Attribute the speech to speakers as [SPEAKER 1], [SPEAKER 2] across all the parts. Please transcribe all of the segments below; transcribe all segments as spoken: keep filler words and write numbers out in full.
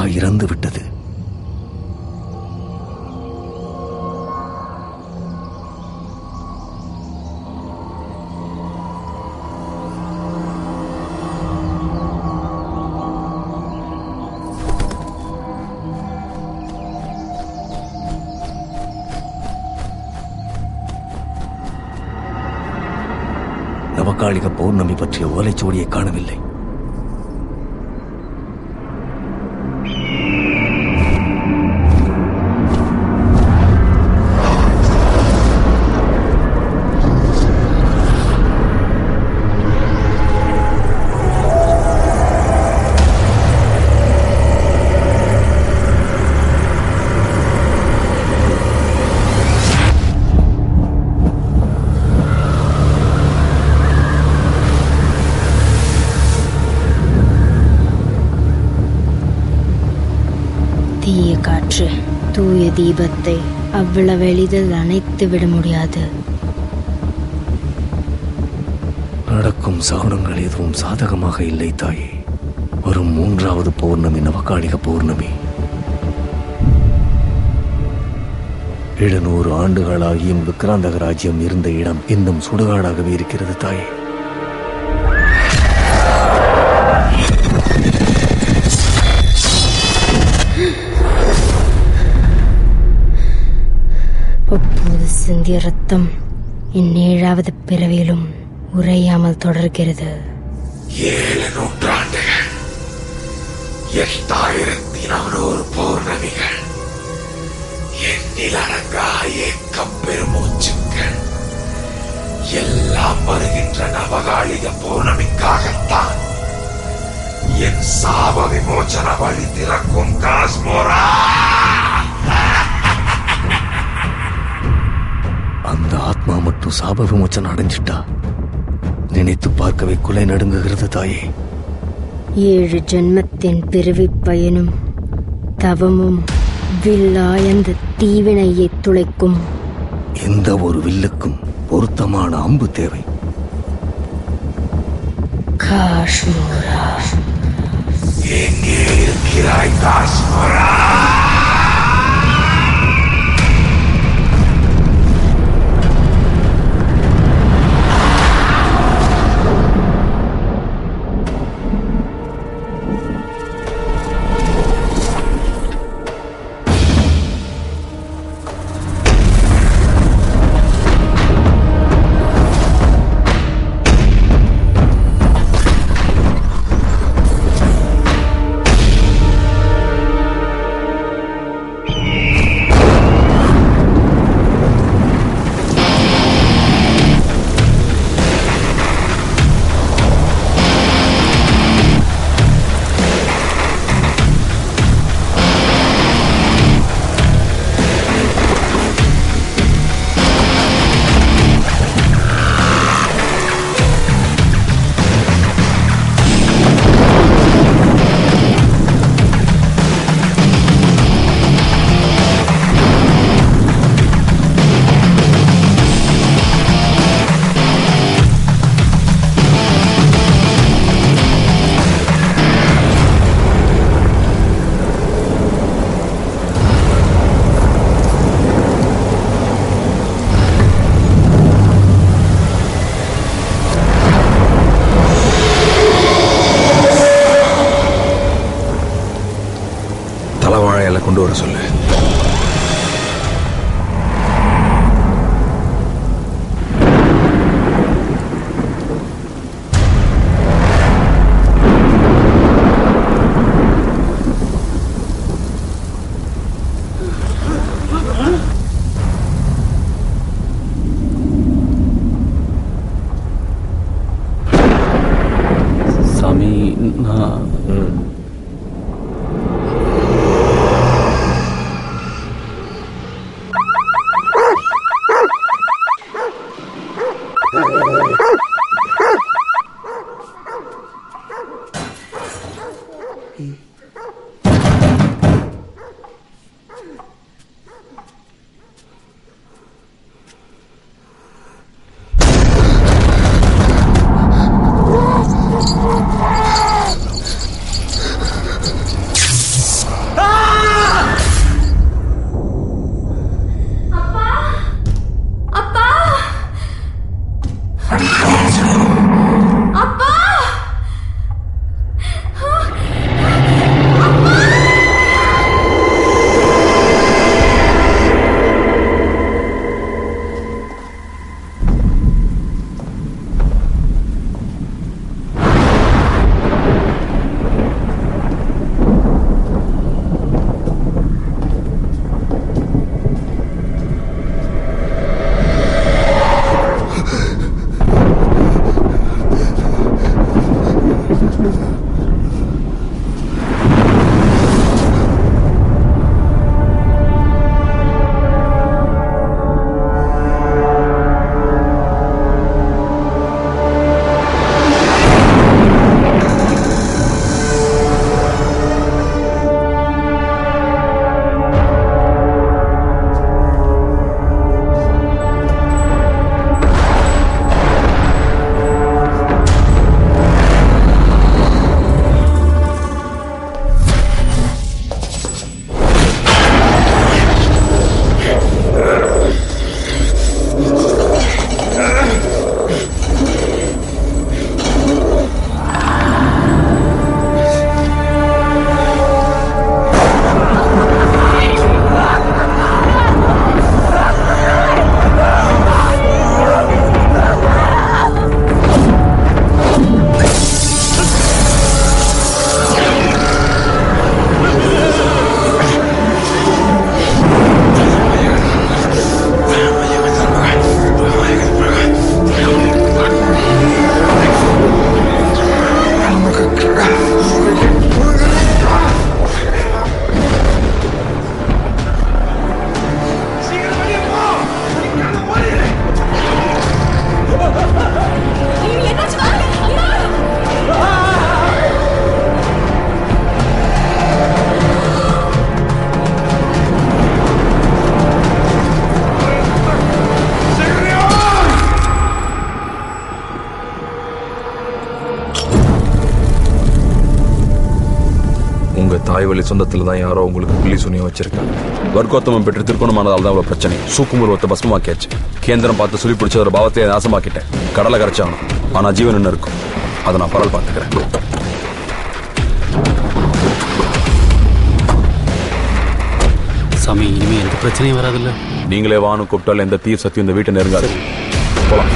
[SPEAKER 1] தாய் இறந்து விட்டது. நவகாளிக பௌர்ணமி பற்றிய ஓலைச்சுவடியை காணவில்லை.
[SPEAKER 2] தீய காற்று தூய தீபத்தை அவ்வளவு எளிதில் அணைத்து விட முடியாது.
[SPEAKER 1] நடக்கும் சகுனங்கள் எதுவும் சாதகமாக இல்லை தாயே. வரும் மூன்றாவது பௌர்ணமி நவகாளிக பௌர்ணமி. எழுநூறு ஆண்டுகளாகியும் விக்ராந்தக ராஜ்யம் இருந்த இடம் இன்னும் சுடுகாடாகவே இருக்கிறது தாயே.
[SPEAKER 2] அப்போது சிந்திய ரத்தம் இந்நேழாவது பிறவியிலும் உறையாமல் தொடர்கிறது.
[SPEAKER 3] ஏழு நூற்றாண்டுகள், எட்டாயிரத்தி நானூறு பௌர்ணமிகள், எண்ணில் அடங்கா ஏக்கம் பெருமூச்சுக்கள் எல்லாம் வருகின்ற நவகாளிக பௌர்ணமிக்காகத்தான். என் சாப விமோச்சன வழி திறக்கும் காஸ்மோரா.
[SPEAKER 1] அந்த ஆத்மா மட்டும் சாப விமோச்சனம் அடைஞ்சிட்டா நினைத்து பார்க்கவே குலை நடுங்குகிறது தாயே.
[SPEAKER 2] ஏழு ஜென்மத்தின் பிறவி பயனும் தவமும் வில்லாயந்த தீவினையை துளைக்கும்.
[SPEAKER 1] எந்த ஒரு வில்லுக்கும் பொருத்தமான அம்பு தேவை.
[SPEAKER 2] காஷ்மோரா,
[SPEAKER 3] எங்கே இருக்கிறாய் காஷ்மோரா? கொண்டு வர சொல்லு.
[SPEAKER 4] சாமி, நான் தாய் வழி சொந்தத்தில் தான் யாரோ உங்களுக்கு புள்ளி சுனியம் வச்சிருக்காங்க. வர்க்கோத்தமம் பெற்று திருப்பணமானதால் தான் அவ்வளோ பிரச்சனை. சூக்குமுருவத்தை பஸ்மமாக்கியாச்சு. கேந்திரம் பார்த்து சொல்லி பிடிச்ச ஒரு பாவத்தையே நாசமாக்கிட்டேன். கடலை கரைச்சாகணும். ஆனால் ஜீவன் என்ன இருக்கும், அதை நான் பரவல் பார்த்துக்கிறேன்.
[SPEAKER 5] சாமி, இனிமே எந்த பிரச்சனையும் வராதுல்ல?
[SPEAKER 4] நீங்களே வானு கூப்பிட்டால் எந்த தீர் சக்தி இந்த வீட்டை நெருங்காது. போலாம்.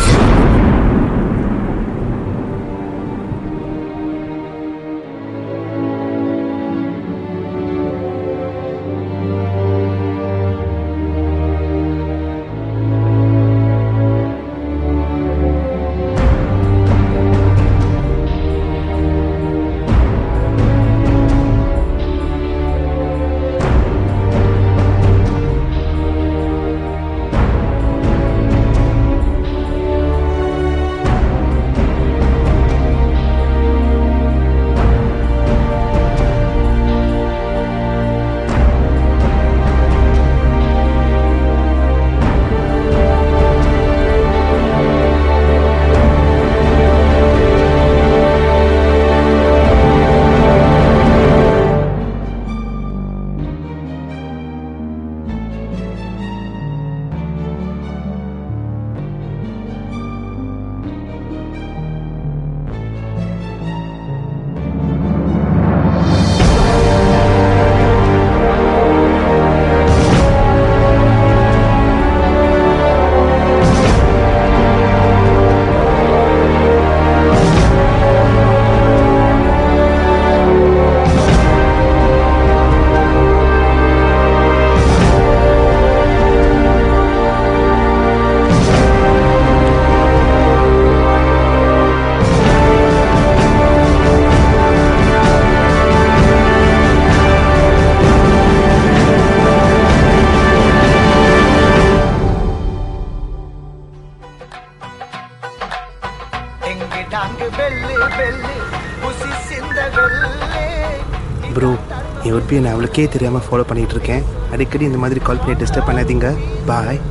[SPEAKER 6] ப்ரோ, எப்பயும் நான் அவளுக்கே தெரியாமல் ஃபாலோ பண்ணிகிட்டு இருக்கேன். அடிக்கடி இந்த மாதிரி கால் பண்ணி டிஸ்டர்ப் பண்ணாதீங்க. பாய்.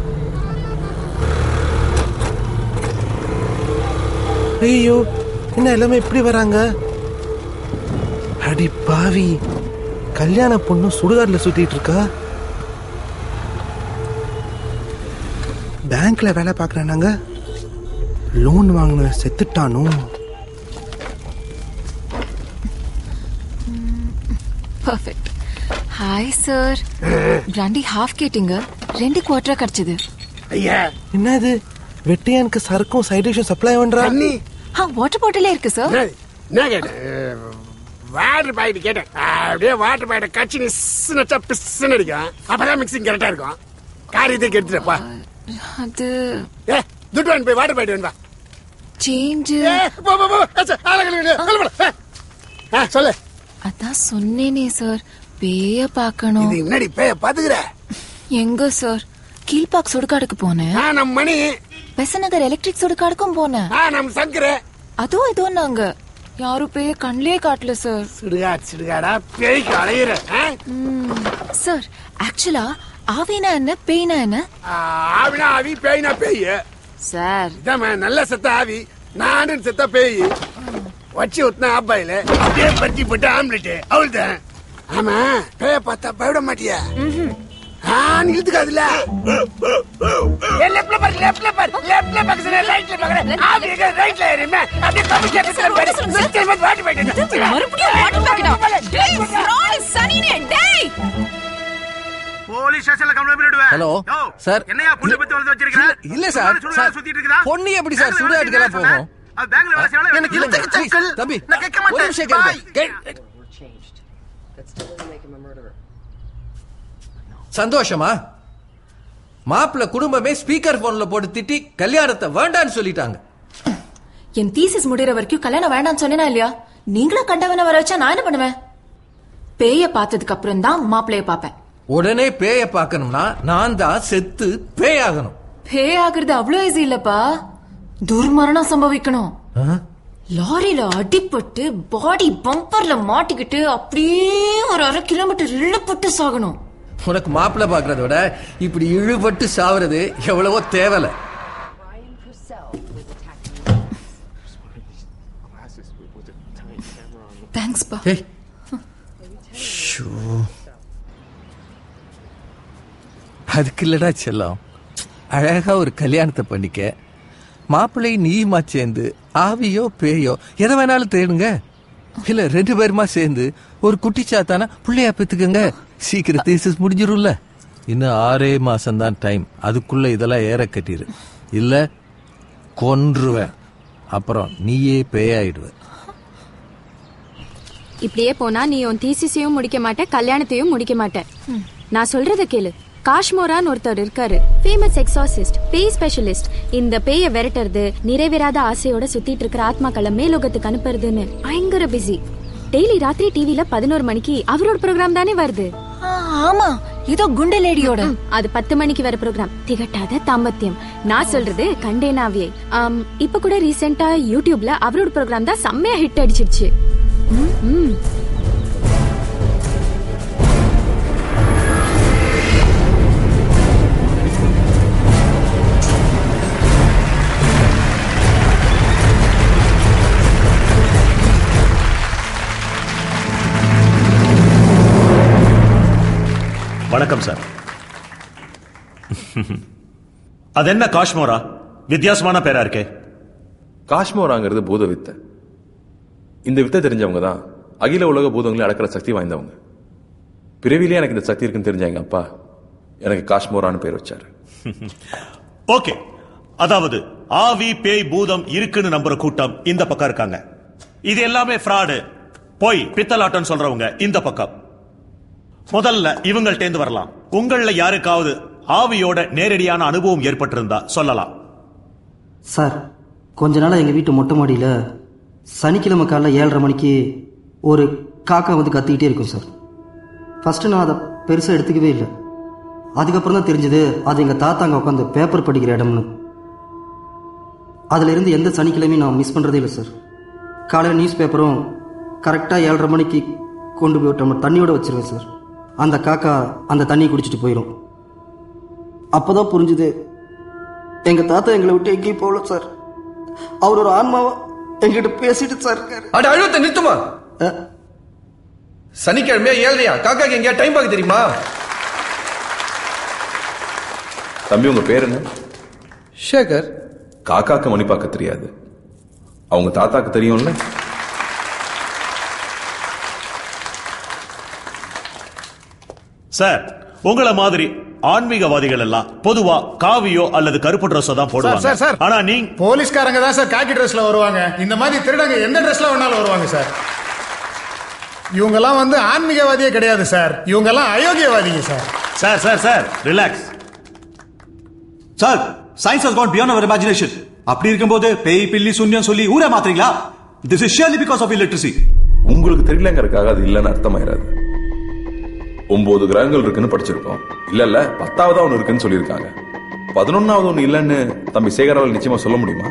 [SPEAKER 6] ஐயோ, என்ன எல்லாமே இப்படி வராங்க? அடி பாவி, கல்யாண பொண்ணு சுடுகாட்டில் சுற்றிட்டு இருக்கா. பேங்க்ல வேலை பார்க்குறேன். நாங்கள் லோன் வாங்கின செத்துட்டானோ?
[SPEAKER 7] Perfect. Hi sir. Brandy half கேட்டிங்க, ரெண்டு குவார்ட்டரா கிடைச்சது.
[SPEAKER 6] ஐயா, என்னது? வெட்டியானுக்கு சரக்கும் சைட் டிஷும் சப்ளை பண்றா நீ?
[SPEAKER 7] ஆ, வாட்டர் பாட்டிலே இருக்கு சார்.
[SPEAKER 8] என்ன கேட்டேன்? வாட்டர் பாக்கெட் கேட்டேன். அப்படியே வாட்டர் பாக்கெட் கட்சி நிச்சா பிஸ்ன்னு அடிக்கும். அப்பதான் மிக்சிங் கரெக்டா இருக்கும். காரியத்தை எடுத்துட்டப்பா.
[SPEAKER 7] அது
[SPEAKER 8] ஏ, துட்டு வாங்கி போய் வாட்டர் பாக்கெட் வேணும்பா.
[SPEAKER 7] சேஞ்ச்.
[SPEAKER 8] சொல்லு.
[SPEAKER 7] அதான் சொன்னேனே சார், பேய பாக்கணும்.
[SPEAKER 8] இது என்னடி பேய பாத்துக்கிற?
[SPEAKER 7] எங்க சார்? கீழ்பாக் சுடுகாடுக்கு போனேன்.
[SPEAKER 8] நம்ம மணி
[SPEAKER 7] பெசநகர் எலக்ட்ரிக் சுடுகாடுக்கும் போனேன்.
[SPEAKER 8] நம்ம சங்கர
[SPEAKER 7] அதுவும் ஏதோ நாங்க யாரும் பேய கண்ணிலே காட்டல சார்.
[SPEAKER 8] சுடுகாடு சுடுகாடா பேய்க்கு அலையிற
[SPEAKER 7] சார். ஆக்சுவலா ஆவினா என்ன, பேய்னா என்ன?
[SPEAKER 8] ஆவினா ஆவி, பேய்னா பேய்
[SPEAKER 7] சார்.
[SPEAKER 8] இதான் நல்ல செத்த ஆவி, நானும் செத்த பேய். வச்சு ஊத்தினா ஆப்பாயில அப்படியே பத்தி போட்டு ஆம்லெட் அவள்தான். ஆமா, பேய பார்த்தா பயப்பட மாட்டியா? நான் இழுத்துக்காதுல. லெஃப்ட்ல பாரு, லெஃப்ட்ல பாரு, லெஃப்ட்ல பாக்குற, ரைட்ல பாக்குற. ஆவி ரைட்ல ஏறிமே அப்படியே கமிச்சே பேசுற பாரு. நிச்சயமா வாட்டி போயிடு.
[SPEAKER 7] மறுபடியும் வாட்டி போயிடு. டேய் ஃப்ராட் சனினே டேய்.
[SPEAKER 8] போலீஸ் ஸ்டேஷன்ல கம்ப்ளைன்ட் பண்ணிடுவேன்.
[SPEAKER 9] Hello sir.
[SPEAKER 8] என்னையா புள்ள பத்தி வந்து வச்சிருக்கீங்க?
[SPEAKER 9] இல்ல சார், சார் சுத்திட்டு இருக்கதா? பொண்ணு எப்படி சார் சுடுகாட்டுக்கு போகும்?
[SPEAKER 8] அது பேங்க்ல வேலை செய்யலாம். எனக்கு இழுத்துக்கு சக்கல்.
[SPEAKER 9] தம்பி,
[SPEAKER 8] நான் கேட்க மாட்டேன்.
[SPEAKER 9] ஒரு நிமிஷம் கேளுங்க. சந்தோஷமா? மாப்பிள்ள குடும்பமே ஸ்பீக்கர் போன்ல போட்டு திட்டி கல்யாணத்தை வேண்டான்னு சொல்லிட்டாங்க.
[SPEAKER 7] என் தீசிஸ் முடிகிற வரைக்கும் கல்யாணம் வேண்டாம்னு சொன்னேனா இல்லையா? நீங்களும் கண்டவன வர வச்சா நான் என்ன பண்ணுவேன்? பேய பார்த்ததுக்கு அப்புறம் தான் மாப்பிள்ளைய பாப்பேன்.
[SPEAKER 9] உடனே பேய பார்க்கணும்னா நான் தான் செத்து பேயாகணும்.
[SPEAKER 7] பேய் ஆகுறது அவ்வளவு ஈஸி இல்லப்பா. துர்மரணம் சம்பவிக்கணும். லாரியில அடிபட்டு பாடி பம்பர்ல மாட்டிக்கிட்டு அப்படியே ஒரு அரை கிலோமீட்டர் இழுப்பட்டு சாகணும்.
[SPEAKER 9] உனக்கு மாப்பிள்ள பாக்குறத விட இப்படி இழுபட்டு சாவுறது எவ்வளவோ தேவலை.
[SPEAKER 7] தேங்க்ஸ் பா.
[SPEAKER 9] அதுக்கு இல்லடா செல்லம், அழகா ஒரு கல்யாணத்தை பண்ணிக்க, மாப்பிள்ளை நீயுமா சேர்ந்து ஆவியோ பேயோ எதை வேணாலும் தேடுங்க, இல்ல ரெண்டு பேருமா சேர்ந்து ஒரு குட்டி சாத்தானா பிள்ளையா பெத்துக்கங்க. சீக்கிரம் தீசஸ் முடிஞ்சிரும்ல. இன்னும் ஆறே மாசம் தான் டைம். அதுக்குள்ள இதெல்லாம் ஏற கட்டிடு, இல்ல கொன்றுவேன். அப்புறம் நீயே பேயாயிடுவ.
[SPEAKER 5] இப்படியே போனா நீ உன் தீசிஸையும் முடிக்க மாட்ட, கல்யாணத்தையும் முடிக்க மாட்ட. நான் சொல்றத கேளு. காஷ்மோரான்னு ஒருத்தர் இருக்காரு, ஃபேமஸ் எக்ஸாசிஸ்ட், பேய் ஸ்பெஷலிஸ்ட். இந்த பேய விரட்டுறது, நிறைவேறாத ஆசையோட சுத்திட்டு இருக்கிற ஆத்மாக்களை மேலோகத்துக்கு அனுப்புறதுன்னு பயங்கர பிஸி. டெய்லி ராத்திரி டிவில பதினோரு மணிக்கு அவரோட ப்ரோக்ராம் தானே வருது.
[SPEAKER 7] ஆமா, இதோ குண்டு லேடியோட.
[SPEAKER 5] அது பத்து மணிக்கு வர ப்ரோக்ராம், திகட்டாத தாம்பத்தியம். நான் சொல்றது கண்டேனாவியை. இப்ப கூட ரீசெண்டா யூடியூப்ல அவரோட ப்ரோக்ராம் தான் செம்மையா ஹிட் அடிச்சிருச்சு.
[SPEAKER 10] வணக்கம் சார். அது என்ன காஷ்மோரா? வித்தியாசமான பேரா இருக்கே.
[SPEAKER 4] காஷ்மோராங்கிறது பூத வித்தை. இந்த வித்தை தெரிஞ்சவங்க தான் அகில உலக பூதங்களை அடக்கிற சக்தி வாய்ந்தவங்க. பிறவிலே எனக்கு இந்த சக்தி இருக்குன்னு தெரிஞ்ச எங்க அப்பா எனக்கு காஷ்மோரான்னு பேர் வச்சாரு.
[SPEAKER 10] ஓகே, அதாவது ஆவி பேய் பூதம் இருக்குன்னு நம்புற கூட்டம் இந்த பக்கம் இருக்காங்க. இது எல்லாமே ஃப்ராடு, போய் பித்தலாட்டம் சொல்றவங்க இந்த பக்கம். முதல்ல இவங்கள்ட்ட இருந்து வரலாம். உங்கள யாருக்காவது ஆவியோட நேரடியான அனுபவம் ஏற்பட்டிருந்தா சொல்லலாம்.
[SPEAKER 11] சார், கொஞ்ச நாளா எங்க வீட்டு மொட்டை மாடியில சனிக்கிழமை காலைல ஏழரை மணிக்கு ஒரு காக்கா வந்து கத்திக்கிட்டே இருக்கும் சார். ஃபர்ஸ்ட் நான் அதை பெருசா எடுத்துக்கவே இல்லை. அதுக்கப்புறம் தான் தெரிஞ்சது அது எங்க தாத்தாங்க உட்காந்து பேப்பர் படிக்கிற இடம்னு. அதுல இருந்து எந்த சனிக்கிழமையும் நான் மிஸ் பண்றதே இல்லை சார். காலையில் நியூஸ் பேப்பரும் கரெக்டா ஏழரை மணிக்கு கொண்டு போய் நம்ம தண்ணியோட வச்சிருவேன் சார். அந்த காக்கா அந்த தண்ணியை குடிச்சிட்டு போயிடும். அப்போதான் புரிஞ்சுது எங்க தாத்தா எங்களை விட்டு எங்கேயும் போகல சார். அவர் ஒரு ஆன்மாவா எங்கிட்ட பேசிட்டு சார் இருக்காரு.
[SPEAKER 9] அட அழுவத்தை நிறுத்துமா. சனிக்கிழமையா ஏழ்றையா காக்காக்கு எங்கேயா டைம் பார்க்க தெரியுமா?
[SPEAKER 4] தம்பி, உங்க பேர் என்ன?
[SPEAKER 9] சேகர்.
[SPEAKER 4] காக்காக்கு மணி பார்க்க தெரியாது, அவங்க தாத்தாக்கு தெரியும்ல.
[SPEAKER 10] சார், உங்கள மாதிரி ஆன்மீகவாதிகள் எல்லாம் பொதுவா காவியோ அல்லது கருப்பு ட்ரெஸ் தான் போடுவாங்க.
[SPEAKER 12] சார் சார்,
[SPEAKER 10] ஆனா நீங்க
[SPEAKER 12] போலீஸ்காரங்க தான் சார் காக்கி ட்ரெஸ்ல வருவாங்க. இந்த மாதிரி திருடங்க எந்த ட்ரெஸ்ல வேணாலும் வருவாங்க சார். இவங்க எல்லாம் வந்து ஆன்மீகவாதியே கிடையாது சார். இவங்க எல்லாம் அயோக்கியவாதிங்க sir.
[SPEAKER 10] Sir sir sir relax.
[SPEAKER 13] Sir, science has gone beyond our imagination. அப்படி இருக்கும்போது பேய் பில்லி சூன்யம் சொல்லி ஊரே மாத்துறீங்களா? This is surely because of illiteracy.
[SPEAKER 4] உங்களுக்கு தெரியலங்கிறதுக்காக அது இல்லைன்னு அர்த்தமாயிராது. ஒன்பது கிரகங்கள் இருக்குன்னு படிச்சிருக்கோம். இல்ல இல்ல பத்தாவது ஒண்ணு இருக்குன்னு சொல்லியிருக்காங்க. பதினொன்னாவது ஒண்ணு இல்லன்னு தம்பி சேகரால் நிச்சயமா சொல்ல முடியுமா?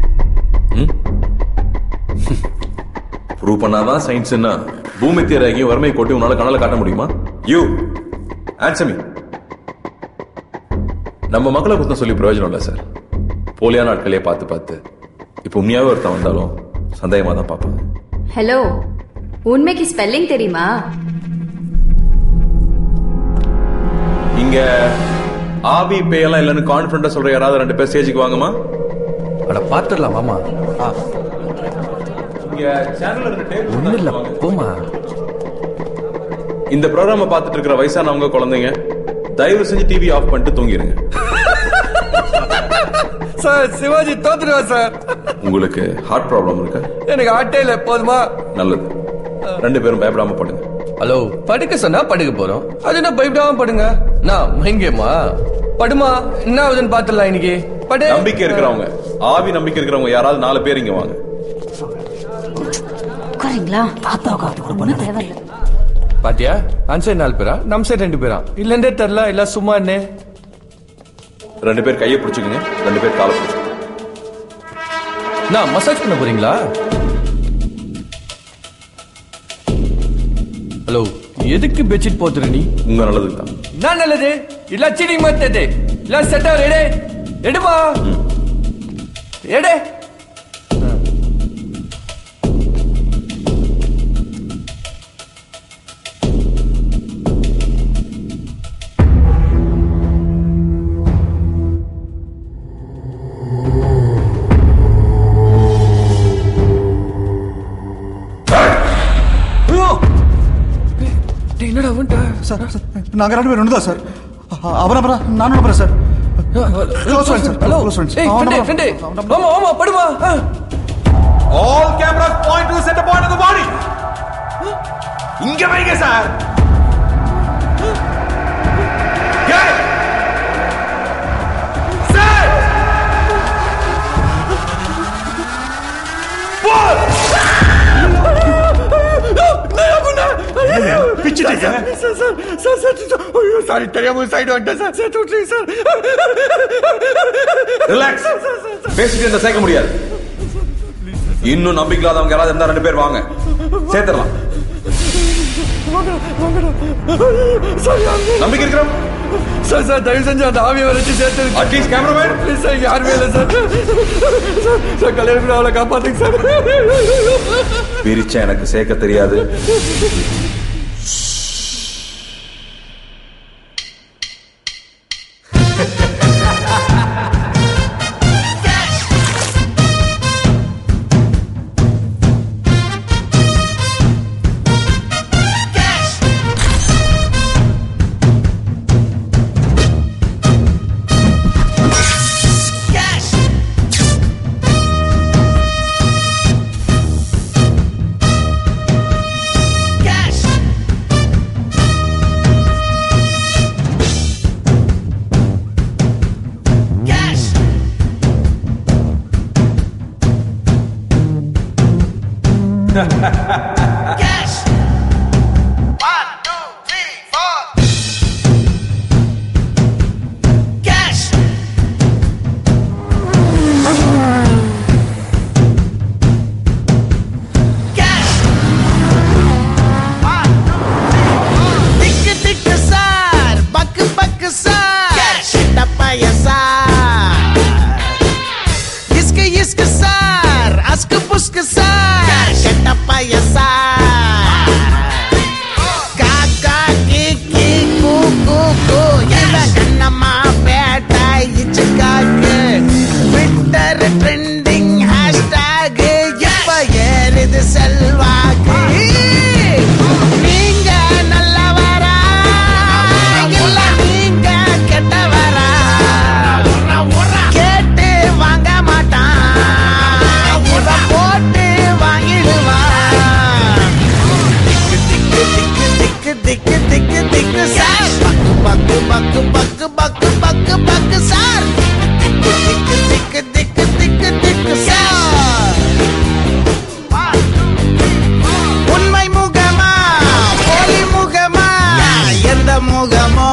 [SPEAKER 4] ப்ரூவ் பண்ணாதான் சயின்ஸ்னா பூமி தேராகி வறுமை கோட்டி உன்னால கண்ணால காட்ட முடியுமா? You answer me. நம்ம மக்களை குத்தம் சொல்லி பிரயோஜனம் இல்ல சார். போலியான ஆட்களே பார்த்து பார்த்து இப்ப உண்மையாவே ஒருத்தன் வந்தாலும் சந்தேகமா தான் பார்ப்பாங்க.
[SPEAKER 5] ஹலோ, உண்மைக்கு ஸ்பெல்லிங் தெரியுமா?
[SPEAKER 4] இங்க ஆவி பேயெல்லாம் இல்லன்னு கான்பிடண்டா சொல்ற யாராவது ரெண்டு பேர் ஸ்டேஜுக்கு வாங்கம்மா.
[SPEAKER 9] அட பாத்துடலாம் மாமா.
[SPEAKER 4] இங்க சேனல்ல ரெண்டு டேபிள்
[SPEAKER 9] ஒண்ணு இல்ல போமா.
[SPEAKER 4] இந்த ப்ரோகிராம பார்த்துட்டு இருக்கிற வயசானவங்க குழந்தைங்க தயவு செஞ்சு டிவி ஆஃப் பண்ணிட்டு தூங்கிடுங்க.
[SPEAKER 9] சார், சிவாஜி தோத்துருவா சார்.
[SPEAKER 4] உங்களுக்கு ஹார்ட் ப்ராப்ளம் இருக்கா?
[SPEAKER 9] எனக்கு ஹார்ட்டே இல்ல. போதுமா?
[SPEAKER 4] நல்லது. ரெண்டு பேரும் பயப்படாம படுங்க.
[SPEAKER 9] ஹலோ, படுக்க சொன்னா படுக்க போறோம். அது என்ன பயப்படாம படுங்க. நான் மயங்கேமா படுமா. என்ன ஆகுதுன்னு பாத்துடலாம் இன்னைக்கு. படு.
[SPEAKER 4] நம்பிக்கை இருக்கிறவங்க, ஆவி நம்பிக்கை இருக்கிறவங்க யாராவது நாலு பேர் இங்க வாங்க.
[SPEAKER 9] பாத்தியா, அந்த சைடு நாலு பேரா, நம்ம சைடு ரெண்டு பேரா? இல்லன்றே தெரியல. இல்ல சும்மா என்ன.
[SPEAKER 4] ரெண்டு பேர் கையை பிடிச்சுக்கங்க, ரெண்டு பேர் காலை பிடிச்சுக்கங்க.
[SPEAKER 9] நான் மசாஜ் பண்ண போறீங்களா? ஹலோ, எதுக்கு பெட்ஷீட் போத்துற நீ?
[SPEAKER 4] உங்க நல்லதுக்கு தான்.
[SPEAKER 9] நான் நல்லது இல்ல சீனி மாத்தது இல்ல செட்டா எடே எடுமா எடே.
[SPEAKER 13] சார் நாங்க ரெண்டு பேரும் ஒண்ணுதான் சார். அவன் அப்புறம் நானும் அப்புறம் sir. Close friends sir. Hello close friends.
[SPEAKER 9] ஆமா ஆமா படுமா.
[SPEAKER 3] All cameras point to the center point of the body. இங்க வைங்க சார். Get. Set. Four.
[SPEAKER 9] பிச்சிட்டீங்க சார் சார் சார் சார் ஐயோ சாரி தெரியாம சைடு வந்துட்டேன் சார் சார் தூட்றீங்க சார்.
[SPEAKER 4] ரிலாக்ஸ். பேசிட்டு இருந்தா சேர்க்க முடியாது. இன்னும் நம்பிக்கை இல்லாதவங்க யாராவது இருந்தா ரெண்டு பேர் வாங்க சேர்த்துடலாம். நம்பிக்கை இருக்கிறோம்
[SPEAKER 9] சார் சார் தயவு செஞ்சு அந்த ஆவியை வரைச்சு சேர்த்து
[SPEAKER 4] அட்லீஸ்ட் கேமராமேன்
[SPEAKER 9] ப்ளீஸ் சார் யாருமே இல்லை சார் சார் கல்யாணம் அவளை காப்பாத்துங்க சார்.
[SPEAKER 4] பிரிச்சா எனக்கு சேர்க்க தெரியாது.
[SPEAKER 3] Cash. One, two, three, four. Cash. Cash. One, two, three, four. Tick tick sir, buck buck sir. Cash. Tapaya sir. Isk isk sir, ask pusk sir. Ketapaya sir. Kaka kiki kuku ku. Yeva kannama peta ichikaku. Twitter trending hashtag. Yeva yeridu selvaku. Neenga nallavara illa neenga kettavara. Kettu vaanga maataan. Iva potu திக்கு திக்கு திக்கு sir பக்கு பக்கு பக்கு பக்கு பக்கு பக்கு sir திக்கு திக்கு திக்கு திக்கு திக்கு சார். உண்மை முகமா போலி முகமா எந்த முகமோ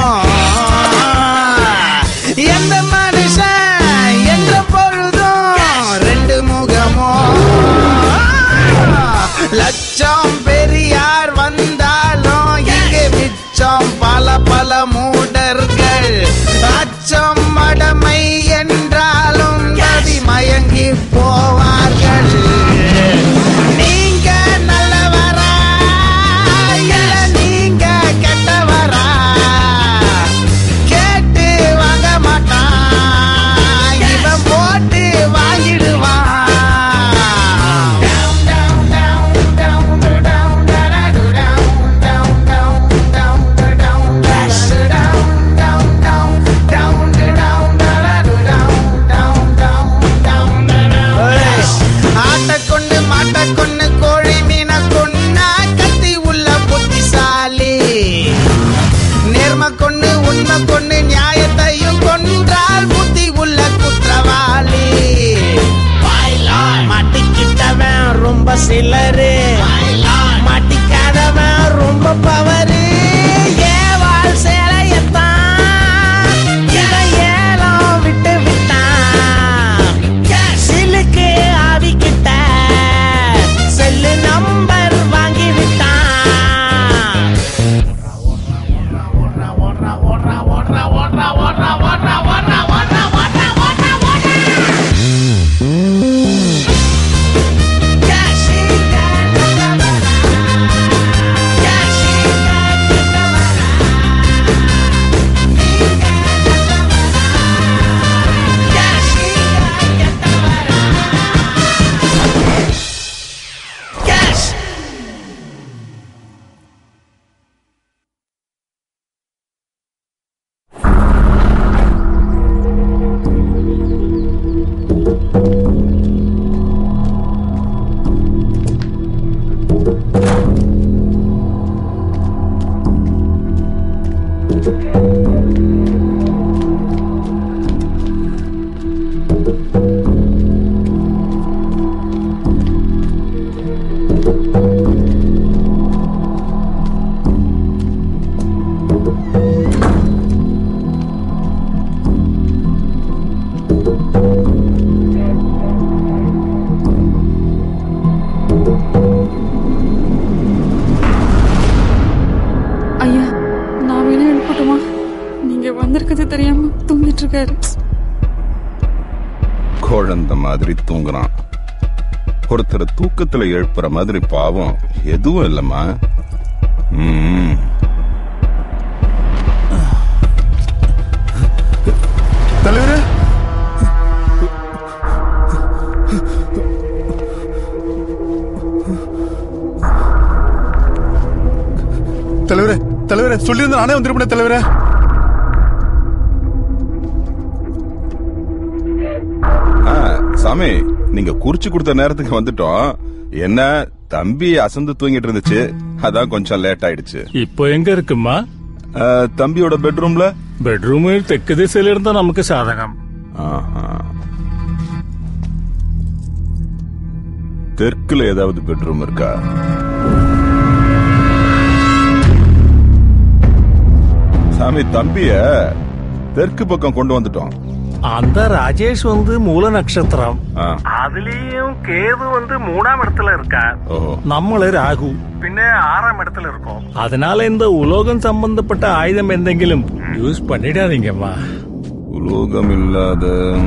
[SPEAKER 3] எந்த மனுஷன் என்ற பொழுதும் ரெண்டு முகமோ. லட்சம் பெரியார் வந்தாலும் இங்கு மிச்சம் பல பல மூடர்கள். அச்சம் மடமை என்றாலும் கதி மயங்கி போவார்கள். நீங்க நல்லவரா இல்ல நீங்க கெட்டவரா கேட்டு வாங்க மாட்டான். இவன் போட்டு வாங்கிடுவான். கொண்டு நியாயத்தையும் கொன்றால் புத்தி உள்ள குற்றவாளி. மாட்டிக்கிட்டவன் ரொம்ப சிலரு, மாட்டிக்காதவன் ரொம்ப பவரு. ஏவாள் சேலையத்தான் இவன் ஏலம் விட்டு விட்டான். சிலுக்கு ஆவிக்கிட்ட செல்லு நம்பர் வாங்கி விட்டான். Cash.
[SPEAKER 14] ஐயா, நான் வேணா எழுப்பட்டுமா? நீங்க வந்திருக்கிறது தெரியாம தூங்கிட்டு இருக்காரு.
[SPEAKER 15] குழந்தை மாதிரி தூங்குறான். ஒருத்தர் தூக்கத்துல எழுப்புற மாதிரி பாவம் எதுவும் இல்லம்மா. ம்.
[SPEAKER 12] தலைவரே, தலைவரே தலைவரே சொல்லியிருந்த நானே வந்திருப்பேன் தலைவரே.
[SPEAKER 15] ஆ, சாமி, நீங்க குறிச்சு கொடுத்த நேரத்துக்கு வந்துட்டோம். என்ன தம்பி அசந்து தூங்கிட்டு இருந்துச்சு, அதான் கொஞ்சம் லேட் ஆயிடுச்சு.
[SPEAKER 16] இப்போ எங்க இருக்குமா?
[SPEAKER 15] தம்பியோட பெட்ரூம்ல.
[SPEAKER 16] பெட்ரூம் தெற்கு திசையில இருந்தா நமக்கு சாதகம்.
[SPEAKER 15] தெற்குல ஏதாவது பெட்ரூம் இருக்கா? சாமி, தம்பிய தெற்கு பக்கம் கொண்டு வந்துட்டோம்.
[SPEAKER 16] அந்த ராஜேஷ் வந்து மூல நட்சத்திரம், அதுலயும் கேது வந்து மூணாம் இடத்துல இருக்கா. நம்மள ராகு പിന്നെ ആറാം இடத்துல இருக்கும். அதனால இந்த உலோகம் சம்பந்தப்பட்ட ஆயுதம் എന്തെങ്കിലും யூஸ் பண்ணிடாதீங்கம்மா.
[SPEAKER 15] உலோகம் இல்லாத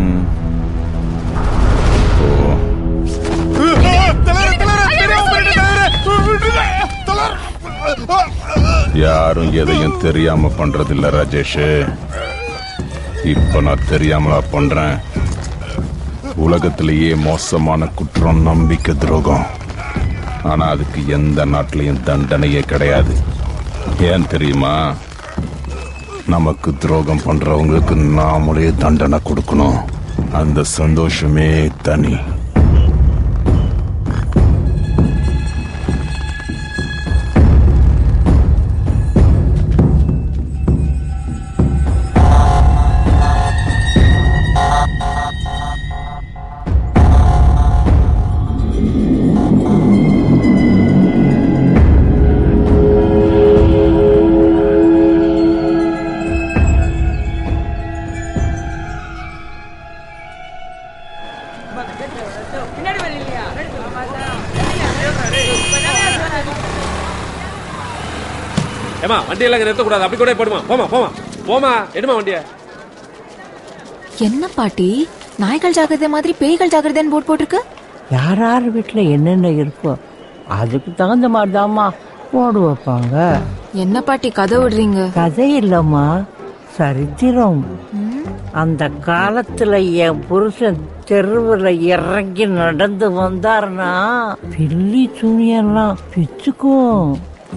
[SPEAKER 15] யாரும் எதையும் தெரியாம பண்றதில்ல ராஜேஷ். இப்ப நான் தெரியாமலா பண்றேன். உலகத்திலேயே மோசமான குற்றம் நம்பிக்கை துரோகம். ஆனா அதுக்கு எந்த நாட்டிலையும் தண்டனையே கிடையாது. ஏன் தெரியுமா? நமக்கு துரோகம் பண்றவங்களுக்கு நாமளே தண்டனை கொடுக்கணும். அந்த சந்தோஷமே தனி.
[SPEAKER 17] ஏமா வண்டி எல்லாம் நிறுத்த கூடாது. அப்படி கூட போடுமா. போமா போமா போமா எடுமா வண்டிய.
[SPEAKER 7] என்ன பாட்டி, நாய்கள் ஜாக்கிரதை மாதிரி பேய்கள் ஜாக்கிரதைன்னு போட் போட்டிருக்கு.
[SPEAKER 18] யார் யார் வீட்டுல என்னென்ன இருக்கோ அதுக்கு தகுந்த மாதிரிதாம்மா போடு வைப்பாங்க.
[SPEAKER 7] என்ன பாட்டி கதை விடுறீங்க?
[SPEAKER 18] கதை இல்லம்மா, சரித்திரம். அந்த காலத்துல என் புருஷன் தெருவுல இறங்கி நடந்து வந்தாருன்னா பில்லி துணியெல்லாம் பிச்சுக்கும்.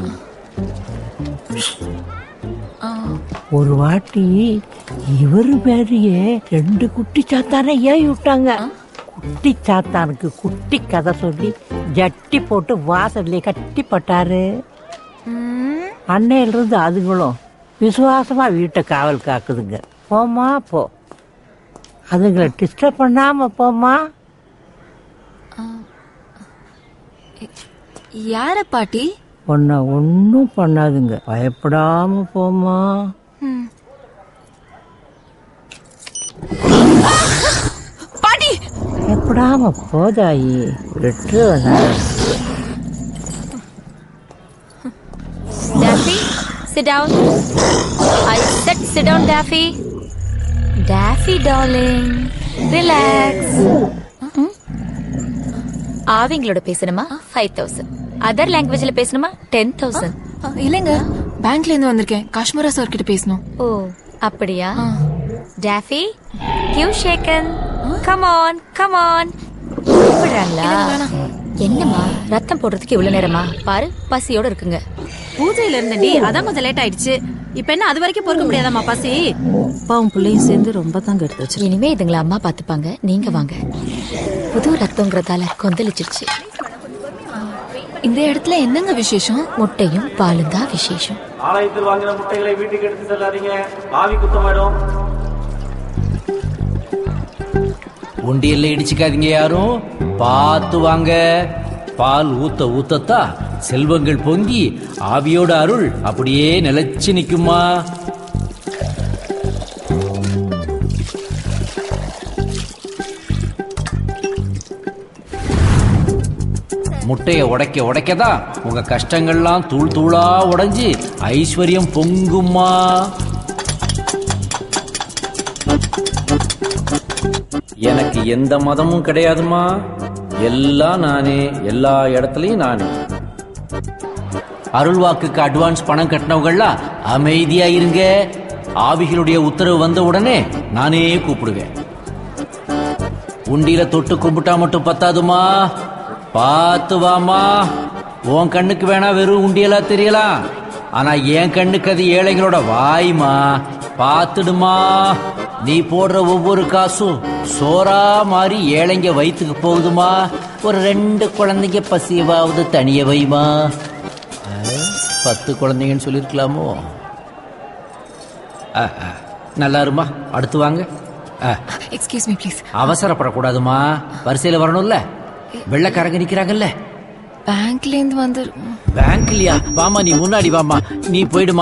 [SPEAKER 18] ஒரு வாட்டி இவரு பேரையே ரெண்டு குட்டி சாத்தான ஏன் விட்டாங்க. குட்டி சாத்தானுக்கு குட்டி கதை சொல்லி ஜட்டி போட்டு வாசல்ல கட்டி போட்டாரு. அன்னையில இருந்து அதுங்களும் விசுவாசமா வீட்டை காவல் காக்குதுங்க. போமா போ, அதுங்களை டிஸ்டர்ப் பண்ணாம போமா.
[SPEAKER 7] யார பாட்டி?
[SPEAKER 18] உன்னை ஒன்னும் பண்ணாதுங்க, பயப்படாம போமா.
[SPEAKER 7] பாட்டி
[SPEAKER 18] பயப்படாம போதாயி. விட்டு
[SPEAKER 5] Daffy, sit down. I said sit down, Daffy. Daffy, darling. Relax. ஆவிங்களோட பேசணுமா ஃபைவ் தௌசண்ட், அதர் லாங்குவேஜ்ல பேசணுமா டென் தௌசண்ட்.
[SPEAKER 7] இல்லைங்க, பேங்க்ல இருந்து வந்திருக்கேன். காஷ்மீரா சார் கிட்ட பேசணும்.
[SPEAKER 5] ஓ அப்படியா? டாஃபி, கியூ ஷேக்கன். Come on come on. கூப்பிடுறாங்களா? என்னம்மா ரத்தம் போடுறதுக்கு இவ்வளவு நேரமா? பாரு பசியோட இருக்குங்க.
[SPEAKER 19] பூஜையில இருந்தடி, அதான் கொஞ்சம் லேட் ஆயிடுச்சு. இப்ப என்ன அது வரைக்கும் பொறுக்க முடியாதாம்மா பசி?
[SPEAKER 5] அப்பாவும் பிள்ளையும் சேர்ந்து ரொம்ப தான் கெடுத்து வச்சு. இனிமே இதுங்களை அம்மா பாத்துப்பாங்க, நீங்க வாங்க. புது ரத்தங்கிறதால கொந்தளிச்சிருச்சு.
[SPEAKER 7] இந்த இடத்துல என்னங்க விசேஷம்?
[SPEAKER 5] முட்டையும் பாலும் தான் விசேஷம்.
[SPEAKER 20] ஆலயத்தில் வாங்கின முட்டைகளை வீட்டுக்கு எடுத்து செல்லாதீங்க, ஆவி குத்தமாயிடும்.
[SPEAKER 21] உண்டியல்ல இடிச்சுக்காதீங்க யாரும், பார்த்து வாங்க. பால் ஊத்த ஊத்தத்தா செல்வங்கள் பொங்கி ஆவியோட அருள் அப்படியே நிலைச்சு நிக்குமா. முட்டைய உடைக்க உடைக்கதான் உங்க கஷ்டங்கள்லாம் தூள் தூளா உடைஞ்சு ஐஸ்வர்யம் பொங்குமா. எனக்கு எந்த மதமும் கிடையாதுமா, எல்லாம் நானே, எல்லா இடத்துலயும் நானே. அருள்வாக்குக்கு அட்வான்ஸ் பணம் கட்டினவங்கலாம் அமைதியா இருங்க. ஆவிகளுடைய உத்தரவு வந்த உடனே நானே கூப்பிடுவேன். உண்டியில தொட்டு கும்பிட்டா மட்டும் பத்தாதுமா, பார்த்து வாமா. உன் கண்ணுக்கு வேணா வெறும் உண்டியலா தெரியலாம், ஆனா என் கண்ணுக்கு அது ஏழைகளோட வாய்மா. பார்த்துடுமா. நீ போடுற ஒவ்வொரு காசும் சோறா மாறி ஏழைங்க வயிற்றுக்கு போகுதுமா. ஒரு ரெண்டு குழந்தைங்க பசியவாவது தனிய வைமா. பத்து குழந்தைங்கன்னு சொல்லிருக்கலாமோ. நல்லா இருமா, அடுத்து வாங்க.
[SPEAKER 7] Excuse me please.
[SPEAKER 21] அவசரப்படக்கூடாதுமா, வரிசையில வரணும்ல. வெள்ளக்காரங்க நிக்கிறாங்கல்ல.
[SPEAKER 7] பேங்க்ல இருந்து வந்து.
[SPEAKER 21] பேங்க்லயா? வாமா, நீ முன்னாடி வாமா, நீ போயிடுமா.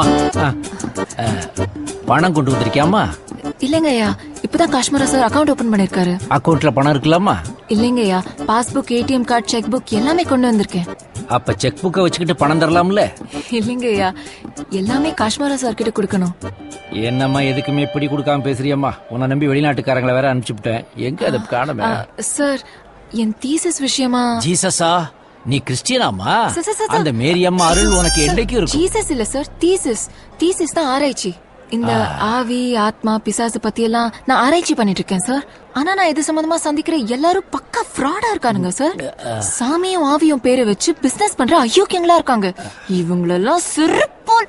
[SPEAKER 21] பணம் கொண்டு வந்திருக்கியாமா?
[SPEAKER 7] இல்லைங்க ஐயா, இப்பதான் காஷ்மீரா சார் அக்கவுண்ட் ஓபன் பண்ணிருக்காரு.
[SPEAKER 21] அக்கவுண்ட்ல பணம் இருக்கலாமா?
[SPEAKER 7] இல்லைங்க ஐயா, passbook, ATM card, cheque book எல்லாமே கொண்டு வந்திருக்கேன்.
[SPEAKER 21] அப்ப செக் புக்கை வச்சுக்கிட்டு பணம் தரலாம்ல?
[SPEAKER 7] இல்லைங்க ஐயா, எல்லாமே காஷ்மீரா சார் கிட்ட கொடுக்கணும்.
[SPEAKER 21] என்னம்மா எதுக்குமே இப்படி கொடுக்காம பேசுறியம்மா? உன்னை நம்பி வெளிநாட்டுக்காரங்களை வேற அனுப்பிச்சுட்டேன், எங்க அதை காணுமே.
[SPEAKER 7] சார், என் தீசஸ் விஷயமா.
[SPEAKER 21] ஜீசஸா? நீ கிறிஸ்டியனாமா? அந்த மேரியம்மா அருள் உனக்கு என்னைக்கு இருக்கும்?
[SPEAKER 7] ஜீசஸ் இல்ல சார், தீசஸ். தீசஸ் தான் ஆராய்ச்சி. இந்த ஆவி, ஆத்மா, பிசாசு பத்தி எல்லாம் நான் ஆராய்ச்சி பண்ணிட்டு இருக்கேன் சார். ஆனா நான் இது சம்பந்தமா சந்திக்கிற எல்லாரும் பக்கா ஃப்ராடா இருக்கானுங்க சார். சாமியும் ஆவியும் பேரை வச்சு பிசினஸ் பண்ற அயோக்கியங்களா இருக்காங்க. இவங்களெல்லாம் சிறப்போல்.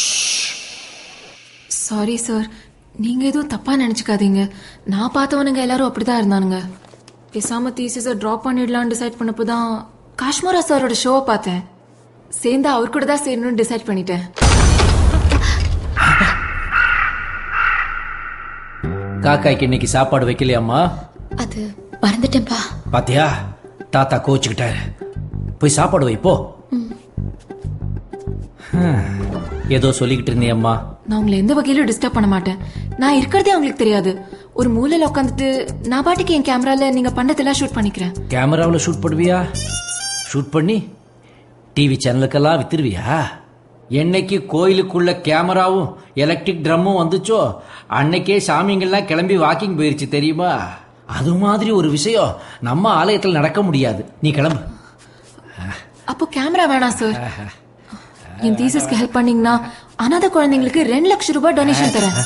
[SPEAKER 7] சாரி சார், நீங்க எதுவும் தப்பா நினைச்சுக்காதீங்க. நான் பார்த்தவனுங்க எல்லாரும் அப்படிதான் இருந்தானுங்க. பேசாம தீசிஸ டிராப் பண்ணிடலாம்னு டிசைட் பண்ணப்போதான் காஷ்மீரா சாரோட ஷோவை பார்த்தேன். சேர்ந்து அவர் கூட தான் சேரணும்னு டிசைட் பண்ணிட்டேன்.
[SPEAKER 21] காக்காய்க்கு இன்னைக்கு சாப்பாடு வைக்கலையாம்மா?
[SPEAKER 7] அது மறந்துட்டேன்பா.
[SPEAKER 21] பாத்தியா, தாத்தா கோச்சுக்கிட்டாரு. போய் சாப்பாடு வை போ. ஏதோ சொல்லிக்கிட்டு இருந்தியம்மா.
[SPEAKER 7] நான் உங்களை எந்த வகையிலும் டிஸ்டர்ப் பண்ண மாட்டேன். நான் இருக்கிறதே அவங்களுக்கு தெரியாது. ஒரு மூலையில உட்காந்துட்டு நான் பாட்டுக்கு என் கேமரால நீங்க பண்ணதெல்லாம் ஷூட் பண்ணிக்கிறேன்.
[SPEAKER 21] கேமராவில் ஷூட் பண்ணுவியா? ஷூட் பண்ணி டிவி சேனலுக்கெல்லாம் வித்துருவியா? என்னைக்கு கோயிலுக்குள்ள கேமராவும் எலக்ட்ரிக் ட்ரம்மும் வந்துச்சோ அன்னைக்கே சாமிங்கெல்லாம் கிளம்பி வாக்கிங் போயிருச்சு தெரியுமா? அது மாதிரி ஒரு விஷயம் நம்ம ஆலயத்தில் நடக்க முடியாது. நீ கிளம்பு.
[SPEAKER 7] அப்போ கேமரா வேணாம் சார். என் தீசஸ்க்கு ஹெல்ப் பண்ணீங்கன்னா அனாதை குழந்தைங்களுக்கு ரெண்டு லட்சம் ரூபாய் டொனேஷன் தரேன்.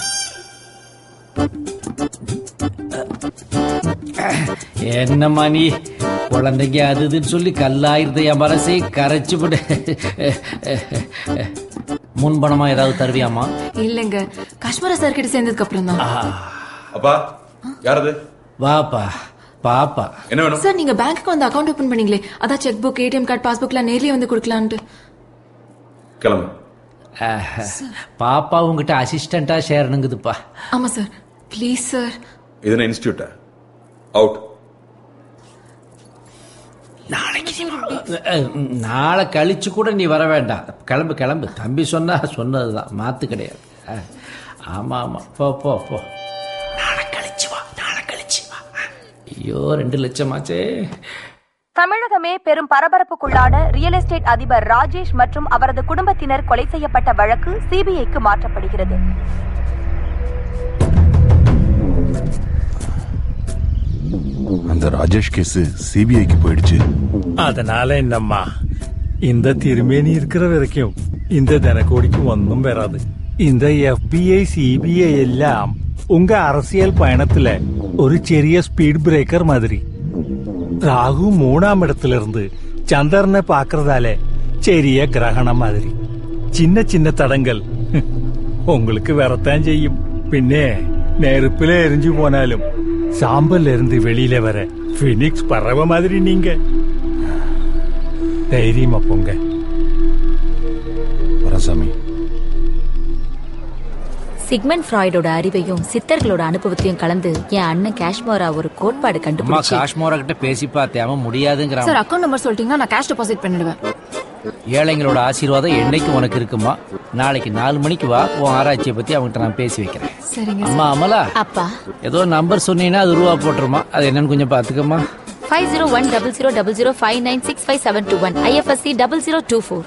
[SPEAKER 21] என்னம்மா நீ குழந்தைங்க அதுன்னு சொல்லி கல்லாயிருந்த என் மனசை கரைச்சு விடு. முன்பணமா ஏதாவது தருவியாமா?
[SPEAKER 7] இல்லங்க, காஷ்மீரா சார் கிட்ட சேர்ந்ததுக்கு அப்புறம் தான்.
[SPEAKER 4] அப்பா யாரது?
[SPEAKER 21] வாப்பா பாப்பா.
[SPEAKER 4] என்ன வேணும்
[SPEAKER 7] சார்? நீங்க பேங்க்குக்கு வந்து அக்கவுண்ட் ஓபன் பண்ணீங்களே, அதான் செக் புக், ஏடிஎம் கார்டு, பாஸ்புக்லாம் நேர்லயே வந்து கொடுக்கலான்ட்டு.
[SPEAKER 4] கிளம்பு.
[SPEAKER 21] பாப்பா உங்ககிட்ட அசிஸ்டண்டா சேரணுங்குதுப்பா.
[SPEAKER 7] ஆமா சார், ப்ளீஸ் சார்.
[SPEAKER 4] இது இன்ஸ்டிடியூட் அவுட்.
[SPEAKER 21] நாளை கழிச்சு கூட நீ வர வேண்டாம். கிளம்பு கிளம்பு. தம்பி சொன்னா சொன்னதுதான், மாத்து கிடையாது. ஆமா ஆமா, போ போ போ. நாளை கழிச்சு வா, நாளை கழிச்சு வா. ஐயோ, ரெண்டு லட்சமாச்சே.
[SPEAKER 22] தமிழகமே பெரும் பரபரப்புக்குள்ளான ரியல் எஸ்டேட் அதிபர் ராஜேஷ் மற்றும் அவரது குடும்பத்தினர் கொலை செய்யப்பட்ட வழக்கு சிபிஐக்கு மாற்றப்படுகிறது.
[SPEAKER 15] அந்த ராஜேஷ் கேஸ் சிபிஐக்கு போயிடுச்சு.
[SPEAKER 16] அதனால என்னம்மா, இந்த திருமேனி இருக்கிற வரைக்கும் இந்த தினக்கோடிக்கு ஒன்றும் வராது. இந்த எஃபிஐ சிபிஐ எல்லாம் உங்க அரசியல் பயணத்துல ஒரு சிறிய ஸ்பீட் பிரேக்கர் மாதிரி. ராகு மூணாம் இடத்துல இருந்து சந்திரனை பாக்குறதால சிறிய கிரகணம் மாதிரி. சின்ன சின்ன தடங்கள் உங்களுக்கு வரத்தான் செய்யும். பின்னே நெருப்புல எரிஞ்சு போனாலும் சாம்பல்ல இருந்து வெளியில வர பினிக்ஸ் பறவை மாதிரி நீங்க. தைரியமா போங்க.
[SPEAKER 15] வரசாமி.
[SPEAKER 19] சிக்மண்ட் ஃப்ராய்டோட அறிவையும் சித்தர்களோட அனுபவத்தையும் கலந்து என் அண்ணன் காஷ்மோரா ஒரு கோட்பாடு கண்டுபிடிச்சு
[SPEAKER 21] காஷ்மோரா கிட்ட பேசி பார்த்தேன், அவன் முடியாதுங்கிறான்.
[SPEAKER 7] சார் அக்கௌண்ட் நம்பர் சொல்லிட்டீங்கன்னா நான் கேஷ் டெபாசிட் பண்ணிடுவேன்.
[SPEAKER 21] ஏழைங்களோட ஆசீர்வாதம் என்னைக்கு உனக்கு இருக்குமா? நாளைக்கு நாலு மணிக்கு வா, உன் ஆராய்ச்சியை பத்தி அவங்ககிட்ட நான் பேசி வைக்கிறேன்.
[SPEAKER 7] சரிங்க.
[SPEAKER 21] அம்மா அமலா,
[SPEAKER 19] அப்பா
[SPEAKER 21] ஏதோ நம்பர் சொன்னீங்கன்னா அது ரூபா போட்டுருமா, அது என்னன்னு கொஞ்சம் பாத்துக்கம்மா.
[SPEAKER 19] Five zero one double zero double zero five nine six five seven two one IFSC double zero two four.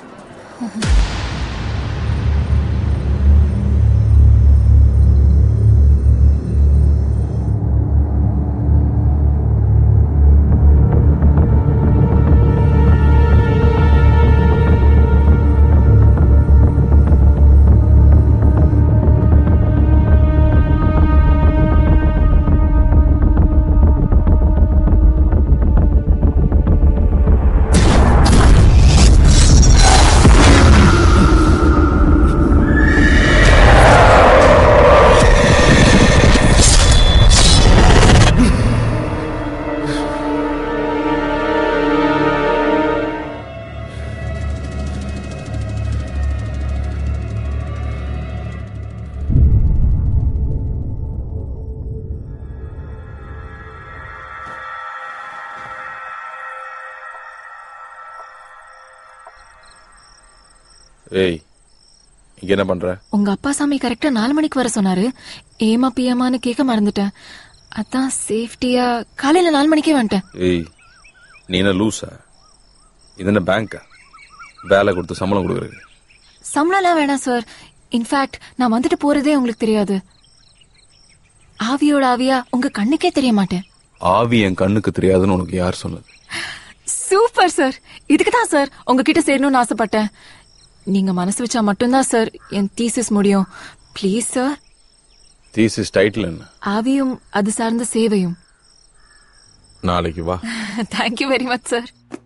[SPEAKER 4] ஏய், இங்க என்ன பண்ற?
[SPEAKER 7] உங்க அப்பா சாமி கரெக்டா நாலு மணிக்கு வர சொன்னாரு. ஏமா பியமான்னு கேட்க மறந்துட்டேன். அதான் சேஃப்டியா காலையில நாலு மணிக்கே வந்துட்டேன்.
[SPEAKER 4] ஏய், நீ என்ன லூசா? இது என்ன பேங்கா? வேலை கொடுத்து சம்பளம் கொடுக்குறது?
[SPEAKER 7] சம்பளம்லாம் வேணாம் சார். இன்ஃபேக்ட் நான் வந்துட்டு போறதே உங்களுக்கு தெரியாது. ஆவியோட ஆவியா உங்க கண்ணுக்கே தெரிய மாட்டேன்.
[SPEAKER 4] ஆவி என் கண்ணுக்கு தெரியாதுன்னு உனக்கு யார் சொன்னது?
[SPEAKER 7] Super sir. இதுக்கு தான் சார் உங்ககிட்ட சேரணும்னு ஆசைப்பட்டேன். நீங்க மனசு வச்சா மட்டும்தான் சார் என் தீசிஸ் முடியும். Please sir.
[SPEAKER 4] தீசிஸ் டைட்டில் என்ன?
[SPEAKER 7] ஆவியும் அது சார்ந்த சேவையும்.
[SPEAKER 4] நாளைக்கு வா.
[SPEAKER 7] Thank you very much sir.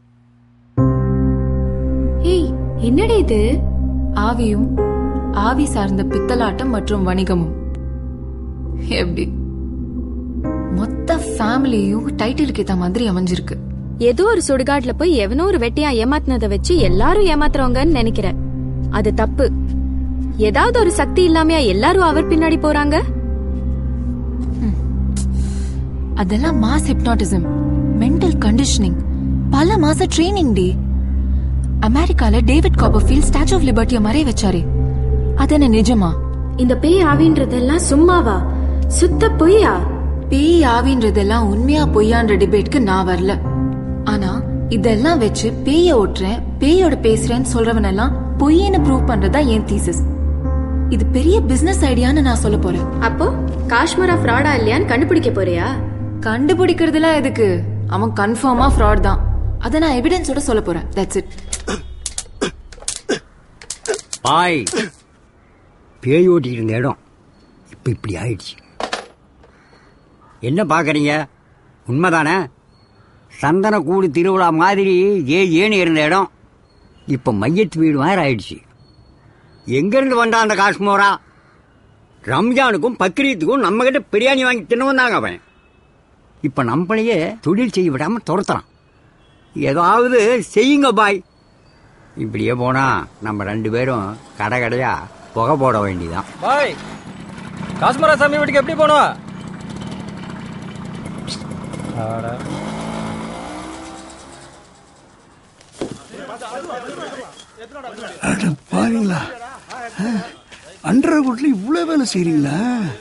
[SPEAKER 5] ஏய், என்னடா இது?
[SPEAKER 7] ஆவியும் ஆவி சார்ந்த பித்தலாட்டம் மற்றும் வணிகமும். எப்படி மொத்த ஃபேமிலியும் டைட்டிலுக்கு ஏத்த மாதிரி அமைஞ்சிருக்கு.
[SPEAKER 5] ஏதோ ஒரு சுடுகாட்ல போய் எவனோ ஒரு வெட்டியா ஏமாத்தினதை வச்சு எல்லாரும் ஏமாத்துறவங்கன்னு நினைக்கிறேன். அது தப்பு. ஏதாவது ஒரு சக்தி இல்லாமையா எல்லாரும் அவர் பின்னாடி போறாங்க?
[SPEAKER 7] அதெல்லாம் மாஸ் ஹிப்னாட்டிசம், மென்டல் கண்டிஷனிங், பல மாச ட்ரெயினிங் டி. அமெரிக்கால டேவிட் காப்பர்ஃபீல்ட் ஸ்டாச்சு ஆஃப் லிபர்ட்டிய மறைய வச்சாரே, அது என்ன நிஜமா?
[SPEAKER 5] இந்த பேய் ஆவின்றதெல்லாம் சும்மாவா? சுத்த பொய்யா?
[SPEAKER 7] பேய் ஆவின்றதெல்லாம் உண்மையா பொய்யான்ற டிபேட்க்கு நான் வரல. ஆனா இதெல்லாம் வச்சு பேய ஓட்டுறேன், பேயோட பேசுறேன்னு சொல்றவன் எல்லாம் பொய்யன்னு ப்ரூவ் பண்றதா என் தீசிஸ். இது பெரிய பிசினஸ் ஐடியான்னு நான் சொல்ல போறேன்.
[SPEAKER 5] அப்போ காஷ்மோரா ஃப்ராடா இல்லையான்னு கண்டுபிடிக்க போறியா?
[SPEAKER 7] கண்டுபிடிக்கிறதுலாம் எதுக்கு? அவன் கன்ஃபார்மா ஃப்ராட் தான். அத நான் எவிடன்ஸோட சொல்ல போறேன். That's it.
[SPEAKER 1] பாய், பேய் ஓட்டிட்டு இருந்த இடம் இப்ப இப்படி ஆயிடுச்சு. என்ன பாக்குறீங்க? உண்மைதானே? சந்தன கூடு திருவிழா மாதிரி ஏ ஏன்னு இருந்த இடம் இப்ப மையத்து வீடு மாதிரி ஆயிடுச்சு. எங்கிருந்து வந்தான் அந்த காஷ்மோரா? ரம்ஜானுக்கும் பக்ரீத்துக்கும் நம்ம கிட்ட பிரியாணி வாங்கி தின்னு வந்தாங்க. அவன் இப்ப நம்மளையே தொழில் செய்ய விடாம துரத்துறான். ஏதாவது செய்யுங்க பாய். இப்படியே போனா நம்ம ரெண்டு பேரும் கடை கடையா புகை போட வேண்டியதான்.
[SPEAKER 21] பாய், காஷ்மோரா சாமி வீட்டுக்கு எப்படி போனோம்?
[SPEAKER 8] பாருங்களா, அண்டர் வீட்டுல இவ்வளவு வேலை செய்றீங்களா?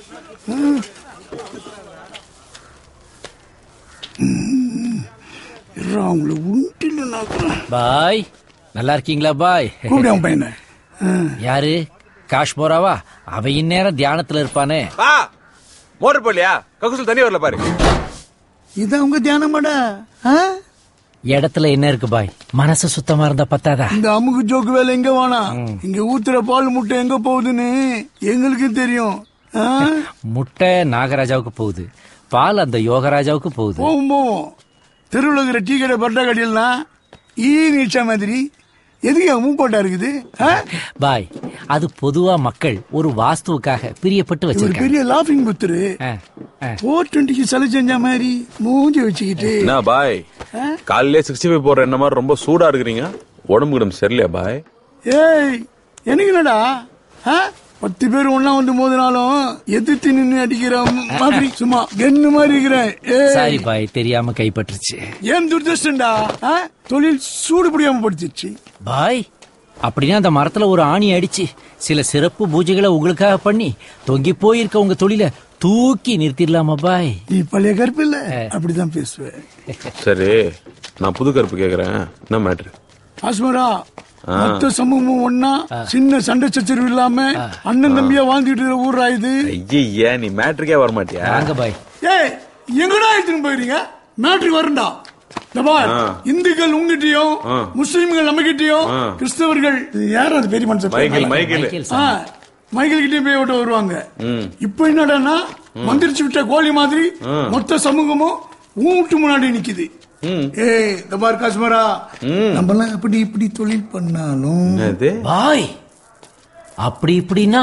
[SPEAKER 8] அவங்கள உண்டில
[SPEAKER 21] பாய், நல்லா இருக்கீங்களா பாய்?
[SPEAKER 8] பையன
[SPEAKER 21] யாரு? காஷ்மோராவா? அவ இந்நேரம் தியானத்துல இருப்பானே.
[SPEAKER 4] மோட்டர் போலியா? கக்குசல் தண்ணி வரல பாரு.
[SPEAKER 8] இது அவங்க தியானமாடா?
[SPEAKER 21] இடத்துல என்ன இருக்கு பாய்? மனசு சுத்தமா இருந்தா பத்தாதா?
[SPEAKER 8] இந்த அமுக்கு ஜோக்கு வேலை எங்க வேணா, இங்க ஊத்துற பால் முட்டை எங்க போகுதுன்னு எங்களுக்கு தெரியும்.
[SPEAKER 21] முட்டை நாகராஜாவுக்கு போகுது, பால் அந்த யோகராஜாவுக்கு போகுது.
[SPEAKER 8] போகும் போவோம். தெருவில் இருக்கிற டீ கடை பட்டா கடையிலாம் ஈ நீச்சா மாதிரி எதுக்கு மூப்போட்டா இருக்குது
[SPEAKER 21] பாய்? அது பொதுவா மக்கள் ஒரு வாஸ்துவுக்காக பிரியப்பட்டு வச்சிருக்காங்க.
[SPEAKER 8] பெரிய லாஃபிங் புத்தரு போர் டுவெண்ட்டிக்கு சலை செஞ்ச மாதிரி மூஞ்சி வச்சுக்கிட்டு.
[SPEAKER 4] என்ன பாய், காலையிலே சிக்ஸ்டி ஃபைவ் போடுற என்ன மாதிரி ரொம்ப சூடா இருக்கிறீங்க? உடம்பு கிடம் சரியில்லையா பாய்?
[SPEAKER 8] ஏய், எனக்கு என்னடா பத்து பேர் ஒன்னா வந்து மோதினாலும் எதிர்த்து நின்று அடிக்கிற மாதிரி சும்மா கென்னு மாதிரி இருக்கிறேன்.
[SPEAKER 21] சாரி பாய், தெரியாம கைப்பற்றுச்சு.
[SPEAKER 8] ஏன் துர்தஷ்டா, தொழில் சூடு புடியாம படுத்துச்சு
[SPEAKER 21] பாய். அப்படின்னா அந்த மரத்துல ஒரு ஆணி அடிச்சு சில சிறப்பு பூஜைகளை உங்களுக்காக பண்ணி தொங்கி போயிருக்க உங்க தொழில தூக்கி நிறுத்திடலாமா பாய்?
[SPEAKER 8] நீ பழைய கருப்பு இல்ல, அப்படிதான் பேசுவேன்.
[SPEAKER 4] சரி, நான் புது கருப்பு கேக்குறேன். என்ன மேட்ரு?
[SPEAKER 8] காஷ்மரா, மொத்த சமூகமும் ஒன்னா சின்ன சண்டை சச்சரவு இல்லாம அண்ணன் தம்பியா வாழ்ந்துட்டு ஊர்ரா இது.
[SPEAKER 4] ஐயா, நீ மேட்ருக்கே வர மாட்டியா?
[SPEAKER 21] வாங்க பாய்.
[SPEAKER 8] ஏய், எங்கடா எடுத்துன்னு போயிருங்க? மேட்ருக்கு வரண்டா. இந்துக்கள் உங்ககிட்டயும், முஸ்லிம்கள் நம்ம கிட்டயும், கிறிஸ்தவர்கள் யாரும் அது பெரிய மனுஷன் மைக்கேல் கிட்டயும் போய் விட்டு வருவாங்க. இப்ப என்னடான்னா மந்திரிச்சு விட்ட கோழி மாதிரி மொத்த சமூகமும் ஊட்டு முன்னாடி நிக்குது. ஏய், இந்த பார் காஷ்மரா, நம்ம அப்படி இப்படி தொழில் பண்ணாலும்
[SPEAKER 21] பாய் அப்படி இப்படின்னா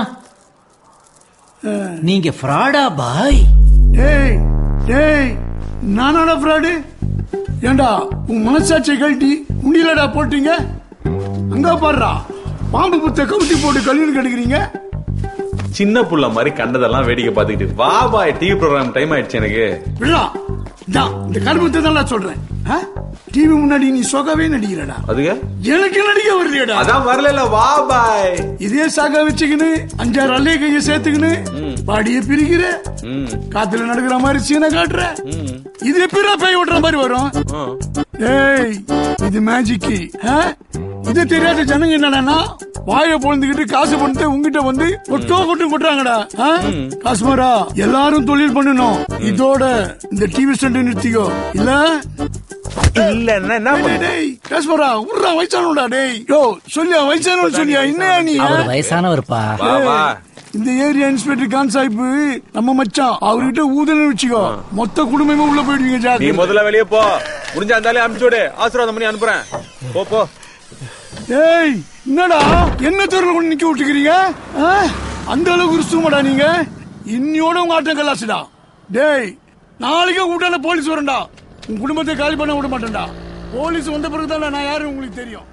[SPEAKER 21] நீங்க ஃப்ராடா பாய்?
[SPEAKER 8] டேய் டேய், நானாடா ஃப்ராடு? ஏண்டா உன் மனசாட்சியை கழட்டி உண்டியலடா போட்டீங்க? அங்க பாடுறா, பாம்பு புத்த கவுத்தி போட்டு கல்வின்னு கிடைக்கிறீங்க.
[SPEAKER 4] சின்ன புள்ள மாதிரி கண்டதெல்லாம் வேடிக்கை பார்த்துக்கிட்டு வா பாய், டிவி ப்ரோக்ராம் டைம் ஆயிடுச்சு எனக்கு.
[SPEAKER 8] இந்த கருமத்தை தான் நான் சொல்றேன். டிவி முன்னாடி நீ சொகவே நடிக்கிறடா.
[SPEAKER 4] அதுக்கு
[SPEAKER 8] எனக்கு நடிக்க வரலையடா.
[SPEAKER 4] அதான் வரல. வா பாய்,
[SPEAKER 8] இதே சாக வச்சுக்கின்னு அஞ்சாறு அல்லைய கைய சேர்த்துக்கின்னு பாடிய பிரிக்கிற, காத்துல நடக்கிற மாதிரி சீனை காட்டுற. இது எப்படா பேய் ஓட்டுற மாதிரி வரும்? ஏய், இது மேஜிக். இது தெரியாத ஜனங்க என்னடா வாய பொழுந்துகிட்டு காசு பண்ணிட்டு உங்ககிட்ட வந்து ஒட்டோ கொட்டு கொட்டுறாங்கடா. காசுமாரா, எல்லாரும் தொழில் பண்ணணும். இதோட இந்த டிவி ஸ்டாண்ட் நிறுத்திக்கோ. இல்ல
[SPEAKER 4] இல்ல என்ன
[SPEAKER 8] காசுமாரா, உர்றா வயசானோடா. டேய் யோ, சொல்லியா வயசானவன் சொல்லியா? என்ன நீ
[SPEAKER 21] வயசானவர்ப்பா?
[SPEAKER 8] இந்த ஏரியா இன்ஸ்பெக்டர் கான் சாஹிப் நம்ம மச்சான், அவர்கிட்ட ஊதல் வச்சுக்கோ, மொத்த குடும்பமே உள்ள போயிடுவீங்க. ஜாதி,
[SPEAKER 4] நீ முதல்ல வெளியே போ. முடிஞ்சா இருந்தாலே அனுப்பிச்சுடு, ஆசீர்வாதம் பண்ணி அனுப்புறேன். போ போ.
[SPEAKER 8] ஏய், என்னடா என்ன தெருல கொண்டு நிக்க விட்டுக்கிறீங்க? அந்த அளவுக்கு ருசுமாடா நீங்க? இன்னியோட உங்க ஆட்டம் கலாசுடா. டேய், நாளைக்கே கூட்டால போலீஸ் வரண்டா. உன் குடும்பத்தை காலி பண்ண விட மாட்டேன்டா. போலீஸ் வந்த பிறகுதான் நான் யாரு உங்களுக்கு தெரியும்.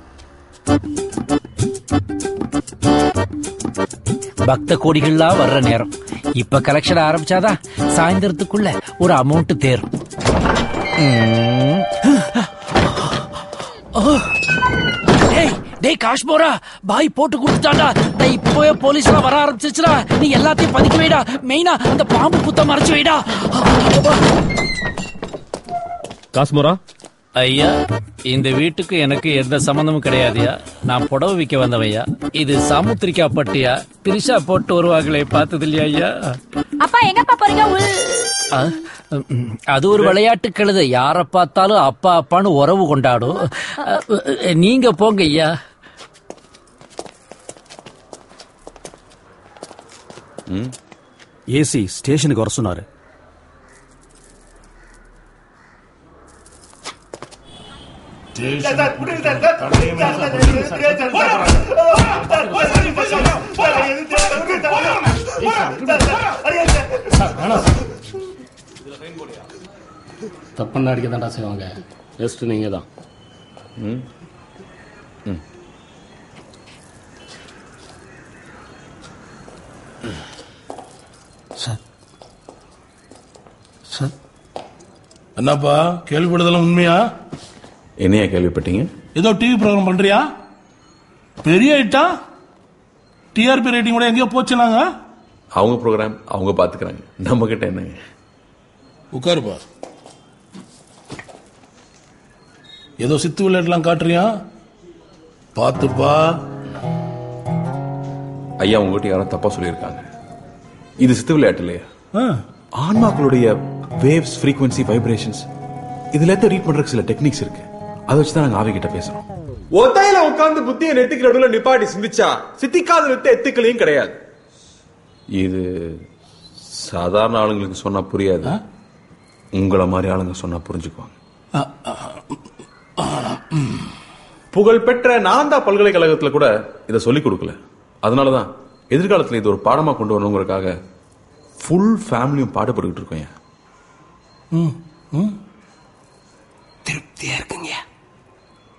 [SPEAKER 21] பக்த கோடிகள்லாம் வர்ற நேரம். இப்ப கலெக்ஷன் ஆரம்பிச்சாதான் சாயந்தரத்துக்குள்ள ஒரு அமௌண்ட் தேரும். டேய் காஷ்மோரா, பாய் போட்டு கொடுத்துட்டாடா. இப்பவே போலீஸ் வர ஆரம்பிச்சிச்சுடா. நீ எல்லாத்தையும் பதிக்க வைடா. மெயினா அந்த பாம்பு புத்த மறைச்சு வைடா.
[SPEAKER 17] காஷ்மோரா,
[SPEAKER 21] ஐயா, இந்த வீட்டுக்கு எனக்கு எந்த சம்பந்தமும் கிடையாதுயா. நான் புடவை விற்க வந்தவையா. இது சாமுத்திரிக்கா பட்டியா? திரிஷா போட்டு வருவாங்களே, பார்த்தது இல்லையா ஐயா?
[SPEAKER 19] அப்பா எங்கப்பா போறீங்க?
[SPEAKER 21] அது ஒரு விளையாட்டு கழுது. யார பார்த்தாலும் அப்பா அப்பான்னு உறவு கொண்டாடும். நீங்க போங்க ஐயா.
[SPEAKER 13] ஏசி ஸ்டேஷனுக்கு வர சொன்னாரு.
[SPEAKER 17] தப்பண்ணா அடிக்க தாண்டா செய்வாங்க. பெஸ்ட் நீங்க தான்.
[SPEAKER 2] என்னப்பா கேள்விப்படுதெல்லாம் உண்மையா?
[SPEAKER 4] என்னையா கேள்விப்பட்டீங்க?
[SPEAKER 2] ஏதோ டிவி ப்ரோக்ராம் பண்றியா? பெரிய ஐட்டா டிஆர்பி ரேட்டிங் கூட எங்கேயோ போச்சுனாங்க.
[SPEAKER 4] அவங்க ப்ரோக்ராம் அவங்க பாத்துக்கிறாங்க, நம்ம கிட்ட என்னங்க?
[SPEAKER 2] உட்காருப்பா. ஏதோ சித்து விளையாட்டுலாம் காட்டுறியா? பாத்துப்பா.
[SPEAKER 4] ஐயா, உங்ககிட்ட யாரும் தப்பா சொல்லியிருக்காங்க. இது சித்து விளையாட்டு இல்லையா? ஆன்மாக்களுடைய வேவ்ஸ், ஃப்ரீக்வன்சி, வைப்ரேஷன்ஸ் இதுல இருந்து ரீட் பண்றதுக்கு சில டெக்னிக்ஸ் இருக்கு. அதை வச்சுதான் நாங்க ஆவி கிட்ட பேசுறோம். ஒத்தையில உட்கார்ந்து புத்திய நெத்திக்கு நடுவுல நிப்பாட்டி சிந்திச்சா சித்திக்காத வித்து எத்துக்களையும் கிடையாது. இது சாதாரண ஆளுங்களுக்கு சொன்னா புரியாது. உங்களை மாதிரி ஆளுங்க சொன்னா புரிஞ்சுக்குவாங்க. புகழ்பெற்ற நாலந்தா பல்கலைக்கழகத்துல கூட இதை சொல்லிக் கொடுக்கல. அதனாலதான் எதிர்காலத்துல இது ஒரு பாடமா கொண்டு வரணுங்கிறதுக்காக ஃபுல் ஃபேமிலியும் பாடுபட்டுக்கிட்டு இருக்கோம்.
[SPEAKER 21] திருப்தியா இருக்குங்க.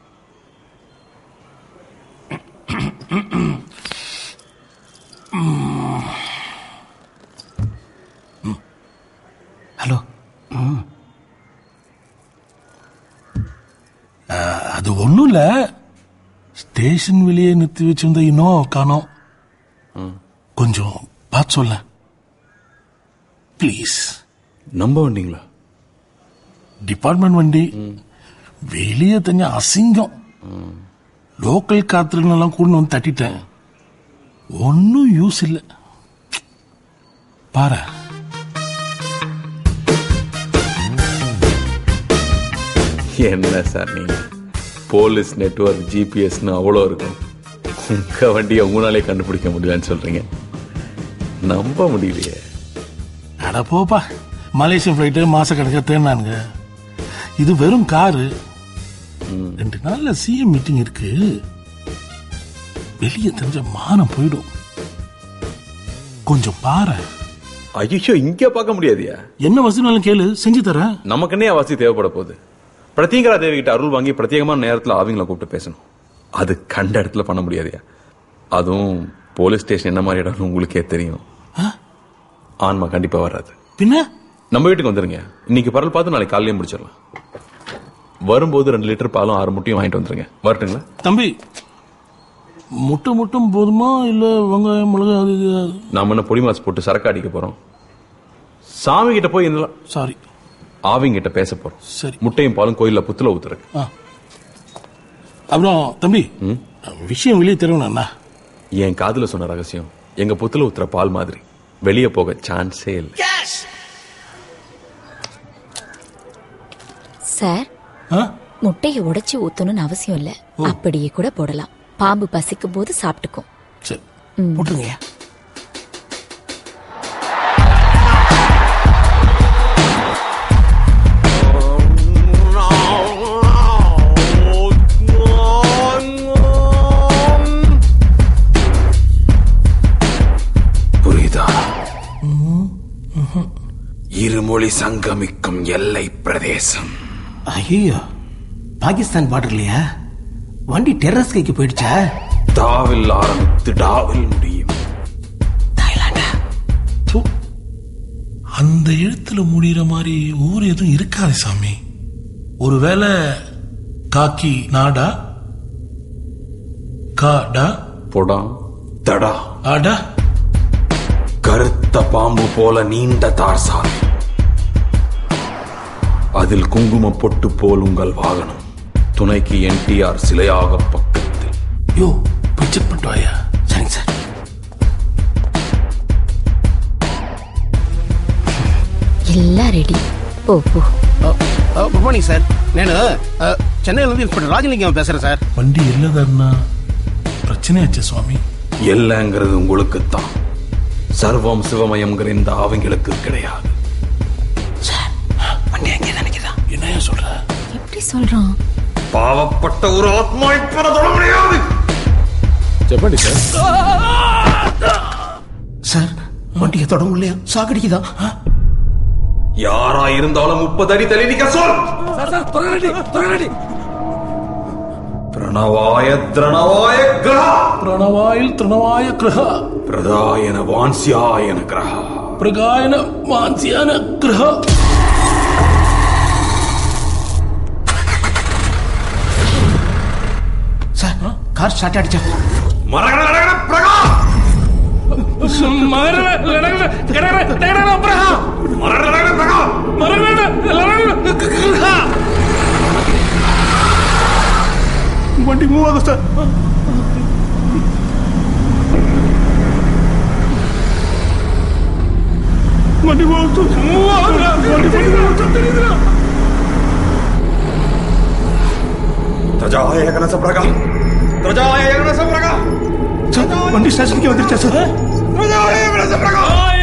[SPEAKER 2] ம் ஸ்டேஷன் வெளியே நிறுத்தி வச்சிருந்த இன்னும் காணோம். கொஞ்சம் பார்த்து சொல்ல ப்ளீஸ்.
[SPEAKER 4] நம்ப வண்டிங்களா?
[SPEAKER 2] டிபார்ட்மெண்ட் வண்டி. வெளியே தனியா அசிங்கம். லோக்கல் காத்திரங்களெல்லாம் கூட வந்து தட்டிட்டேன். ஒன்னும் யூஸ் இல்லை. பாரு
[SPEAKER 4] என்ன சார் நீங்க போலீஸ் நெட்வொர்க் ஜிபிஎஸ்னு அவ்வளோ இருக்கும், உங்க வண்டியை உங்களாலே கண்டுபிடிக்க முடியலன்னு சொல்றீங்க. நம்ப முடியலையே.
[SPEAKER 2] அட போப்பா, மலேசியன் ஃபிளைட்டு மாச கணக்க தேடினானுங்க. இது வெறும் காரு. ரெண்டு நாள்ல சிஎம் மீட்டிங் இருக்கு. வெளியே தெரிஞ்ச மானம் போயிடும். கொஞ்சம் பாரு.
[SPEAKER 4] ஐயோ, இங்க பார்க்க முடியாதியா?
[SPEAKER 2] என்ன வசதினாலும் கேளு, செஞ்சு தரேன்.
[SPEAKER 4] நமக்கு என்ன வசதி தேவைப்பட போகுது? பிரத்யேகரா தேவி கிட்ட அருள் வாங்கி பிரத்யேகமான நேரத்தில் அவங்கள கூப்பிட்டு பேசணும். அது கண்ட இடத்துல பண்ண முடியாதியா? அதுவும் போலீஸ் ஸ்டேஷன் என்ன மாதிரி இடம் உங்களுக்கே தெரியும். ஆன்மா கண்டிப்பா வராது.
[SPEAKER 2] பின்ன
[SPEAKER 4] நம்ம வீட்டுக்கு வந்துருங்க. இன்னைக்கு பரல் பார்த்து நாளைக்கு காலையிலே முடிச்சிடலாம். வரும்போது ரெண்டு லிட்டர் பாலும் ஆறு முட்டையும் வாங்கிட்டு வந்துருங்க. வரட்டுங்களா?
[SPEAKER 2] தம்பி, முட்டை முட்டும் போதுமா இல்ல வெங்காயம் மிளகாய்?
[SPEAKER 4] நாம என்ன பொடி மாசு போட்டு சரக்கு அடிக்க போறோம்? சாமி கிட்ட போய்
[SPEAKER 2] சாரி
[SPEAKER 4] ஆவிங்கிட்ட பேச போறோம்.
[SPEAKER 2] சரி,
[SPEAKER 4] முட்டையும் பாலும் கோயில்ல புத்துல ஊத்துறேன்.
[SPEAKER 2] அப்புறம் தம்பி, விஷயம் வெளியே தெரியணும்னா
[SPEAKER 4] என் காதுல சொன்ன ரகசியம் எங்க புத்துல ஊத்துற பால் மாதிரி வெளியே போக சான்ஸே இல்லை.
[SPEAKER 19] சார், முட்டையை உடைச்சு ஊத்தணும்னு அவசியம் இல்ல, அப்படியே கூட போடலாம். பாம்பு பசிக்கும் போது சாப்பிட்டுக்கும்.
[SPEAKER 2] சரி, போட்டுருங்க.
[SPEAKER 4] புரியுதா? இருமொழி சங்கமிக்கும் எல்லை பிரதேசம்.
[SPEAKER 6] ஐயோ, பாகிஸ்தான் பார்டர் இல்லையா? வண்டி டெரஸ் கைக்கு போயிடுச்சா?
[SPEAKER 4] தாவில் ஆரம்பித்து டாவில் முடியும்.
[SPEAKER 2] அந்த எழுத்துல முடிகிற மாதிரி ஊர் எதுவும் இருக்காது சாமி. ஒருவேளை காக்கி நாடா, காடா,
[SPEAKER 4] பொடா, தடா,
[SPEAKER 2] ஆடா,
[SPEAKER 4] கருத்த பாம்பு போல நீண்ட தார்சாலை, அதில் குங்கும பொட்டு போல் உங்கள் வாகனம், துணைக்கு என்டிஆர் சிலையாக பக்கத்தில்.
[SPEAKER 2] யோ, பிச்சை பண்ணிட்டு வாயா. சரிங்க சார்.
[SPEAKER 19] எல்லாம் ரெடி. போ போ.
[SPEAKER 6] Good morning sir. నేను చెన్నైలో నుండి ఇన్స్పెక్టర్ రాజలింగం பேசுறேன் சார்.
[SPEAKER 2] வண்டி இல்லதன்னா பிரச்சனையாச்சு சுவாமி.
[SPEAKER 4] இல்லங்கிறது உங்களுக்குத்தான், சர்வம் சிவமயம்ங்கிற இந்த ஆவிங்களுக்கு கிடையாது.
[SPEAKER 6] சார், வண்டி அங்கே தான் நிக்குதா?
[SPEAKER 2] என்னையா சொல்ற?
[SPEAKER 19] எப்படி சொல்றான்?
[SPEAKER 4] பாவப்பட்ட ஒரு ஆத்மா இப்ப தொட முடியாது. செப்படி சார்.
[SPEAKER 6] சார், வண்டியை தொட முடியலையா? சாக்கடிக்குதா?
[SPEAKER 4] யாரா இருந்தாலும் முப்பது அடி தள்ளி நிக்க சொல். பிரணவாய திரணவாய கிரஹ,
[SPEAKER 2] பிரணவாயில் திரணவாய கிரஹ,
[SPEAKER 4] பிரதாயன வான்சியாயன கிரஹ,
[SPEAKER 2] பிரகாயன வான்சியாயன கிரஹ.
[SPEAKER 6] சார், கார் ஸ்டார்ட் ஆயிடுச்சா?
[SPEAKER 4] மரகட மரகட பிரகா,
[SPEAKER 2] மரகட லடகட கடகட கடகட பிரகா,
[SPEAKER 4] மரகட மரகட பிரகா,
[SPEAKER 2] மரகட லடகட கிரஹ. வண்டி மூவ் ஆகுது சார். வண்டி மூவ் ஆகுது. மூவ் ஆகுது. வண்டி தெரியுதுடா.
[SPEAKER 4] தஜாய கனச பிரகா, தஜாய கனச பிரகா.
[SPEAKER 2] சார், வண்டி ஸ்டேஷனுக்கு வந்துருச்சா சார்?
[SPEAKER 4] தஜாய கனச பிரகா,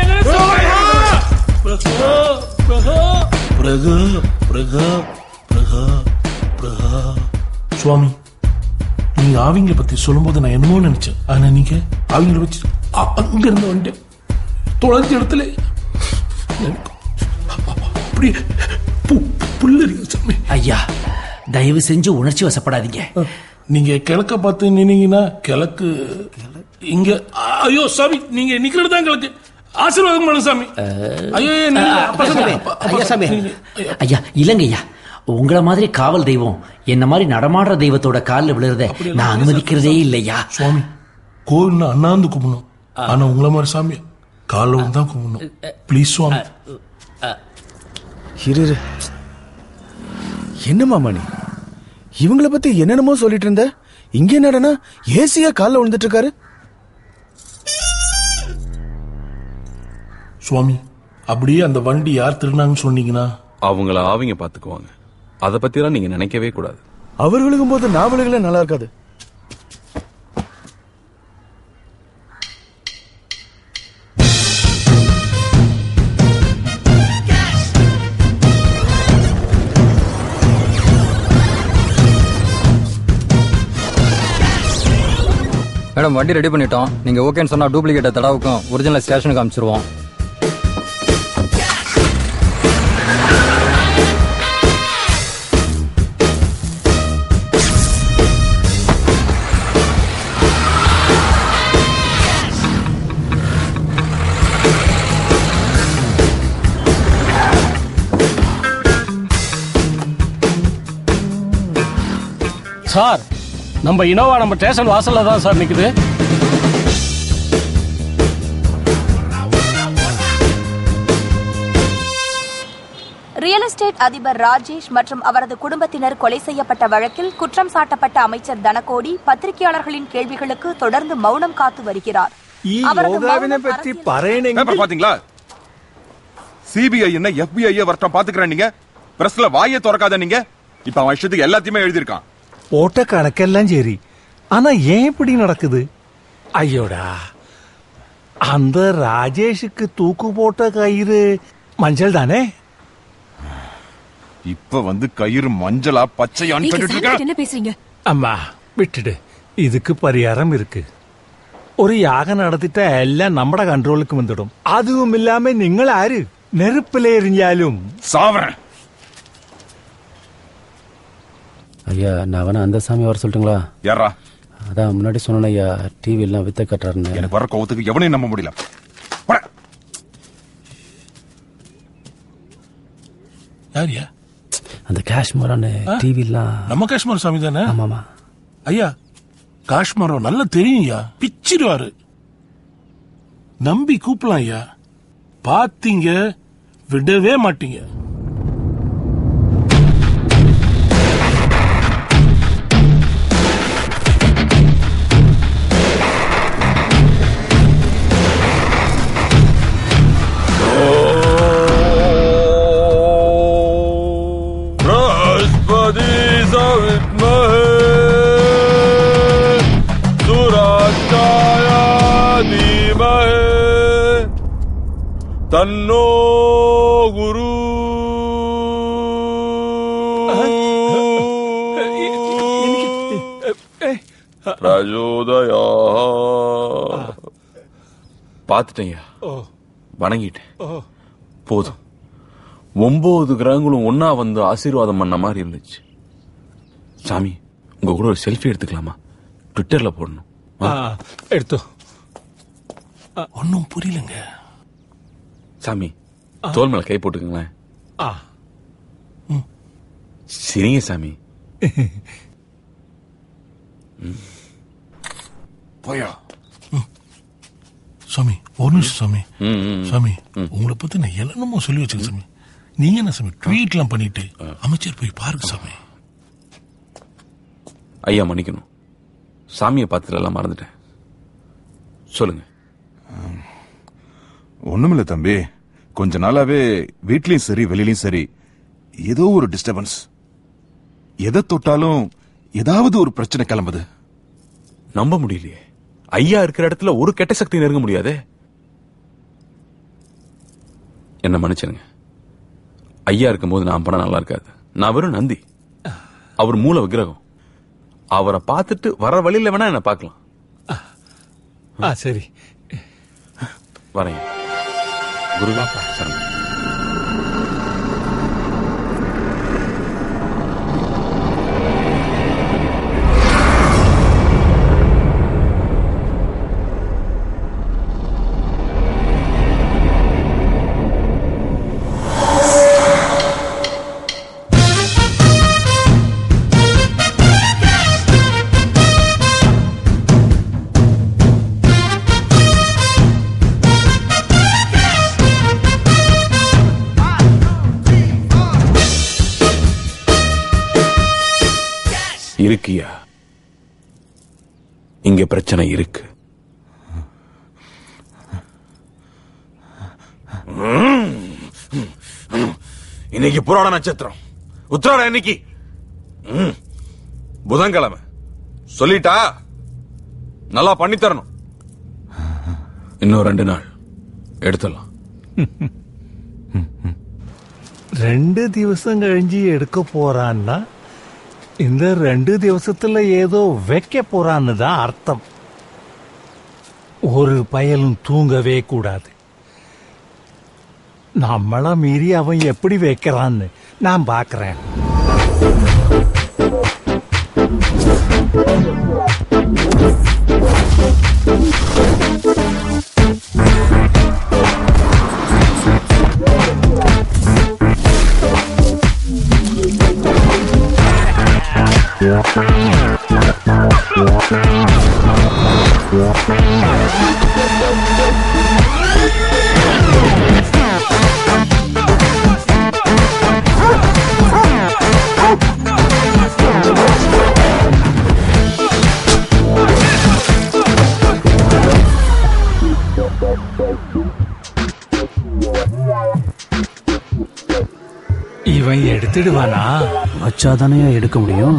[SPEAKER 2] பிரகா பிரகா பிரகா பிரகா பிரகா பிரகா. சுவாமி, நீங்க ஆவிங்களை பத்தி சொல்லும் போது நான் என்னமோ நினைச்சேன். ஆனா நீங்க ஆவிங்களை வச்சு அங்க இருந்து வந்துட்டு தொலைஞ்ச இடத்துல அப்படி புல்லறிங்க சாமி.
[SPEAKER 6] ஐயா, தயவு செஞ்சு உணர்ச்சி வசப்படாதீங்க.
[SPEAKER 2] நீங்க கிழக்க பார்த்து நின்னீங்கன்னா கிழக்கு இங்க. ஐயோ சாமி, நீங்க நிக்கிறது தான் கிழக்கு. ஆசீர்வாதம் பண்ணு சாமி.
[SPEAKER 6] ஐயா சாமி, ஐயா இல்லங்க ஐயா,
[SPEAKER 21] உங்கள மாதிரி காவல் தெய்வம் என்ன மாதிரி நடமாடுற தெய்வத்தோட காலில் விழுறத நான் அனுமதிக்கிறதே இல்லையா.
[SPEAKER 2] சுவாமி, கோவில்ல அண்ணாந்து கும்பிடணும், ஆனா உங்கள மாதிரி சாமி காலில் தான் கும்பிடணும். ப்ளீஸ் சுவாமி.
[SPEAKER 10] இரு என்னம்மா மணி, இவங்கள பத்தி என்னென்னமோ சொல்லிட்டு இருந்த, இங்க என்னடனா ஏசியா காலில் விழுந்துட்டு இருக்காரு.
[SPEAKER 2] சுவாமி, அப்படியே அந்த வண்டி யார் திருநாங்கன்னு சொன்னீங்கன்னா
[SPEAKER 4] அவங்கள ஆவிங்க பாத்துக்குவாங்க. அதை பத்திலாம் நீங்க நினைக்கவே கூடாது.
[SPEAKER 10] அவர்களுக்கும் போது நாவல்களே நல்லா இருக்காது.
[SPEAKER 11] மேடம், வண்டி ரெடி பண்ணிட்டோம். நீங்க ஓகேன்னு சொன்னா டூப்ளிகேட்டை தடாவுக்கும் ஒரிஜினல் ஸ்டேஷனுக்கு அனுப்பிச்சிருவோம்.
[SPEAKER 16] சார், நம்ம இனோவா நம்ம ஸ்டேஷன் வாசல்ல தான் சார் நிக்குது.
[SPEAKER 22] ரியல் எஸ்டேட் அதிபர் ராஜேஷ் மற்றும் அவரது குடும்பத்தினர் கொலை செய்யப்பட்ட வழக்கில் குற்றம் சாட்டப்பட்ட அமைச்சர் தனகோடி பத்திரிகையாளர்களின் கேள்விகளுக்கு தொடர்ந்து மௌனம் காத்து வருகிறார்.
[SPEAKER 15] பாத்தீங்களா, சிபிஐ என்ன எஃபிஐ வரட்டும் பாத்துக்கிறேன். நீங்க பிரஸ்ல வாயை திறக்காத. நீங்க இப்ப அவன் இஷ்டத்துக்கு எல்லாத்தையுமே எழுதியிருக்கான்.
[SPEAKER 16] போட்ட கணக்கெல்லாம் சரி, ஆனா ஏன் இப்படி நடக்குது? ஐயோடா, அந்த ராஜேஷுக்கு தூக்கு போட்ட கயிறு மஞ்சள் தானே?
[SPEAKER 15] இப்ப வந்து கயிறு மஞ்சளா பச்சையான்னு கேட்டுட்டு இருக்க.
[SPEAKER 7] என்ன பேசுறீங்க?
[SPEAKER 16] அம்மா விட்டுடு, இதுக்கு பரிகாரம் இருக்கு. ஒரு யாகம் நடத்திட்ட எல்லாம் நம்ம கண்ட்ரோலுக்கு வந்துடும். அதுவும் இல்லாம നിങ്ങൾ ആര് நெருப்பில எரிஞ்சாலும்
[SPEAKER 15] சாவறேன்.
[SPEAKER 23] ஐயா, நான் வேணா அந்த சாமி வர சொல்லட்டுங்களா?
[SPEAKER 15] யாரா?
[SPEAKER 23] அதான் முன்னாடி சொன்னேன் ஐயா, டிவி எல்லாம் வித்த கட்டுறாருன்னு.
[SPEAKER 15] எனக்கு வர கோவத்துக்கு எவனையும் நம்ப முடியல.
[SPEAKER 2] யாரியா?
[SPEAKER 23] அந்த காஷ்மீரான டிவி எல்லாம்
[SPEAKER 2] நம்ம காஷ்மீர் சாமி தானே?
[SPEAKER 23] ஆமாமா
[SPEAKER 2] ஐயா, காஷ்மீரம் நல்லா தெரியும் ஐயா, பிச்சிருவாரு. நம்பி கூப்பிடலாம் ஐயா, பாத்தீங்க விடவே மாட்டீங்க.
[SPEAKER 15] தன்னோ குரு ராஜோதயா.
[SPEAKER 4] பாத்துட்டேங்க, வணங்கிட்டேன். போதும். ஒன்பது கிரகங்களும் ஒன்னா வந்து ஆசீர்வாதம் பண்ண மாதிரி இருந்துச்சு. சாமி, உங்க கூட ஒரு செல்ஃபி எடுத்துக்கலாமா? ட்விட்டர்ல போடணும்.
[SPEAKER 16] எடுத்தோ.
[SPEAKER 2] ஒன்னும் புரியலங்க.
[SPEAKER 4] சாமி, தோல் மேல கை போட்டுக்கங்களேன். சரிங்க சாமி.
[SPEAKER 15] போயா
[SPEAKER 2] சாமி, ஒரு நிமிஷம் சாமி. சாமி, உங்களை பத்தி நான் என்னமோ சொல்லி வச்சுக்க சாமி. நீங்க என்ன சாமி ட்வீட் எல்லாம் பண்ணிட்டு அமைச்சர் போய் பாருங்க சாமி.
[SPEAKER 4] ஐயா மன்னிக்கணும், சாமியை பார்த்துட்டு எல்லாம் மறந்துட்டேன். சொல்லுங்க.
[SPEAKER 15] ஒண்ணுமில்ல தம்பி, கொஞ்ச நாளாவே வீட்லயும் சரி வெளியிலயும் சரி ஏதோ ஒரு டிஸ்டர்பன்ஸ். எதை தொட்டாலும் ஏதாவது ஒரு பிரச்சனை கிளம்புது.
[SPEAKER 4] நம்ப முடியலையே. ஐயா இருக்கிற இடத்துல ஒரு கெட்ட சக்தி நெருங்க முடியாதே. என்ன மன்னிச்சிருங்க. ஐயா இருக்கும்போது நான் பண்ண நல்லா இருக்காது. நான் வெறும் நந்தி, அவர் மூல விக்கிரகம். அவரை பார்த்துட்டு வர வழியில வேணா என்ன பார்க்கலாம்.
[SPEAKER 16] சரி,
[SPEAKER 4] வரேன். குருவா சரணம். இருக்கியா? இங்க பிரச்சனை இருக்கு. இன்னைக்கு புராண நட்சத்திரம், உத்திராடம் இன்னைக்கு புதன்கிழமை. சொல்லிட்டா நல்லா பண்ணி தரணும். இன்னும் ரெண்டு நாள் எடுத்துடலாம்.
[SPEAKER 16] ரெண்டு ദിവസം കഴിഞ്ഞ് எடுக்க போறான்னா இந்த ரெண்டு ദിവസத்துல ஏதோ வைக்க போறான்னு தான் அர்த்தம். ஒரு பயலும் தூங்கவே கூடாது. நம்மள மீறி அவன் எப்படி வைக்கிறான்னு நான் பாக்குறேன். இவன் எடுத்துடுவானா?
[SPEAKER 23] வச்சாதானே எடுக்க முடியும்.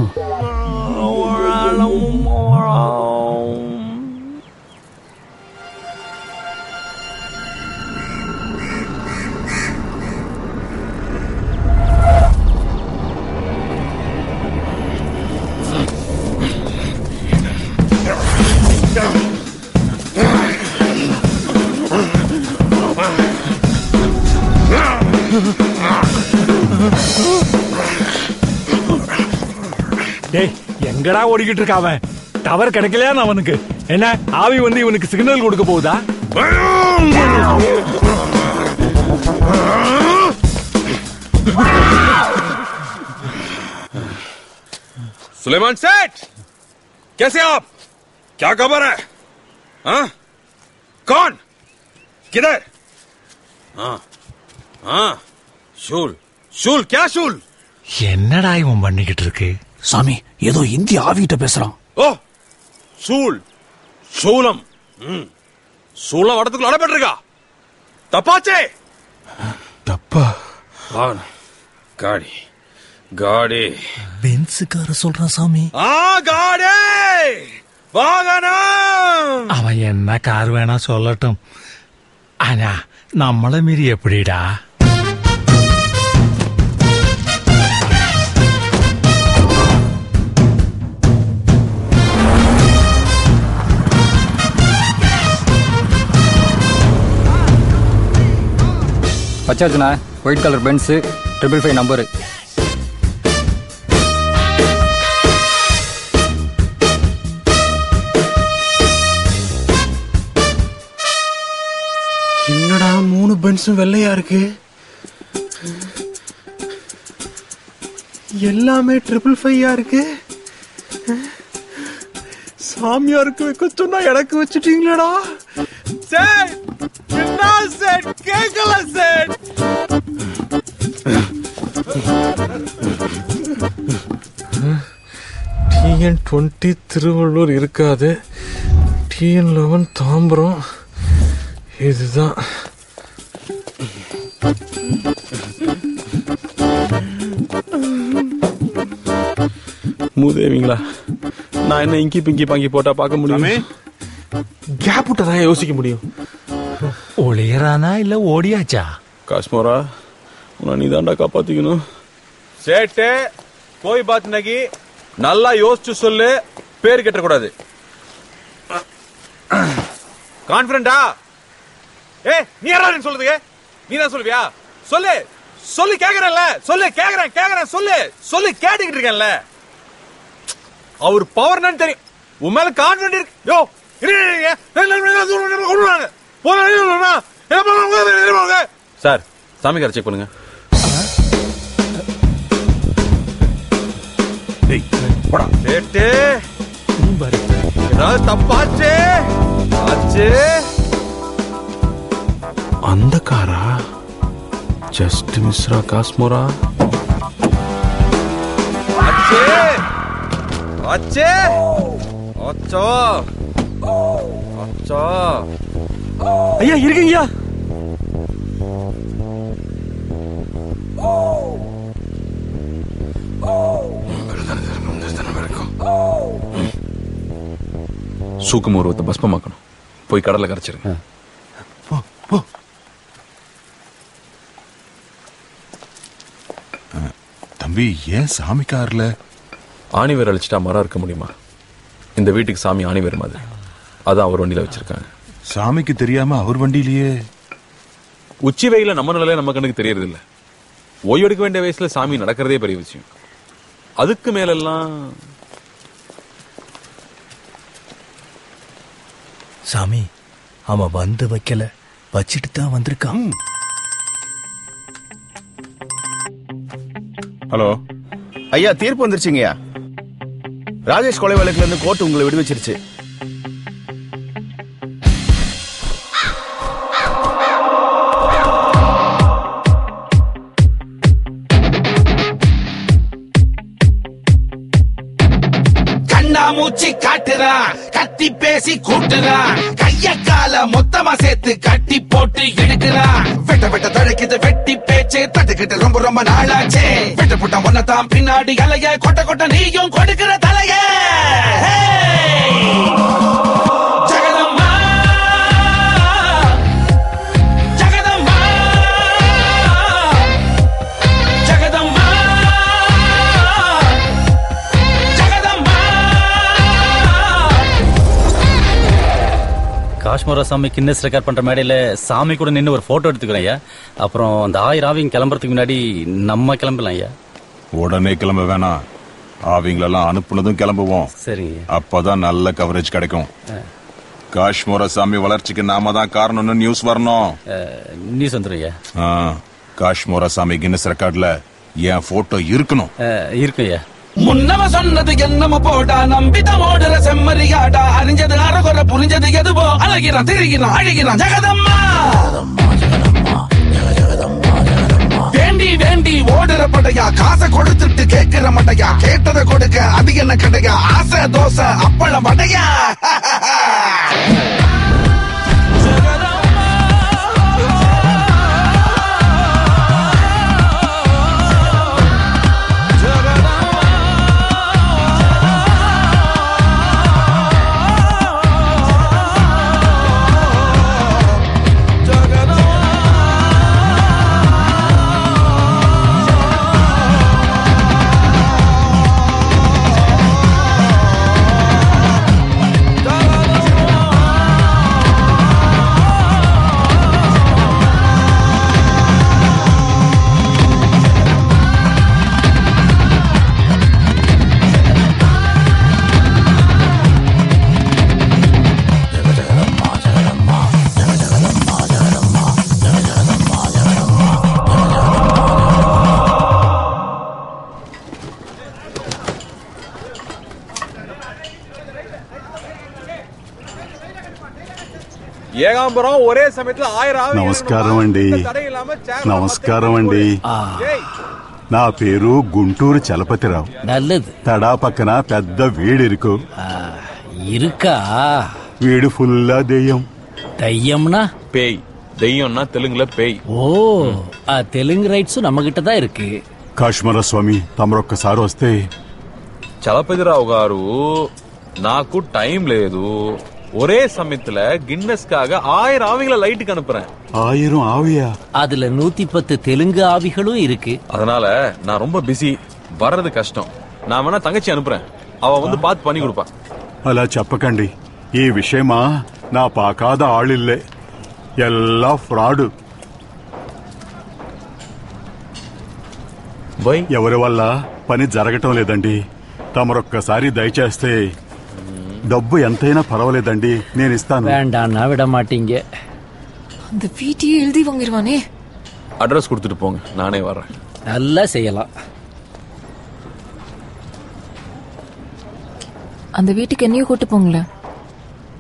[SPEAKER 16] எங்கடா ஓடிக்கிட்டு இருக்க அவன்? டவர் கிடைக்கலையா அவனுக்கு? என்ன ஆவி வந்து இவனுக்கு சிக்னல் கொடுக்க போகுதா?
[SPEAKER 4] सुलेमान सेठ, कैसे आप? क्या खबर है? हाँ? कौन? किधर? हाँ हाँ शूल शूल क्या शूल?
[SPEAKER 16] என்னடா இவன் பண்ணிக்கிட்டு இருக்கு?
[SPEAKER 23] சாமி ஏதோ இந்தி ஆவிட்ட பேசுறான்.
[SPEAKER 4] ஓ சூல் சூலம் சூலம் வரதுக்குள்ள அடப்பட்டிருக்கா? தப்பாச்சே
[SPEAKER 23] தப்பா
[SPEAKER 4] காடி காடி
[SPEAKER 16] பென்ஸுக்கார சொல்றான் சாமி.
[SPEAKER 4] ஆ காடி வாகனம்.
[SPEAKER 16] அவன் என்ன கார் வேணா சொல்லட்டும். ஆனா நம்மள மீறி எப்படிடா?
[SPEAKER 11] வச்சாச்சுண்ணா. White colour Benz, triple five number.
[SPEAKER 10] என்னடா மூணு பென்ஸும் வெள்ளையா இருக்கு? எல்லாமே ட்ரிபிள் ஃபைவா இருக்கு. சாமியாருக்கு வைக்க சொன்னா எனக்கு வச்சுட்டீங்களா?
[SPEAKER 4] சார் என்ன சார் கேட்கல சார்.
[SPEAKER 10] டிஎன் டுவெண்ட்டி திருவள்ளூர் இருக்காது. TN eleven Tambaram. இதுதான்
[SPEAKER 4] மூதேவிங்களா. நான் என்ன இங்கி பிங்கி பாங்கி போட்டா பார்க்க முடியுமே?
[SPEAKER 10] கேப் விட்டதான் யோசிக்க முடியும்.
[SPEAKER 16] ஒளியறானா இல்ல ஓடியாச்சா?
[SPEAKER 4] காஷ்மோரா உன்னை நீ தாண்டா காப்பாத்திக்கணும். சேட்டே கோய் பாத் நகி, நல்லா யோசிச்சு சொல்லு. பேர் கெட்ட கூடாது. கான்பிடண்டா? ஏ நீ யாரா சொல்லுதுங்க? நீ தான் சொல்லுவியா? சொல்லு சொல்லு கேக்குறேன்ல. சொல்லு கேக்குறேன் கேக்குறேன் சொல்லு சொல்லு கேட்டுக்கிட்டு இருக்கேன்ல. அவர் பவர் என்னன்னு தெரியும். உன் மேல கான்பிடன்ட் இருக்கு. யோ சார் சாமிக்கார செக் பண்ணுங்க. ஏதாவது தப்பாச்சே ஆச்சே.
[SPEAKER 10] அந்த காரா? ஜஸ்ட் மிஸ்ரா காஸ்மோரா.
[SPEAKER 4] ஆச்சே அச்சே அச்சோ அச்சோ
[SPEAKER 3] ஐயா இருக்கீங்கயா?
[SPEAKER 4] சூக்கும உருவத்தை பஸ்பமாக்கணும். போய் கடலை கரைச்சிருங்க.
[SPEAKER 15] தம்பி, ஏன் சாமி கார்ல
[SPEAKER 4] ஆணிவேர் அழிச்சிட்டா மரம் இருக்க முடியுமா? இந்த வீட்டுக்கு சாமி ஆணிவேர் மாதிரி. அதான் அவர் வண்டியில வச்சிருக்காங்க.
[SPEAKER 15] சாமிக்கு தெரியாம அவர் வண்டியிலேயே?
[SPEAKER 4] உச்சி வெயில நம்ம நிலையில நம்ம கண்ணுக்கு தெரியறது இல்ல. ஓய்வெடுக்க வேண்டிய வயசுல சாமி நடக்கிறதே பெரிய விஷயம். அதுக்கு மேலெல்லாம்
[SPEAKER 3] சாமி அவன் வந்து வைக்கல, வச்சிட்டு தான் வந்திருக்கான்.
[SPEAKER 10] ஹலோ ஐயா, தீர்ப்பு வந்துருச்சுங்கய்யா. ராஜேஷ் கொலை வழக்குல இருந்து கோர்ட் உங்களை விடுவிச்சிருச்சு.
[SPEAKER 9] மூச்சு காட்டுறான், கத்தி பேசி கூட்டுறான், கைய கால மொத்தமா சேர்த்து கட்டி போட்டு எடுக்கிறான். வெட்ட வெட்ட தழைக்குது வெட்டி பேச்சு, தட்டுக்கிட்டு ரொம்ப ரொம்ப நாளாச்சே. வெட்ட புட்ட ஒன்னதான் பின்னாடி அலைய, கொட்ட கொட்ட நீயும் கொடுக்கிற தலைய. ஜெகதம்மா ஜெகதம்மா ஜெகதம்மா
[SPEAKER 23] காஷ்மீர சாமி கின்னஸ் ரெக்கார்ட் பண்ற மேடையில சாமி கூட நின்று ஒரு போட்டோ எடுத்துக்கிறேன் ஐயா. அப்புறம் அந்த ஆயிரம் ஆவிங்க கிளம்புறதுக்கு முன்னாடி நம்ம கிளம்பலாம் ஐயா.
[SPEAKER 15] உடனே கிளம்ப வேணாம், ஆவிங்களெல்லாம் அனுப்புனதும் கிளம்புவோம்.
[SPEAKER 23] சரிங்க.
[SPEAKER 15] அப்பதான் நல்ல கவரேஜ் கிடைக்கும். காஷ்மீர சாமி வளர்ச்சிக்கு நாம தான் காரணம்னு நியூஸ் வரணும்.
[SPEAKER 23] நியூஸ் வந்துடும் ஐயா.
[SPEAKER 15] காஷ்மீர சாமி கின்னஸ் ரெக்கார்ட்ல என் போட்டோ இருக்கணும்.
[SPEAKER 23] இருக்கும் ஐயா.
[SPEAKER 9] முன்னம சொன்னது என்னமோ போடா, நம்பிதான் ஓடுற செம்மறியாடா. அறிஞ்சது அறகுற, புரிஞ்சது எதுவோ, அழகிறான் திரிகிறான் அழகிறான். ஜெகதம்மா வேண்டி வேண்டி ஓடுற படையா, காசை கொடுத்துட்டு கேட்கிற மட்டையா. கேட்டதை கொடுக்க அது என்ன கடையா, ஆசை தோசை அப்பளம் வடையா.
[SPEAKER 4] ஏகாம்பரம் ஒரே சமயத்துல ஆயிரம்.
[SPEAKER 14] నమస్కారం అండి నమస్కారం అండి నా పేరు గుంటూరు చలపతిరావు.
[SPEAKER 21] நல்லது.
[SPEAKER 14] తడా పక్కన పెద్ద వీడిరుకు
[SPEAKER 21] இருக்கா?
[SPEAKER 14] వీడు ఫుల్లా దెయ్యం.
[SPEAKER 21] దెయ్యంனா
[SPEAKER 4] பேய். దెయ్యంனா தெலுங்குல பேய்.
[SPEAKER 21] ఓ ఆ తెలుగు రైట్స్ நம்ம கிட்ட தான் இருக்கு.
[SPEAKER 14] కాశ్మీర స్వామి తమరొక్కసారి వస్తే.
[SPEAKER 4] చలపతిరావు గారు, నాకు టైం లేదు. ஒரே சமயத்துல கின்னஸ்காக ஆயிரம் ஆவிகளை லைட்டுக்கு அனுப்புறேன்.
[SPEAKER 14] ஆயிரம் ஆவியா?
[SPEAKER 21] அதுல நூத்தி பத்து தெலுங்கு ஆவிகளும் இருக்கு.
[SPEAKER 4] அதனால நான் ரொம்ப பிஸி, வர்றது கஷ்டம். நான் வேணா தங்கச்சி அனுப்புறேன், அவ வந்து பார்த்து பண்ணி கொடுப்பா.
[SPEAKER 14] అలా చెప్పకండి. ఈ విషయమా నా పాకాద ఆళ్ళిల్లే, ఎల్లా ఫ్రాడ్. ఎవరి వల్ల పని జరగటం లేదండి. తమరొక్కసారి దయచేస్తే డబ్బు ఎంతైనా పర్వాలేదండి, నేను ఇస్తాను.
[SPEAKER 21] வேண்டாம்னா விட மாட்டீங்க.
[SPEAKER 7] அந்த வீட்டையே எழுதி வாங்கிடுவானே.
[SPEAKER 4] அட்ரஸ் கொடுத்துட்டு போங்க, நானே வரேன்.
[SPEAKER 21] நல்லா செய்யலாம்.
[SPEAKER 7] அந்த வீட்டுக்கு என்னையும் கூட்டு போங்களேன்.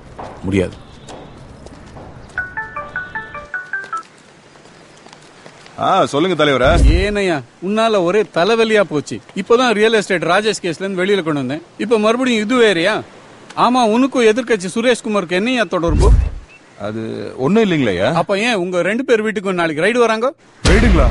[SPEAKER 4] முடியாது.
[SPEAKER 15] ஆ சொல்லுங்க தலைவரா.
[SPEAKER 12] ஏனையா உன்னால ஒரே தலைவலியா போச்சு. இப்பதான் ரியல் எஸ்டேட் ராஜேஷ் கேஸ்ல இருந்து வெளியில கொண்டு வந்தேன். இப்ப மறுபடியும் இது வேறையா? ஆமா, உனக்கும் எதிர்கட்சி சுரேஷ்குமாருக்கு என்னையா தொடர்பு?
[SPEAKER 15] அது ஒண்ணும் இல்லைங்களா?
[SPEAKER 12] அப்ப ஏன் உங்க ரெண்டு பேர் வீட்டுக்கும் நாளைக்கு ரைடு வராங்க?
[SPEAKER 15] ரைடுங்களா?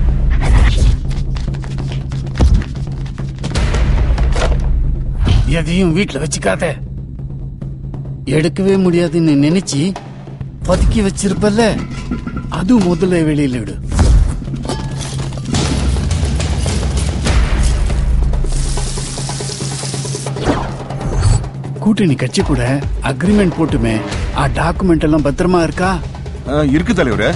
[SPEAKER 12] எதையும் வீட்டுல வச்சுக்காத. எடுக்கவே முடியாதுன்னு நினைச்சு பதுக்கி வச்சிருப்பல்ல, அது முதல்ல வெளியில விடு. கூட்டணி கட்சி கூட அக்ரிமெண்ட் போட்டுமே, ஆ டாக்குமெண்ட் எல்லாம் பத்திரமா இருக்கா?
[SPEAKER 15] இருக்கு தலைவரே.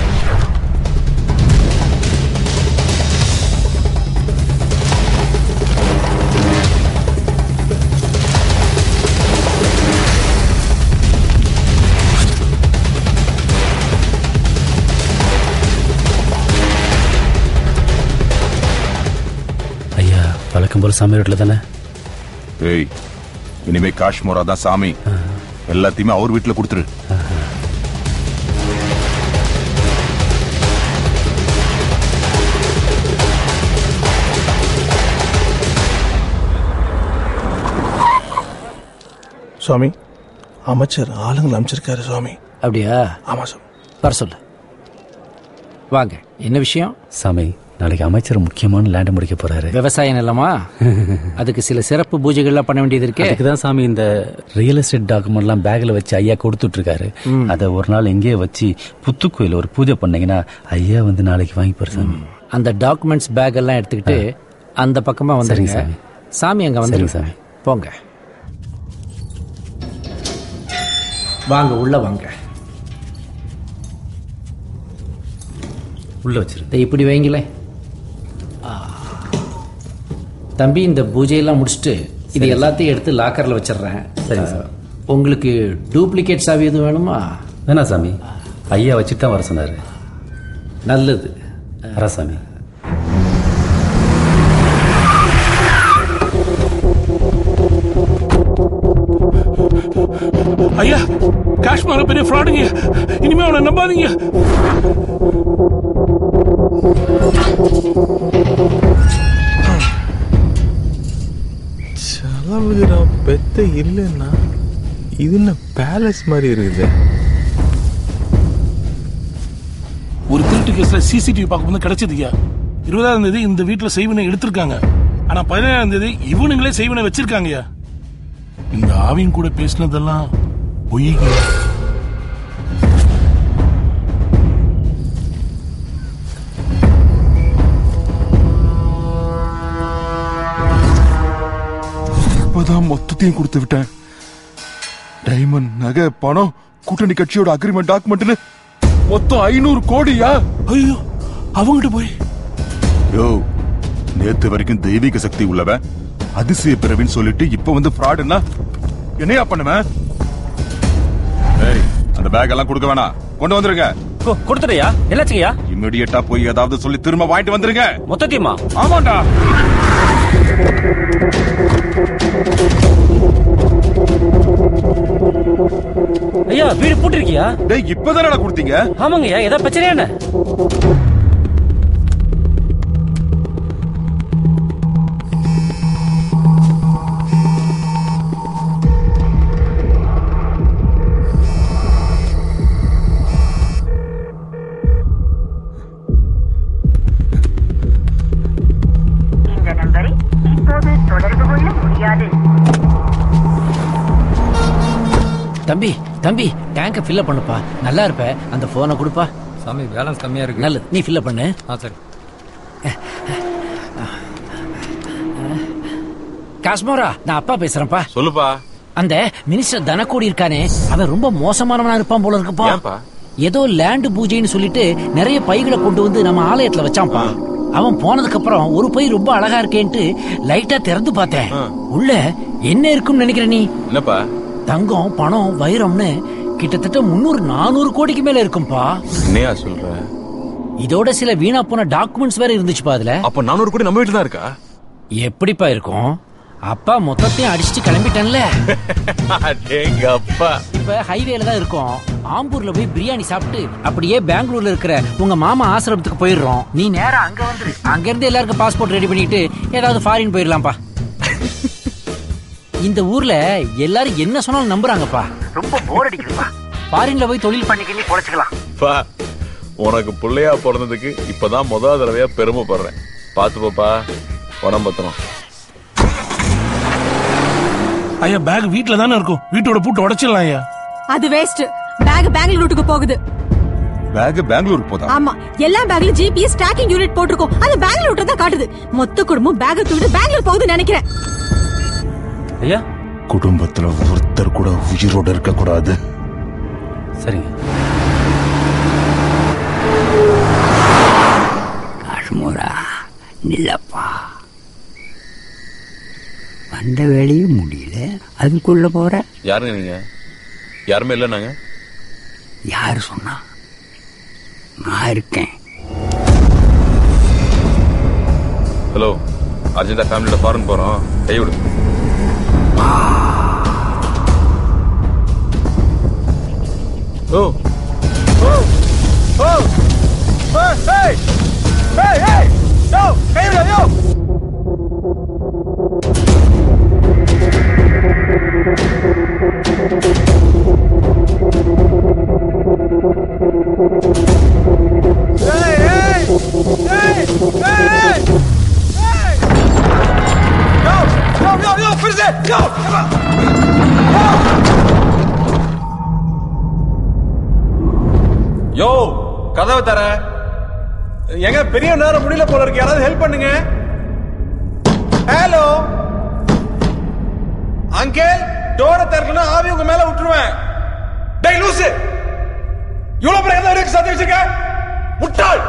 [SPEAKER 23] வழக்கம் போல சாமி வீட்டுல தானே?
[SPEAKER 15] ஏய், இனிமே காஷ்மோரா தான் சாமி. எல்லாத்தையுமே அவர் வீட்டுல கொடுத்துரு.
[SPEAKER 10] சுவாமி, அமைச்சர் ஆளுங்களை அமைச்சிருக்காரு சுவாமி.
[SPEAKER 6] அப்படியா?
[SPEAKER 10] ஆமா சாமி.
[SPEAKER 6] வர சொல்லு. வாங்க, என்ன விஷயம்?
[SPEAKER 23] சாமி, நாளைக்கு அமைச்சர் முக்கியமான லேண்ட் முடிக்க போறாரு.
[SPEAKER 6] விவசாய நிலமா? அதுக்கு சில சிறப்பு பூஜைகள்லாம் பண்ண வேண்டியது இருக்கு.
[SPEAKER 23] அதுக்குதான் சாமி இந்த ரியல் எஸ்டேட் டாக்குமெண்ட் எல்லாம் பேக்ல வச்சு ஐயா கொடுத்துட்டு இருக்காரு. அதை ஒரு நாள் எங்கேயே வச்சு புத்துக்கோயில் ஒரு பூஜை பண்ணீங்கன்னா ஐயா வந்து நாளைக்கு வாங்கிப்பாரு சாமி.
[SPEAKER 6] அந்த டாக்குமெண்ட்ஸ் பேக் எல்லாம் எடுத்துக்கிட்டு அந்த பக்கமா வந்துருங்க சாமி. சாமி அங்க வந்துருங்க சாமி. போங்க, வாங்க, உள்ள வாங்க.
[SPEAKER 23] உள்ள வச்சிருக்க
[SPEAKER 6] இப்படி வைங்களே. தம்பி, இந்த பூஜையெல்லாம் முடிச்சுட்டு இது எல்லாத்தையும் எடுத்து லாக்கர்ல வச்சிடுறேன். உங்களுக்கு டூப்ளிகேட் சாவி எதுவும் வேணுமா?
[SPEAKER 23] வேணா சாமி, ஐயா வச்சுட்டு தான் வர சொன்னாரு.
[SPEAKER 6] நல்லது.
[SPEAKER 23] வர சாமி.
[SPEAKER 2] ஐயா, காஷ்மீர பெரிய ஃப்ராடுங்க. இனிமே அவனை நம்பாதீங்க.
[SPEAKER 10] செலவுகிறா பெத்த இல்லைன்னா இது என்ன பேலஸ் மாதிரி இருக்குது.
[SPEAKER 2] ஒரு திருட்டு கேஸ்ல சிசிடிவி பார்க்கும்போது கிடைச்சதுயா. இருபதாம் தேதி இந்த வீட்டுல செய்வனை எடுத்திருக்காங்க. ஆனா பதினேழாம் தேதி இவனுங்களே செய்வனை வச்சிருக்காங்கயா. இந்த ஆவின் கூட பேசினதெல்லாம் பொய்ங்க.
[SPEAKER 15] இப்பதான் மொத்தத்தையும் கொடுத்து விட்டேன். டைமண்ட், நகை, பணம், கூட்டணி கட்சியோட அக்ரிமெண்ட் டாக்குமெண்ட்னு மொத்தம் ஐநூறு கோடியா?
[SPEAKER 2] ஐயோ, அவங்கிட்ட போய்
[SPEAKER 15] யோ, நேத்து வரைக்கும் தெய்வீக சக்தி உள்ளவன் அதிசய பிறவின்னு சொல்லிட்டு இப்ப வந்து ஃப்ராடுன்னா என்னையா பண்ணுவேன்? அந்த பேக் எல்லாம் கொடுக்க வேணாம், கொண்டு வந்துருங்க.
[SPEAKER 23] கொடுத்துறியா? என்னாச்சுயா?
[SPEAKER 15] இமிடியேட்டா போய் ஏதாவது சொல்லி திரும்ப வாங்கிட்டு வந்துருங்க.
[SPEAKER 23] மொத்தத்தையுமா?
[SPEAKER 15] ஆமாண்டா.
[SPEAKER 23] ஐயா, வீடு பூட்டிருக்கியா?
[SPEAKER 15] டேய், இப்பதானடா கொடுத்தீங்க.
[SPEAKER 23] ஆமாங்கய்யா, ஏதாவது பிரச்சனையா என்ன?
[SPEAKER 6] தம்பி, தம்பி, டேங்க ஃபில் பண்ணுப்பா. நல்லா இருப்ப. அந்த போனை கொடுப்பா.
[SPEAKER 11] சாமி, பேலன்ஸ் கம்மியா இருக்கு.
[SPEAKER 6] நல்லது, நீ ஃபில் பண்ணு.
[SPEAKER 11] சரி.
[SPEAKER 6] காஷ்மோரா, நான் அப்பா பேசுறேன்ப்பா.
[SPEAKER 4] சொல்லுப்பா.
[SPEAKER 6] அந்த மினிஸ்டர் தனகோடி இருக்கானே, அவன் ரொம்ப மோசமானவனா இருப்பான் போல இருக்குப்பா. ஏதோ லேண்ட் பூஜைன்னு சொல்லிட்டு நிறைய பைகளை கொண்டு வந்து நம்ம ஆலயத்துல வச்சான்ப்பா. அவன் போனதுக்கு அப்புறம் ஒரு பை ரொம்ப அழகா இருக்கேன்ட்டு லைட்டா திறந்து பார்த்தேன். உள்ள என்ன இருக்குன்னு நினைக்கிற நீ?
[SPEAKER 4] என்னப்பா?
[SPEAKER 6] தங்கம், பணம், வைரம்னு கிட்டத்தட்ட முன்னூறு நானூறு கோடிக்கு மேல இருக்கும்பா.
[SPEAKER 4] என்னையா சொல்ற?
[SPEAKER 6] இதோட சில வீணா போன டாக்குமெண்ட்ஸ் வேற இருந்துச்சுப்பா அதுல.
[SPEAKER 4] அப்ப நானூறு கோடி நம்ம வீட்டுல தான் இருக்கா?
[SPEAKER 6] எப்படிப்பா இருக்கும்? அப்பா மொத்தத்தையும் அடிச்சுட்டு கிளம்பிட்டேன்ல.
[SPEAKER 4] அப்பா
[SPEAKER 6] இப்ப ஹைவேல தான் இருக்கும். ஆம்பூர்ல போய் பிரியாணி சாப்பிட்டு அப்படியே பெங்களூர்ல இருக்கிற உங்க மாமா ஆசிரமத்துக்கு போயிடுறோம். நீ நேரா அங்க வந்துரு. அங்க இருந்து எல்லாருக்கும் பாஸ்போர்ட் ரெடி பண்ணிட்டு ஏதாவது ஃபாரின் போயிடலாம்ப்பா. இந்த ஊர்ல எல்லாரும் என்ன சொன்னாலும் நம்புறாங்கப்பா. ரொம்ப போர் அடிக்குதுப்பா. ஃபாரின்ல போய் தொழில் பண்ணிக்கிட்டு பொழைச்சுக்கலாம்.
[SPEAKER 4] பா, உனக்கு பிள்ளையா பிறந்ததுக்கு இப்பதான் முதல் தடவையா பெருமைப்படுறேன். பாத்து பாப்பா, உடம்பு பத்திரம்.
[SPEAKER 2] ஐயா பேக் வீட்ல தானே இருக்கும். வீட்டோட பூட்டு உடைச்சிடலாம் ஐயா.
[SPEAKER 5] அது வேஸ்ட். பேக் பெங்களூருக்கு போகுது.
[SPEAKER 15] பேக் பெங்களூருக்கு போதா?
[SPEAKER 5] ஆமா, எல்லா பேக்ல ஜிபிஎஸ் ட்ராக்கிங் யூனிட் போட்டுருக்கோம். அது பெங்களூர்ல தான் காட்டுது. மொத்த குடும்பம் பேக் தூக்கிட்டு பெங்களூர் போகுதுன்னு நினைக்கிறேன்.
[SPEAKER 23] ஐயா,
[SPEAKER 15] குடும்பத்துல ஒருத்தர் கூட உயிரோட இருக்க கூடாது.
[SPEAKER 23] சரிங்க.
[SPEAKER 1] காஷ்மூரா நில்லப்பா. வந்த வேலையும் முடியல, அதுக்குள்ள போற.
[SPEAKER 4] யாருங்க நீங்க? யாருமே இல்ல. நாங்க
[SPEAKER 1] யாரு சொன்னா? நான் இருக்கேன்.
[SPEAKER 4] ஹலோ, அர்ஜென்டா ஃபேமிலியோட ஃபாரின் போறோம், கை விடு. ஓ ஓ ஓ ஹே ஹே ஹே யோ, கை விடு. யோ, யோ, கதவை தர. எங்க பெரிய நேரம் முடியல போல இருக்கு. யாராவது ஹெல்ப் பண்ணுங்க. ஹலோ அங்கிள், டோரை திறக்கணும்னா ஆவி உங்க மேல விட்டுருவேன். டேய் லூசு, இவ்வளவு பேர் எந்த வரைக்கும் சாத்தி வச்சிருக்க? முட்டாள்.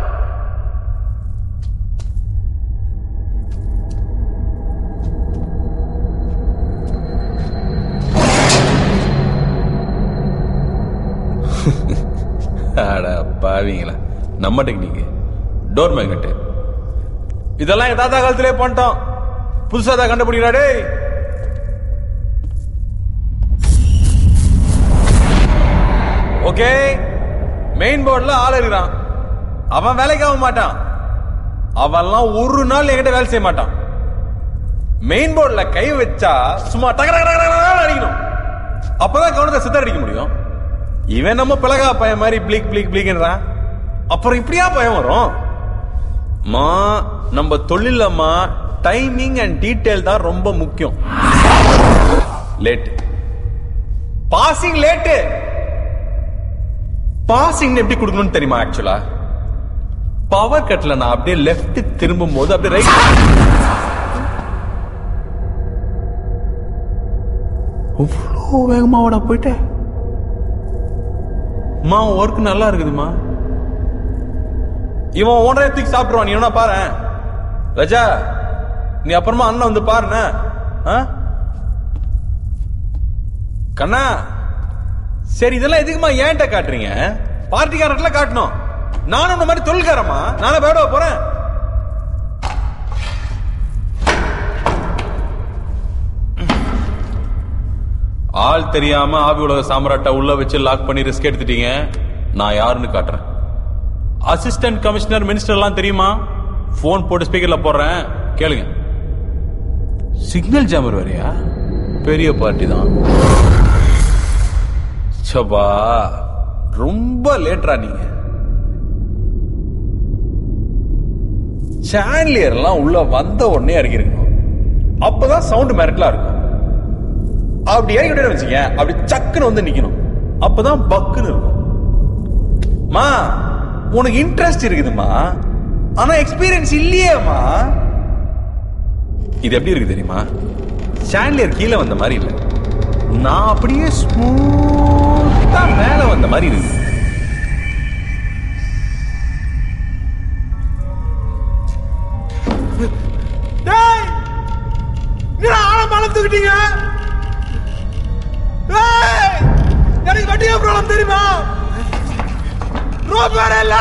[SPEAKER 4] அட பாவீங்களா, நம்ம டெக்னிக் டோர் மேக்னெட். இதெல்லாம் என் தாத்தா காலத்திலே பண்ணிட்டோம். புதுசா தான் கண்டுபிடிக்கிறா. டேய், ஓகே, மெயின் போர்ட்ல ஆள் இருக்கிறான். அவன் வேலைக்கு ஆக மாட்டான். அவன்லாம் ஒரு நாள் என்கிட்ட வேலை செய்ய மாட்டான். மெயின் போர்ட்ல கை வச்சா சும்மா டகர அடிக்கணும். அப்பதான் கவனத்தை சித்தர் அடிக்க முடியும். இவன் நம்ம பிளகா பையன் மாதிரி பிளிக் பிளிக் பிளிக்ன்றான். அப்புறம் இப்படியா பயம் வரும்? மா, நம்ம தொழிலம்மா டைமிங் அண்ட் டீடைல் தான் ரொம்ப முக்கியம். லேட் பாசிங் லேட்டு பாசிங் எப்படி கொடுக்கணும்னு தெரியுமா? ஆக்சுவலா பவர் கட்ல நான் அப்படியே லெஃப்ட் திரும்பும் போது அப்படியே ரைட். அவ்வளோ வேகமாவோட போயிட்டேன். மா, ஒர்க் நல்லா இருக்குதுமா. இவன் ஓனரே தூக்கி சாப்பிடுவான். நீ என்ன பாரு ரஜா, நீ அப்புறமா அண்ணன் வந்து பாருண்ண. கண்ணா, சரி இதெல்லாம் எதுக்குமா ஏன்ட்ட காட்டுறீங்க? பார்ட்டிக்காரர்ல காட்டணும். நானும் இந்த மாதிரி தொழில்காரமா? நானே பேட போறேன். ஆள் தெரியாம ஆவி உலக சாம்ராட்டை உள்ள வச்சு லாக் பண்ணி ரிஸ்க் எடுத்துட்டீங்க. நான் யாருன்னு காட்டுறேன். அசிஸ்டன்ட் கமிஷனர், மினிஸ்டர் எல்லாம் தெரியுமா? போன் போட்டு ஸ்பீக்கர்ல போடுறேன், கேளுங்க. சிக்னல் ஜாமர் வரையா? பெரிய பார்ட்டி தான். சபா, ரொம்ப லேட்டரா நீங்க. சாண்டிலியர் எல்லாம் உள்ள வந்த உடனே இறங்கிருக்கணும். அப்பதான் சவுண்ட் மிரட்டலா இருக்கும். அப்படி இறங்கிட்டே வச்சுக்க, அப்படி சக்குன்னு வந்து நிக்கணும். அப்பதான் பக்குன்னு இருக்கும். மா, உனக்கு இன்ட்ரெஸ்ட் இருக்குதுமா, ஆனா எக்ஸ்பீரியன்ஸ் இல்லையேமா. இது எப்படி இருக்கு தெரியுமா? சாண்டிலியர் கீழே வந்த மாதிரி இல்லை, நான் அப்படியே ஸ்மூத்தா மேல வந்த மாதிரி இருக்கு. ஆழம் அளந்துக்கிட்டீங்க. எனக்கு வட்டியா ப்ராப்ளம் தெரியுமா? ரோப் வேற இல்ல.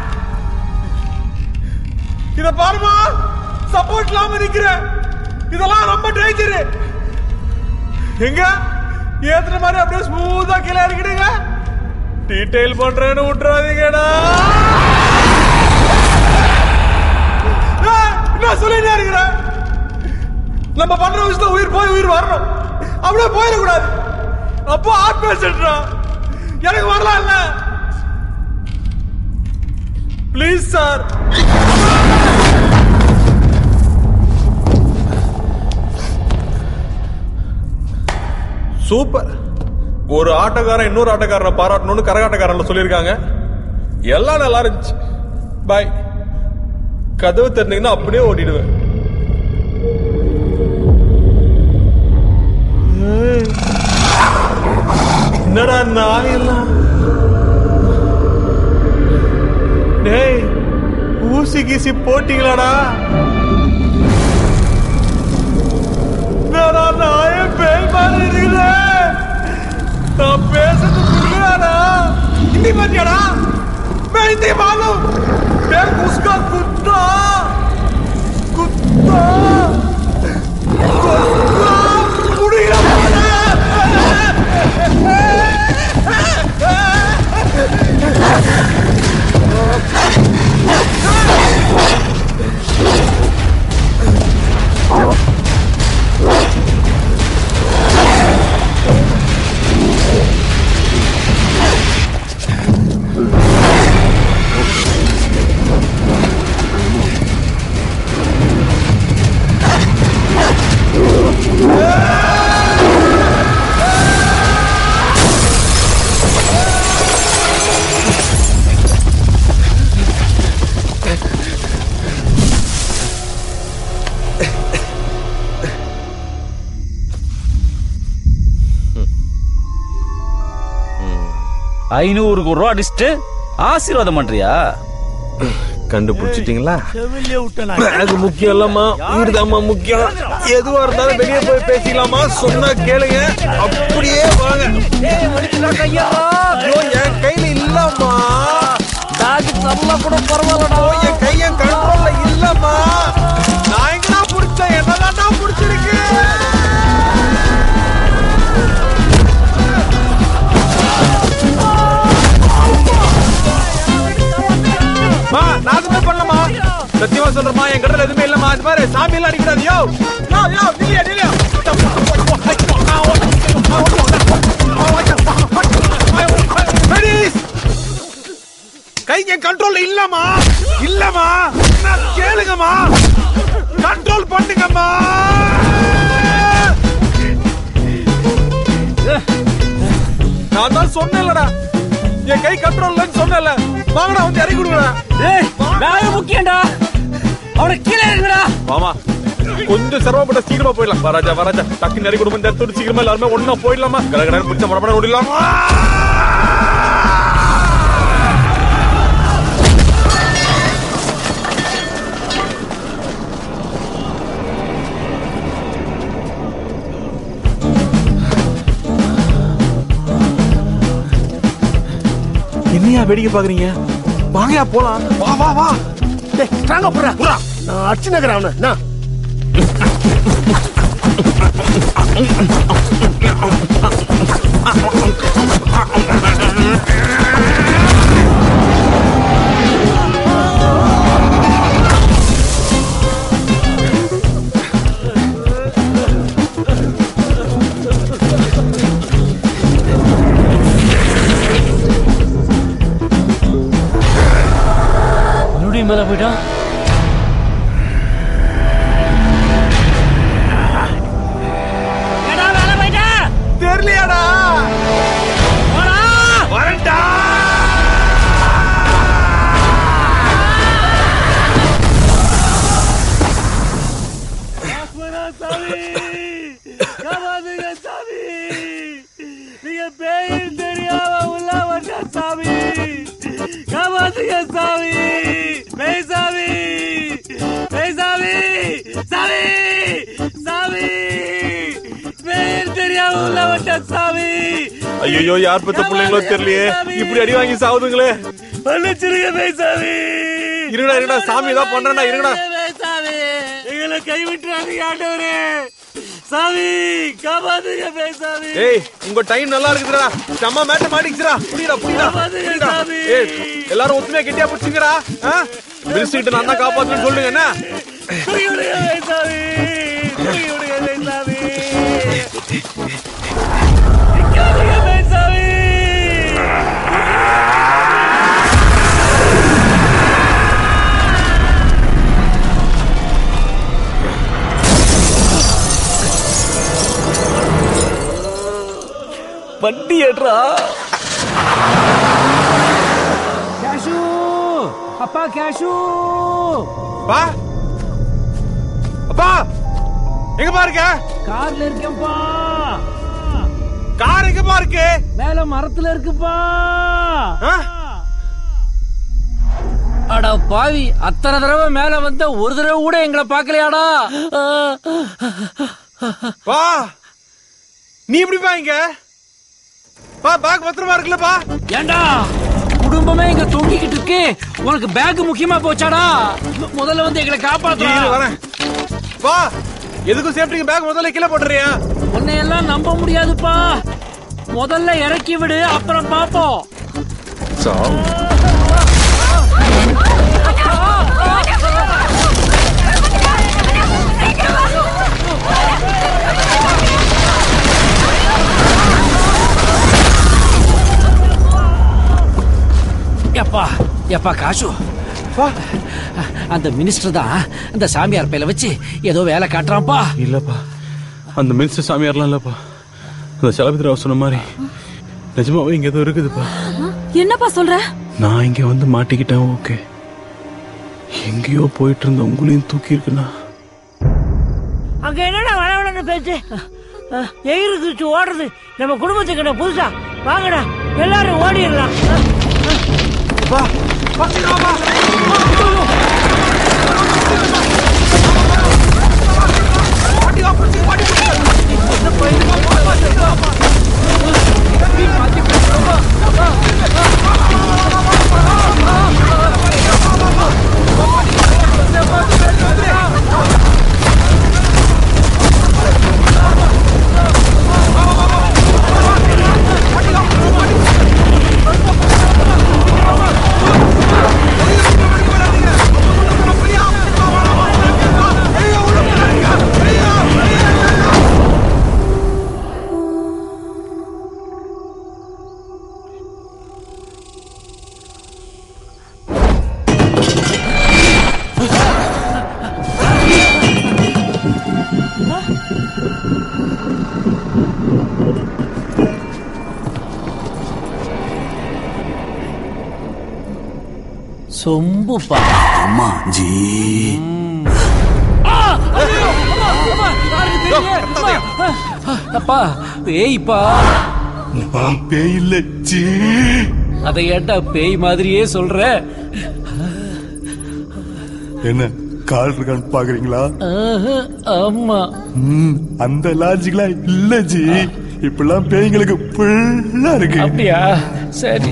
[SPEAKER 4] இத பாருமா, சப்போர்ட் இல்லாம நிக்கிறேன். இதெல்லாம் ரொம்ப டேஞ்சர். எங்க ஏத்துற மாதிரி அப்படியே ஸ்மூத்தா கீழே இறக்கிடுங்க.
[SPEAKER 8] டீடைல் பண்றேன்னு விட்டுறாதீங்கடா. நான் சொல்லிட்டே இருக்கிறேன், நம்ம பண்ற விஷயத்துல உயிர் போய் உயிர் வரணும், அப்படியே போயிடக்கூடாது. அப்போ ஆட் பேசிட்டுறா, எனக்கு வரலாம் இல்ல. Please sir. சூப்பர். ஒரு ஆட்டக்காரன் இன்னொரு ஆட்டக்காரனை பாராட்டணும்னு கரகாட்டக்காரன் சொல்லியிருக்காங்க. எல்லாம் நல்லா இருந்துச்சு. பாய். கதவு திறந்தீங்கன்னா அப்படியே ஓடிடுவேன். என்னடா நாயெல்லாம் டேய், ஊசி கீசி போட்டீங்களாடா? நாய பேய் மாதிரி இருக்குதே. நான் பேசுறது புரியாடா? हिंदी बतियाड़ा, मैं हिंदी मालूम। मैं उसका कुत्ता कुत्ता कुत्ता बुढ़िया
[SPEAKER 23] ஐநூறுக்கு ரூபா அடிச்சுட்டு ஆசீர்வாதம் பண்றியா?
[SPEAKER 8] கண்டுபிடிச்சிட்டீங்களா? பேக் முக்கியம் இல்லம்மா, வீடுதாம்மா முக்கியம். எதுவா இருந்தாலும் வெளியே போய் பேசிக்கலாமா? சொன்னா கேளுங்க, அப்படியே வாங்க. என் கையில இல்லம்மா, கூட பரவாயில்லடா. என் கைய கண்ட்ரோல்ல இல்லம்மா. நான் எங்கடா புடிச்சேன்? என்னதான்டா புடிச்சிருக்கு? நானுமே பண்ணலமா, சத்தியமா சொல்றமா, என் கடல எதுவுமே இல்லமா. அது மாதிரி சாமி எல்லாம் அடிக்கிறாது. யோ யோ யோ நில்லியா நில்லியா. கை என் கண்ட்ரோல்ல இல்லமா இல்லமா. கேளுங்கம்மா, கண்ட்ரோல் பண்ணுங்கம்மா. நான் தான் சொன்னேன்லடா, என் கை கண்ட்ரோல் சொன்னல. வாங்கடா, வந்து இறங்கி கொடுங்கடா.
[SPEAKER 23] ஏய், பேக் முக்கியம்டா. அவனை கீழே இறங்குடா.
[SPEAKER 8] வாமா, கொஞ்சம் சிரமப்பட்ட சீக்கிரமா போயிடலாம். வராஜா வராஜா, டக்குன்னு இறங்கி கொடுங்க. இந்த இடத்தோட சீக்கிரமா எல்லாருமே ஒண்ணா போயிடலாமா? கடகடன்னு பிடிச்ச மடமட ஓடிடலாம். என்னையா வேடிக்கை பாக்குறீங்க? வாங்கயா போலாம். வா வா வா.
[SPEAKER 10] டேய் ஸ்ட்ராங்கா புறா புறா. நான் அடிச்சு நகர அவன. நான்
[SPEAKER 23] மேல போயிட்டா. ஏடா மேல போயிட்டா?
[SPEAKER 8] தெரியலையாடா?
[SPEAKER 23] வாடா
[SPEAKER 8] வரண்டா.
[SPEAKER 23] ஆஸ்மரா சாமி, காபாதுங்க சாமி, நீங்க பேய் தெரியாம உள்ள வந்த சாமி, காபாதுங்க சாமி. சாமி சாமி சாமி சாமி பேர் தெரியாம உள்ள வந்த சாமி.
[SPEAKER 8] ஐயோ, யார் பெத்த பிள்ளைங்களோ தெரியலையே, இப்படி அடி வாங்கி சாவுதுங்களே.
[SPEAKER 23] மன்னிச்சிருங்க பேய் சாமி.
[SPEAKER 8] இருடா இருடா, சாமி தான் பண்றேன்டா. இருடா
[SPEAKER 23] சாமி, எங்களை கைவிட்டுறாதீங்க ஆண்டவரே.
[SPEAKER 16] சாமி காப்பாத்துங்க பேசாமி.
[SPEAKER 8] ஏய் உங்க டைம் நல்லா இருக்குதுடா. செம்ம மேட்ட மாட்டிச்சுடா. புடிடா புடிடா. ஏய் எல்லாரும் ஒத்துமையா கெட்டியா புடிச்சுங்கடா. மினிஸ்டர் நான் தான் காப்பாத்துன்னு சொல்லுங்க என்ன?
[SPEAKER 16] தூக்கிடுங்க பேசாமி. தூக்கிடுங்க பேசாமி. நிக்காதீங்க பேசாமி. வண்டி ஏற்றா.
[SPEAKER 6] கேஷு அப்பா கேஷு
[SPEAKER 8] பா அப்பா எங்க பாருங்க?
[SPEAKER 6] கார்ல இருக்கேன்ப்பா.
[SPEAKER 8] கார் எங்க பாருக்கு?
[SPEAKER 6] மேல மரத்துல இருக்குப்பா. அட பாவி, அத்தனை தடவை மேல வந்த ஒரு தடவை கூட எங்களை பாக்கலையாடா?
[SPEAKER 8] பா நீ எப்படி பாங்க? பா பேக் பத்திரமா இருக்குல்லப்பா.
[SPEAKER 6] ஏண்டா குடும்பமே இங்க தொங்கிக்கிட்டு இருக்கு, உனக்கு பேக் முக்கியமா போச்சாடா? முதல்ல வந்து எங்களை காப்பாத்து.
[SPEAKER 8] வரேன் பா. எதுக்கும் சேஃப்டிக்கு பேக் முதல்ல கீழே போட்டுறியா?
[SPEAKER 6] உன்னை எல்லாம் நம்ப முடியாதுப்பா. முதல்ல இறக்கி விடு, அப்புறம் பாப்போம். எப்பா எப்பா காசு, அந்த மினிஸ்டர் தான் அந்த சாமியார் பேல வச்சு ஏதோ வேலை காட்டுறான்ப்பா.
[SPEAKER 8] இல்லப்பா, அந்த மினிஸ்டர் சாமியார்லாம் இல்லப்பா. அந்த சலபதிராவ் சொன்ன மாதிரி நிஜமாவே இங்க ஏதோ இருக்குதுப்பா.
[SPEAKER 5] என்னப்பா சொல்ற?
[SPEAKER 8] நான் இங்க வந்து மாட்டிக்கிட்டேன். ஓகே, எங்கேயோ போயிட்டு இருந்த உங்களையும் தூக்கி இருக்குண்ணா.
[SPEAKER 13] அங்க என்னடா வளவளன்னு பேச்சு? எயிறு குச்சி ஓடுறது நம்ம குடும்பத்துக்கு புதுசா. வாங்கடா எல்லாரும் ஓடிடலாம்.
[SPEAKER 8] வா வா வா.
[SPEAKER 6] சொம்புப்பா.
[SPEAKER 3] அம்மா ஜி
[SPEAKER 6] அப்பா பேய்ப்பா.
[SPEAKER 3] பேய் இல்ல ஜி.
[SPEAKER 6] அதை ஏட்டா பேய் மாதிரியே சொல்ற?
[SPEAKER 3] என்ன கால் இருக்கான்னு பாக்குறீங்களா?
[SPEAKER 6] ஆமா.
[SPEAKER 3] அந்த லாஜிக்கலா இல்ல ஜி. இப்பெல்லாம் பேய்களுக்கு புல்லா இருக்கு.
[SPEAKER 6] அப்படியா? சரி.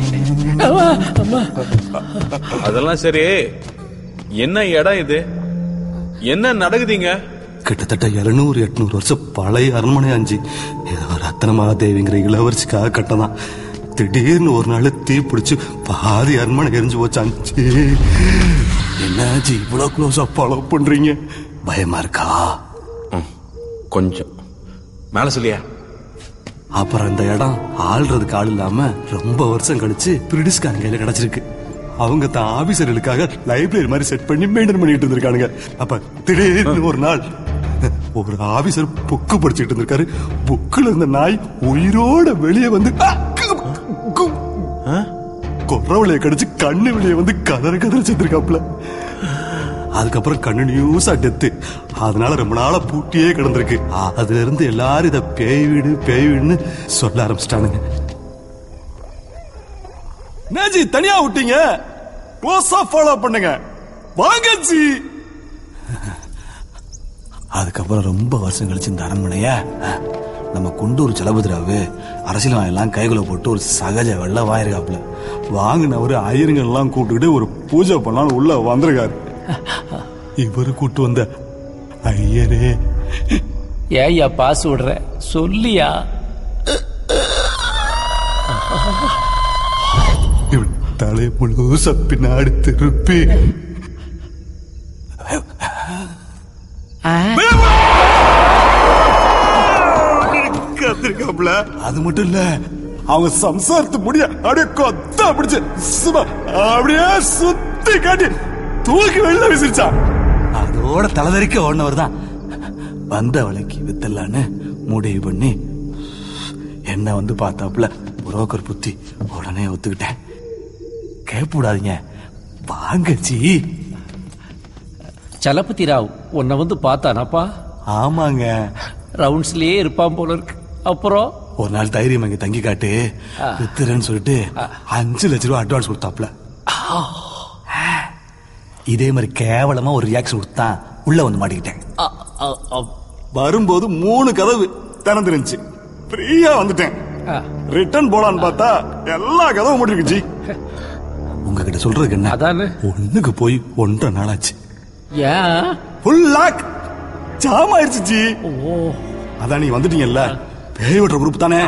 [SPEAKER 8] அதெல்லாம் சரி, என்ன இடம் இது? என்ன நடக்குதுங்க?
[SPEAKER 3] கிட்டத்தட்ட எழுநூறு எட்நூறு வருஷம் பழைய அரண்மனை அஞ்சு. ஏதோ ரத்ன மகாதேவிங்கிற இளவரசிக்காக கட்டதான். திடீர்னு ஒரு நாள் தீ பிடிச்சு பாதி அரண்மனை எரிஞ்சு போச்சு அஞ்சு. என்னாச்சு இவ்வளவு க்ளோஸா ஃபாலோ பண்றீங்க? பயமா இருக்கா?
[SPEAKER 8] கொஞ்சம் மேல சொல்லியா.
[SPEAKER 3] அப்புறம் இந்த இடம் ஆள்றதுக்கு ஆள் இல்லாம ரொம்ப வருஷம் கழிச்சு பிரிட்டிஷ்காரங்க கையில கிடைச்சிருக்கு. அவங்க தான் ஆபீசர்களுக்காக லைப்ரரி மாதிரி செட் பண்ணி மெயின்டைன் பண்ணிட்டு இருந்திருக்கானுங்க. அப்ப திடீர்னு ஒரு நாள் ஒரு ஆபீசர் புக்கு படிச்சுட்டு இருந்திருக்காரு. புக்குல இருந்த நாய் உயிரோட வெளியே வந்து கொறவளைய கடிச்சு கண்ணு வெளியே வந்து கதற கதற செத்துருக்காப்ல. அதுக்கப்புறம் கண்டினியூஸா டெத்து. அதனால ரொம்ப நாளா பூட்டியே கிடந்திருக்கு. அதுல இருந்து எல்லாரும் இத பேய் வீடு பேய் வீடுன்னு சொல்ல ஆரம்பிச்சிட்டானுங்க. ஜி தனியா விட்டீங்க, க்ளோஸா ஃபாலோ பண்ணுங்க வாங்க ஜி. அதுக்கப்புறம் ரொம்ப வருஷம் கழிச்சு இந்த அரண்மனைய நம்ம குண்டூர் சலபதிராவு அரசியல் எல்லாம் கைகுல போட்டு ஒரு சகஜ வெள்ள வாயிருக்காப்ல. வாங்கினவரு ஐயருங்க எல்லாம் கூப்பிட்டுக்கிட்டு ஒரு பூஜை பண்ணாலும் உள்ள வந்திருக்காரு. இவரு கூட்டு வந்த ஐயரே
[SPEAKER 6] ஏய்யா பாஸ் விடுற சொல்லியா?
[SPEAKER 3] தலை முழுச பின்னாடி திருப்பி கத்திருக்காப்ல. அது மட்டும் இல்ல, அவங்க சம்சாரத்து முடிய அப்படியே கொத்த பிடிச்சு சும்மா அப்படியே சுத்தி காட்டி தூக்கி வெளில வீசிருச்சா. அதோட தலைதறிக்க ஓடினவர் தான் வந்த வலைக்கு வித்தலான்னு முடிவு பண்ணி என்ன வந்து பார்த்தாப்புல புரோக்கர் புத்தி உடனே ஒத்துக்கிட்டேன். கேட்பூடாதீங்க, வாங்கச்சி.
[SPEAKER 6] சலபதி ராவ் உன்னை வந்து பார்த்தானாப்பா?
[SPEAKER 3] ஆமாங்க,
[SPEAKER 6] ரவுண்ட்ஸ்லயே இருப்பான் போல இருக்கு. அப்புறம்
[SPEAKER 3] ஒரு நாள் தைரியம் அங்க தங்கி காட்டு வித்துறேன்னு சொல்லிட்டு அஞ்சு லட்ச ரூபாய் அட்வான்ஸ் கொடுத்தாப்ல. இதே மாதிரி கேவலமா ஒரு ரியாக்ஷன் கொடுத்தான், உள்ள வந்து மாட்டிக்கிட்டேன். வரும்போது மூணு கதவு திறந்துருந்துச்சு, ஃப்ரீயா வந்துட்டேன். ரிட்டர்ன் போலான்னு பார்த்தா எல்லா கதவும் மூடிருக்குச்சு. உங்ககிட்ட சொல்றதுக்கு என்ன, அதானே ஒண்ணுக்கு போய் ஒன்றரை நாள் ஆச்சு. ஃபுல் லாக் ஜாம் ஆயிருச்சு. அதான் நீங்க வந்துட்டீங்கல்ல, பேய் விடுற குரூப் தானே.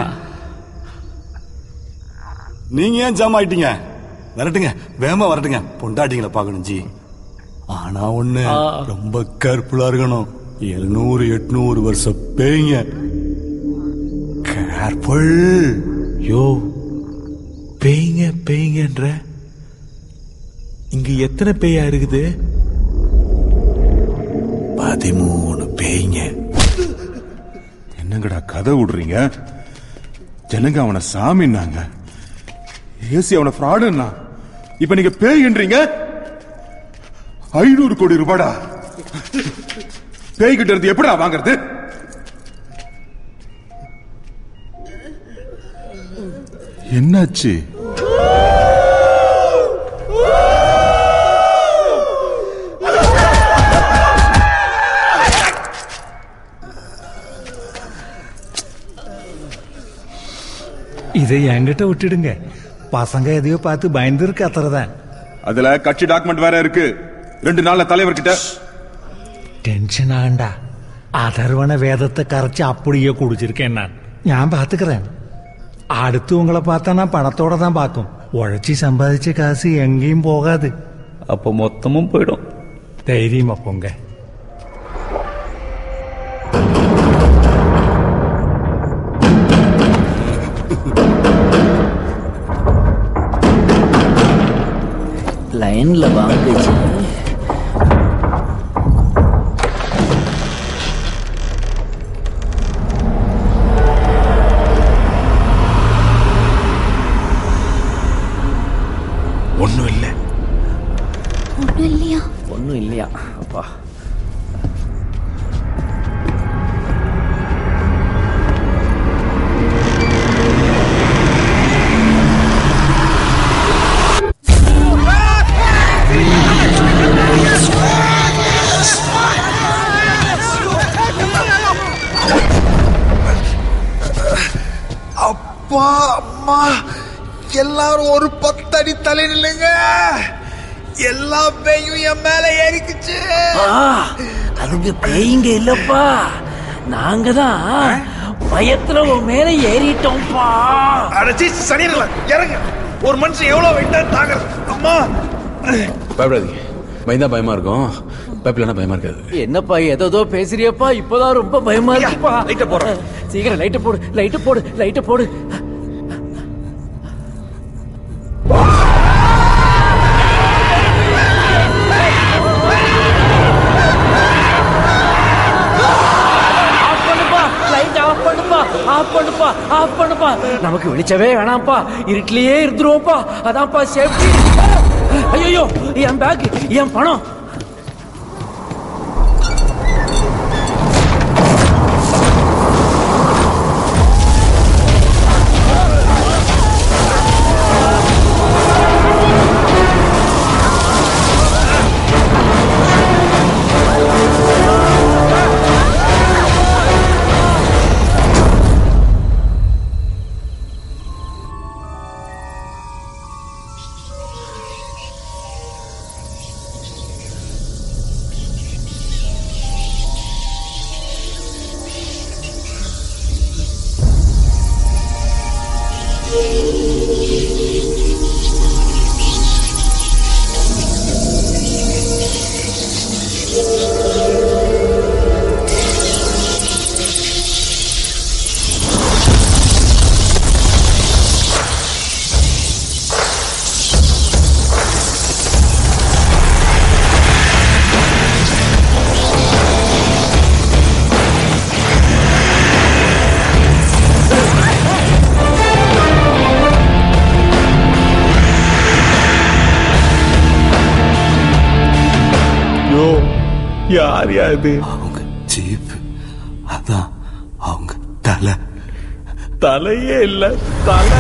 [SPEAKER 3] நீங்க ஏன் ஜாம் ஆயிட்டீங்க? வரட்டுங்க, வேகமா வரட்டுங்க, பொண்டாட்டிங்களை பாக்கணும் ஜி. ஆனா ஒண்ணு, ரொம்ப கேர்ஃபுல்லா இருக்கணும். எழுநூறு எட்நூறு வருஷம் பேய்ங்க, கேர்ஃபுல்.
[SPEAKER 10] யோ, பேய்ங்க பேய்ங்கன்ற இங்க எத்தனை பேயா இருக்குது?
[SPEAKER 3] பதிமூணு பேய்ங்க.
[SPEAKER 15] என்னங்கடா கதை விடுறீங்க? ஜனங்க அவனை சாமின்னாங்க, ஏசி அவனை ஃப்ராடுன்னா, இப்ப நீங்க பேய்ன்றீங்க. ஐநூறு கோடி ரூபாடா பேய்கிட்ட இருந்து எப்படா வாங்குறது? என்னாச்சு?
[SPEAKER 16] இதை என்கிட்ட விட்டுடுங்க, பசங்க எதையோ பார்த்து பயந்து இருக்கு, அத்தனைதான்.
[SPEAKER 15] அதுல கட்சி டாக்குமெண்ட் வேற இருக்கு. ரெண்டு நாள்ல தலைவர்கிட்ட.
[SPEAKER 16] டென்ஷன் ஆண்டா, அதர்வன வேதத்தை கரைச்சி அப்படியே குடிச்சிருக்கேன் நான். ഞാൻ பாத்துக்கிறேன். அடுத்து உங்களை பார்த்தா நான் பணத்தோட தான் பார்க்கும். உழைச்சி சம்பாதிச்ச காசு எங்கேயும் போகாது.
[SPEAKER 23] அப்போ மொத்தமும் போயிடும்.
[SPEAKER 16] தைரியமா போங்க.
[SPEAKER 6] லைன்ல வாங்குச்சு.
[SPEAKER 10] ஒண்ணும் இல்ல.
[SPEAKER 19] ஒண்ணும் இல்லையா?
[SPEAKER 6] ஒண்ணும் இல்லையா? அப்பா,
[SPEAKER 9] அப்பா அம்மா எல்லாரும் ஒரு பத்தடி தலை நில்லுங்க. எல்லா பேயும் என் மேல ஏறிக்குச்சு.
[SPEAKER 6] அதுங்க பேய்ங்க இல்லப்பா, நாங்க தான் பயத்துல உன் மேல ஏறிட்டோம்ப்பா.
[SPEAKER 9] அடச்சி சனியல இறங்க. ஒரு மனுஷன் எவ்வளவு வெயிட்டா தாங்குறது? அம்மா
[SPEAKER 4] பயப்படாதீங்க, பயந்தா பயமா இருக்கும், பயப்படலன்னா பயமா இருக்காது.
[SPEAKER 6] என்னப்பா ஏதோ பேசுறியப்பா, இப்பதான் ரொம்ப பயமா இருக்குப்பா.
[SPEAKER 9] லைட்ட போடுறேன்,
[SPEAKER 6] சீக்கிரம் லைட்ட போடு, லைட்ட போடு, லைட்ட போடு. நமக்கு வெளிச்சவே வேணாம்ப்பா, இருட்டிலேயே இருந்துருவோம்ப்பா, அதான்ப்பா சேஃப்டி. ஐயோ, என் பேக், என் பணம்.
[SPEAKER 8] யார் யாது?
[SPEAKER 3] அவங்க சீப். அதான் அவங்க தலை.
[SPEAKER 8] தலையே இல்ல, தலை.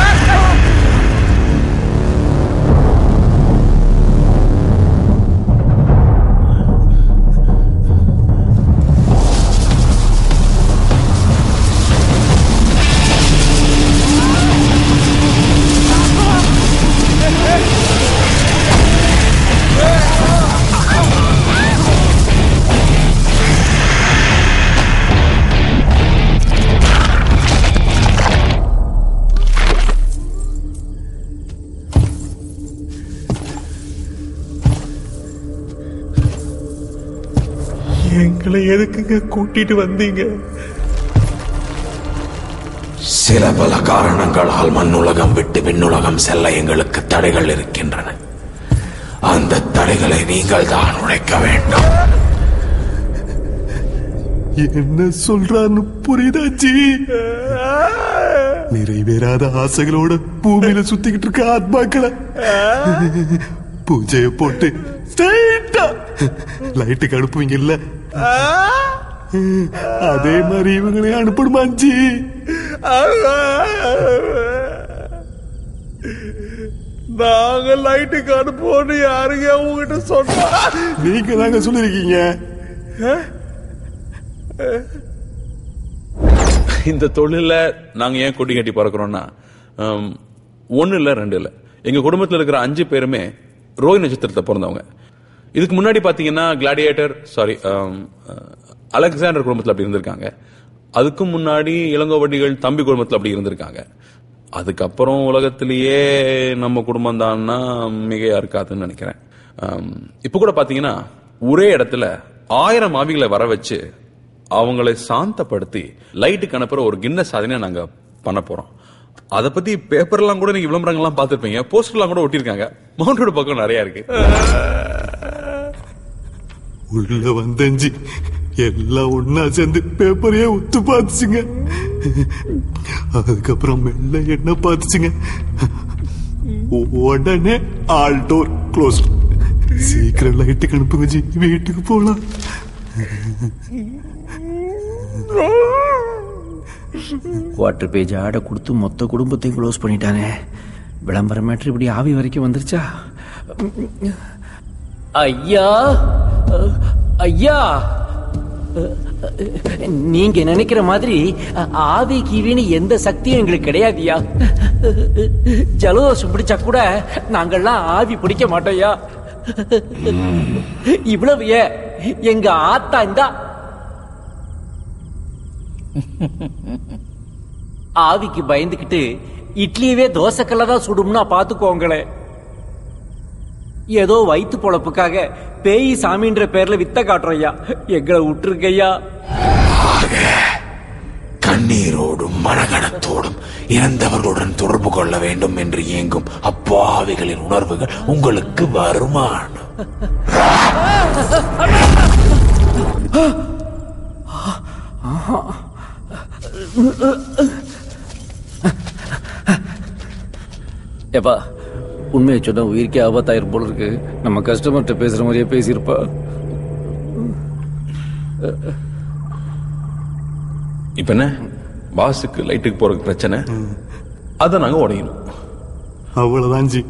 [SPEAKER 8] எங்களை எதுக்குங்க கூட்டிட்டு வந்தீங்க?
[SPEAKER 9] சில பல காரணங்களால் மண்ணுலகம் விட்டு விண்ணுலகம் செல்ல எங்களுக்கு தடைகள் இருக்கின்றன. அந்த தடைகளை நீங்கள் தான் உடைக்க வேண்டும்.
[SPEAKER 3] என்ன சொல்றான்னு புரியுதா ஜி? நிறைவேறாத ஆசைகளோட பூமியில சுத்திக்கிட்டு இருக்க ஆத்மாக்களை பூஜையை போட்டு லைட்டுக்கு அனுப்புவீங்க இல்ல, அதே மாதிரி இவங்களே அனுப்பணுமாஞ்சி.
[SPEAKER 8] நாங்க லைட்டுக்கு அனுப்புவோன்னு யாருங்க உங்ககிட்ட சொன்னா?
[SPEAKER 3] நீங்க தாங்க சொல்லிருக்கீங்க.
[SPEAKER 8] இந்த தொழில நாங்க ஏன் கொடி கட்டி பறக்கிறோம்னா, ஒன்னு இல்ல ரெண்டு இல்ல, எங்க குடும்பத்தில் இருக்கிற அஞ்சு பேருமே ரோஹி நட்சத்திரத்தை பிறந்தவங்க. இதுக்கு முன்னாடி பாத்தீங்கன்னா கிளாடியேட்டர் சாரி அலெக்சாண்டர் குடும்பத்தில் அப்படி இருந்திருக்காங்க. அதுக்கும் முன்னாடி இளங்கோவடிகள் தம்பி குடும்பத்தில் அப்படி இருந்திருக்காங்க. அதுக்கப்புறம் உலகத்திலேயே நம்ம குடும்பம் தான்னா மிகையா இருக்காதுன்னு நினைக்கிறேன். இப்ப கூட பாத்தீங்கன்னா ஒரே இடத்துல ஆயிரம் ஆவிகளை வர வச்சு அவங்களை சாந்தப்படுத்தி லைட்டுக்கு அனுப்புற ஒரு கின்னஸ் சாதனையை நாங்க பண்ண போறோம். அதை பத்தி பேப்பர்லாம் கூட நீங்க விளம்பரங்கள்லாம் பார்த்திருப்பீங்க, போஸ்டர்லாம் கூட ஒட்டிருக்காங்க. மவுண்ட் ரோடு பக்கம் நிறைய இருக்கு.
[SPEAKER 3] உள்ள வந்தஞ்சி எல்லாம் ஒன்னா சேர்ந்து பேப்பரையே உத்து பார்த்துச்சுங்க. அதுக்கப்புறம் மெல்ல என்ன பார்த்துச்சுங்க. உடனே ஆல் டோர் க்ளோஸ். சீக்கிரம் லைட்டுக்கு அனுப்புங்க ஜி, வீட்டுக்கு போலாம்.
[SPEAKER 6] குவார்டர் பேஜ் ஆட கொடுத்து மொத்த குடும்பத்தையும் க்ளோஸ் பண்ணிட்டானே. விளம்பரம் மேட்ரு இப்படி ஆவி வரைக்கும் வந்துருச்சா? ஐயா ஐயா, நீங்க நினைக்கிற மாதிரி ஆவி கீவின்னு எந்த சக்தியும் எங்களுக்கு கிடையாதுயா. ஜலதோஷம் பிடிச்சா கூட நாங்கள்லாம் ஆவி பிடிக்க மாட்டோம்யா. இவ்வளவு ஏன் எங்க ஆத்தா இந்தா ஆவிக்கு பயந்துகிட்டு இட்லியவே தோசைக்கல்ல தான் சுடும்னா பாத்துக்கோங்களே. ஏதோ வயிற்று பொழப்புக்காக பேய் சாமின்ற பேர்ல வித்த காட்டுறையா, எங்களை விட்டுருக்கையா.
[SPEAKER 9] கண்ணீரோடும் மனகணத்தோடும் இறந்தவர்களுடன் தொடர்பு கொள்ள வேண்டும் என்று இயங்கும் அப்பாவிகளின் உணர்வுகள் உங்களுக்கு வருமான?
[SPEAKER 6] ஏப்பா, உண்மையை சொன்னா உயிருக்கே ஆபத்தாயிரம் போல இருக்கு. நம்ம கஸ்டமர்கிட்ட பேசுற மாதிரியே பேசியிருப்பா.
[SPEAKER 8] இப்ப என்ன பாஸுக்கு லைட்டுக்கு போறதுக்கு பிரச்சனை, அதை நாங்க உடையணும்.
[SPEAKER 3] அவ்வளவுதான் ஜி.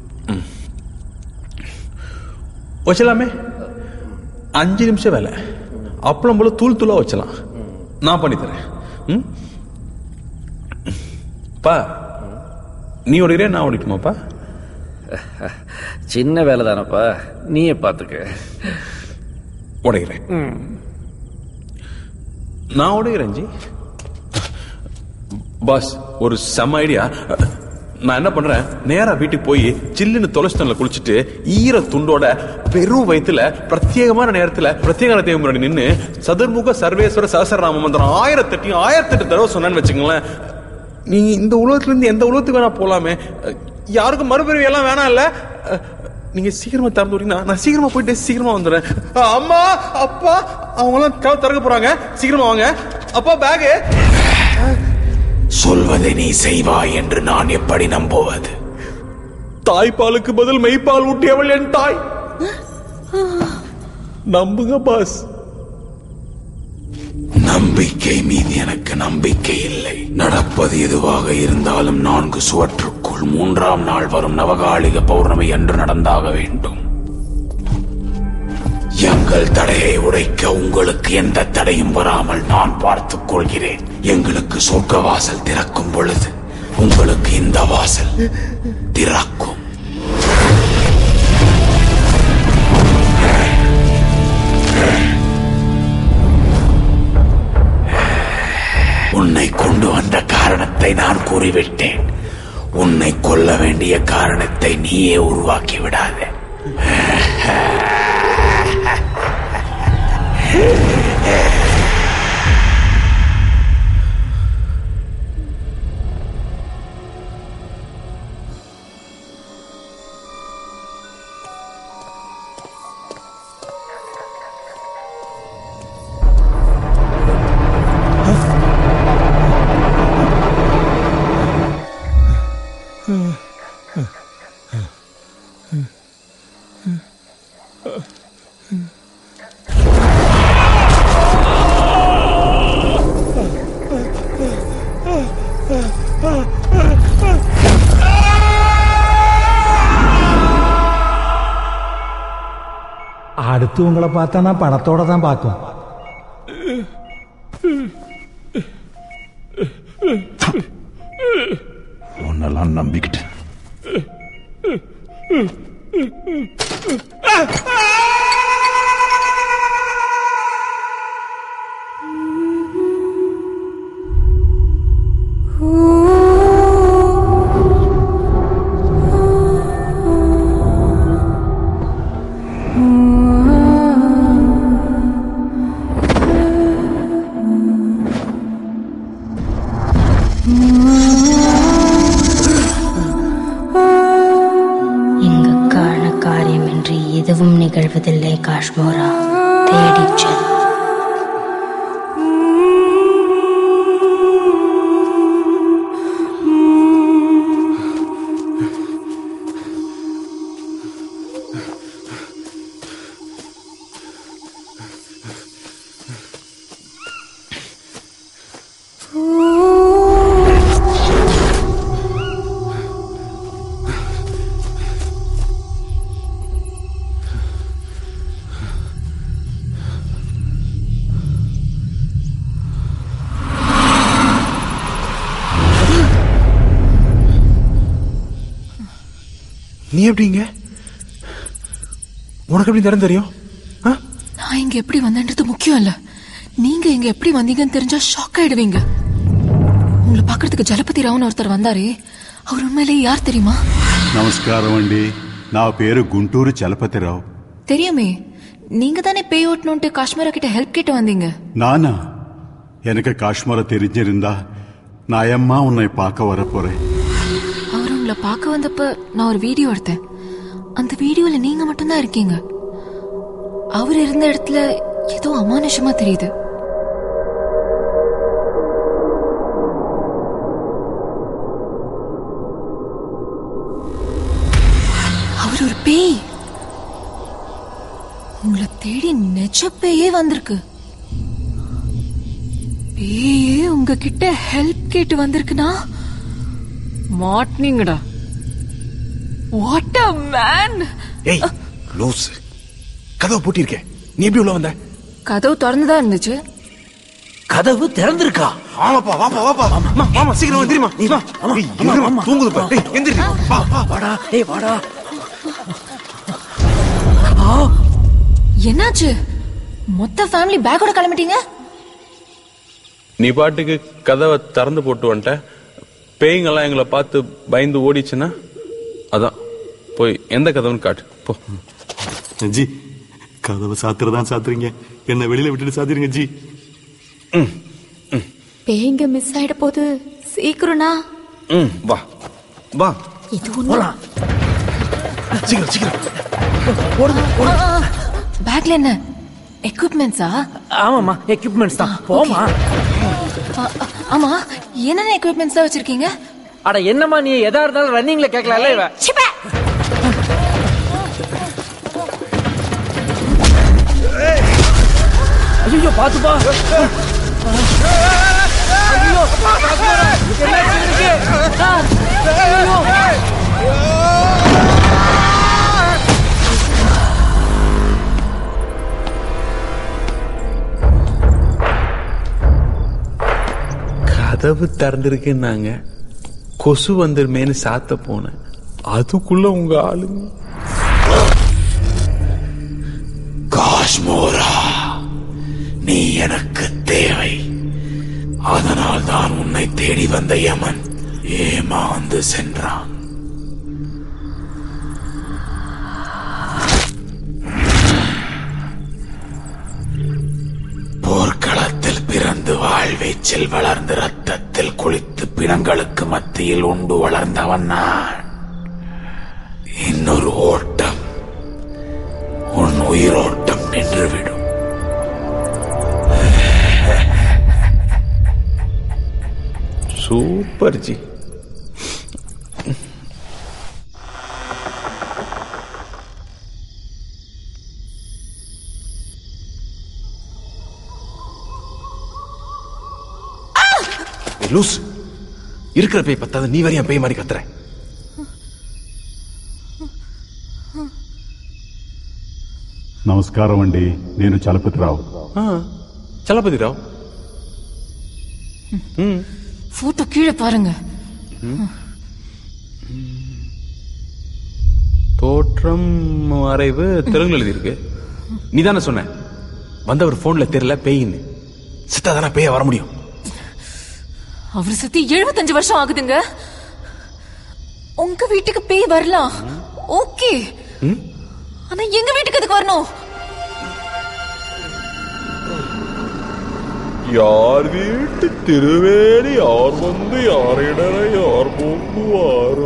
[SPEAKER 8] வச்சலாமே, அஞ்சு நிமிஷம் வேலை. அப்பளம் போல தூள் தூளா வச்சலாம். நான் பண்ணி தரேன். பா, நீ ஓடுறியா நான் ஓடிக்குமாப்பா?
[SPEAKER 6] சின்ன வேலை தானப்பா, நீயே பாத்துக்க.
[SPEAKER 8] உடைகிறேன், நான் உடைகிறேன் ஜி. பாஸ், ஒரு செம்ம ஐடியா. நான் என்ன பண்றேன், நேரா வீட்டுக்கு போய் சில்லுன்னு தொலைச்சல குளிச்சுட்டு ஈர துண்டோட பெரும் வயிற்றுல பிரத்யேகமான நேரத்துல பிரத்யேக தேவை முன்னாடி நின்று சதுர்முக சர்வேஸ்வர சகசரநாம மந்திரம் ஆயிரத்தெட்டு ஆயிரத்தெட்டு தடவை சொன்னேன்னு வச்சுக்கோங்களேன். நீங்க இந்த உலகத்துல இருந்து எந்த உலகத்துக்கு வேணா போலாமே, யாருக்கும் மறுபிறவி எல்லாம் வேணாம் இல்ல. நீங்க சீக்கிரமா திறந்து விட்டீங்கன்னா நான் சீக்கிரமா போயிட்டு சீக்கிரமா வந்துடுறேன். அம்மா அப்பா அவங்க எல்லாம் கதவு திறக்க போறாங்க, சீக்கிரமா வாங்க. அப்பா பேகு.
[SPEAKER 9] சொல்வதை நீ செய்வாய் என்று நான் எப்படி நம்புவது?
[SPEAKER 8] தாய்ப்பாலுக்கு பதில் மெய்ப்பால் ஊட்டியவள் என் தாய்.
[SPEAKER 2] நம்புங்க பாஸ்.
[SPEAKER 9] நம்பிக்கை மீது எனக்கு நம்பிக்கை இல்லை. நடப்பது எதுவாக இருந்தாலும் நான்கு சுவற்றுக்குள் மூன்றாம் நாள் வரும் நவகாலிக பௌர்ணமி என்று நடந்தாக வேண்டும். எங்கள் தடையை உடைக்க உங்களுக்கு எந்த தடையும் வராமல் நான் பார்த்துக் கொள்கிறேன். எங்களுக்கு சொர்க்க வாசல் திறக்கும் பொழுது உங்களுக்கு இந்த வாசல் திறக்கும். உன்னை கொண்டு வந்த காரணத்தை நான் கூறிவிட்டேன். உன்னை கொல்ல வேண்டிய காரணத்தை நீயே உருவாக்கி விடாதே.
[SPEAKER 16] அடுத்து உங்களை பார்த்தா நான் படத்தோட தான் பார்க்கும்.
[SPEAKER 15] உன்னெல்லாம் நம்பிக்கிட்டு
[SPEAKER 17] எதுவும் நிகழ்வதில்லை காஷ்மோரா, தேடிச் செல்.
[SPEAKER 10] நீ எப்படிங்க? உனக்கு எப்படி தரம் தெரியும்?
[SPEAKER 7] நான் இங்க எப்படி வந்தேன்றது முக்கியம் இல்ல. நீங்க இங்க எப்படி வந்தீங்கன்னு தெரிஞ்சா ஷாக் ஆயிடுவீங்க. உங்களை பாக்குறதுக்கு ஜலபதி ராவன் ஒருத்தர் வந்தாரே, அவர் உண்மையிலேயே யார் தெரியுமா?
[SPEAKER 14] நமஸ்காரம் அண்டி. நான் பேரு குண்டூரு చలపతి రావు.
[SPEAKER 7] தெரியுமே, நீங்க தானே பேய் ஓட்டணும்ட்டு காஷ்மீரா கிட்ட ஹெல்ப் கேட்டு வந்தீங்க.
[SPEAKER 14] நானா? எனக்கு காஷ்மீர தெரிஞ்சிருந்தா நான் அம்மா உன்னை பார்க்க வர போறேன்.
[SPEAKER 7] அவர் உங்களை பார்க்க வந்தப்ப நான் ஒரு வீடியோ எடுத்தேன். அந்த வீடியோல நீங்க மட்டும்தான் இருக்கீங்க. அவர் இருந்த இடத்துல ஏதோ அமானுஷமா தெரியுது. அவர் ஒரு பேய். உங்களை தேடி நெஜ பேயே வந்திருக்கு. பேயே உங்ககிட்ட ஹெல்ப் கேட்டு வந்திருக்குன்னா மாட்னீங்கடா. What a man.
[SPEAKER 10] ஏய் லூஸ், கதவு பூட்டியிருக்கேன், நீ எப்படி உள்ள வந்த?
[SPEAKER 7] கதவு திறந்துதான் இருந்துச்சு.
[SPEAKER 6] கதவு திறந்திருக்கா?
[SPEAKER 10] ஆமாப்பா, வாப்பா வாப்பா. அம்மா மாமா சீக்கிரம் வந்துருமா. நீ வா. அம்மா தூங்குது பா. டேய் எந்திரி. வா வா வாடா.
[SPEAKER 6] டேய் வாடா.
[SPEAKER 7] என்னாச்சு? மொத்த ஃபேமிலி பேக்கோட கிளம்பிட்டீங்க?
[SPEAKER 8] நீ பாட்டுக்கு கதவை திறந்து போட்டு வந்துட்ட. பேய்ங்கெல்லாம் எங்களை பார்த்து பயந்து ஓடிச்சுன்னா அதான் போய் எந்த கதவுன்னு காட்டு போ.
[SPEAKER 3] ஜி கதவை சாத்துறதான் சாத்துறீங்க, என்ன வெளியில விட்டுட்டு சாத்துறீங்க ஜி.
[SPEAKER 19] பேய்ங்க மிஸ் ஆயிட போது சீக்கிரம்னா.
[SPEAKER 10] வா வா.
[SPEAKER 19] இது ஒண்ணு.
[SPEAKER 10] சீக்கிரம் சீக்கிரம்.
[SPEAKER 7] பேக்ல என்ன எக்யூப்மெண்ட்ஸா?
[SPEAKER 6] ஆமாமா எக்யூப்மெண்ட்ஸ் தான். போமா.
[SPEAKER 7] ஆமா, என்னென்ன எக்யூப்மெண்ட்ஸ் தான் வச்சிருக்கீங்க?
[SPEAKER 6] அட என்னம்மா நீ எதா இருந்தாலும் ரன்னிங்ல கேட்கலாம்ல. இவ ஐயோ பாத்துப்பா. ஐயோ
[SPEAKER 8] கதவு திறந்திருக்குன்னாங்க, கொசு வந்துருமேனு சாத்த போனேன், அதுக்குள்ள உங்க ஆளுங்க.
[SPEAKER 9] காஷ்மோரா, நீ எனக்கு தேவை. அதனால் தான் உன்னை தேடி வந்த யமன் ஏமாந்து சென்றான். போர்க்களத்தில் பிறந்து வாழ்வீச்சில் வளர்ந்து ரத்தத்தில் குளித்து பிணங்களுக்கு மத்தியில் உண்டு வளர்ந்தவன் நான். இன்னொரு ஓட்டம் உன் உயிரோட்டம் நின்றுவிடும்.
[SPEAKER 8] Super G.
[SPEAKER 15] லூஸ், இருக்கிற பேய் பத்தாத நீ வரையும் பேய் மாதிரி கத்துற.
[SPEAKER 14] నమస్కారం అండి, నేను చలపతిరావు.
[SPEAKER 8] చలపతిరావు,
[SPEAKER 7] போட்டோ கீழே பாருங்க.
[SPEAKER 8] தோற்றம் வரைவு தெலுங்குல எழுதி இருக்கு.
[SPEAKER 15] நீ தானே சொன்ன வந்தவர் போன்ல தெரியல பேயின்னு. சித்தாதானா பேய வர முடியும்.
[SPEAKER 7] அவர் சுத்தி எழுபத்தஞ்சு வருஷம் ஆகுதுங்க. உங்க வீட்டுக்கு பேய் வரலாம், ஓகே. ஆனா எங்க வீட்டுக்கு எதுக்கு வரணும்?
[SPEAKER 8] யார் வீட்டு திருவேணி யார் வந்து யாரிடர யார் போக்குவாரோ.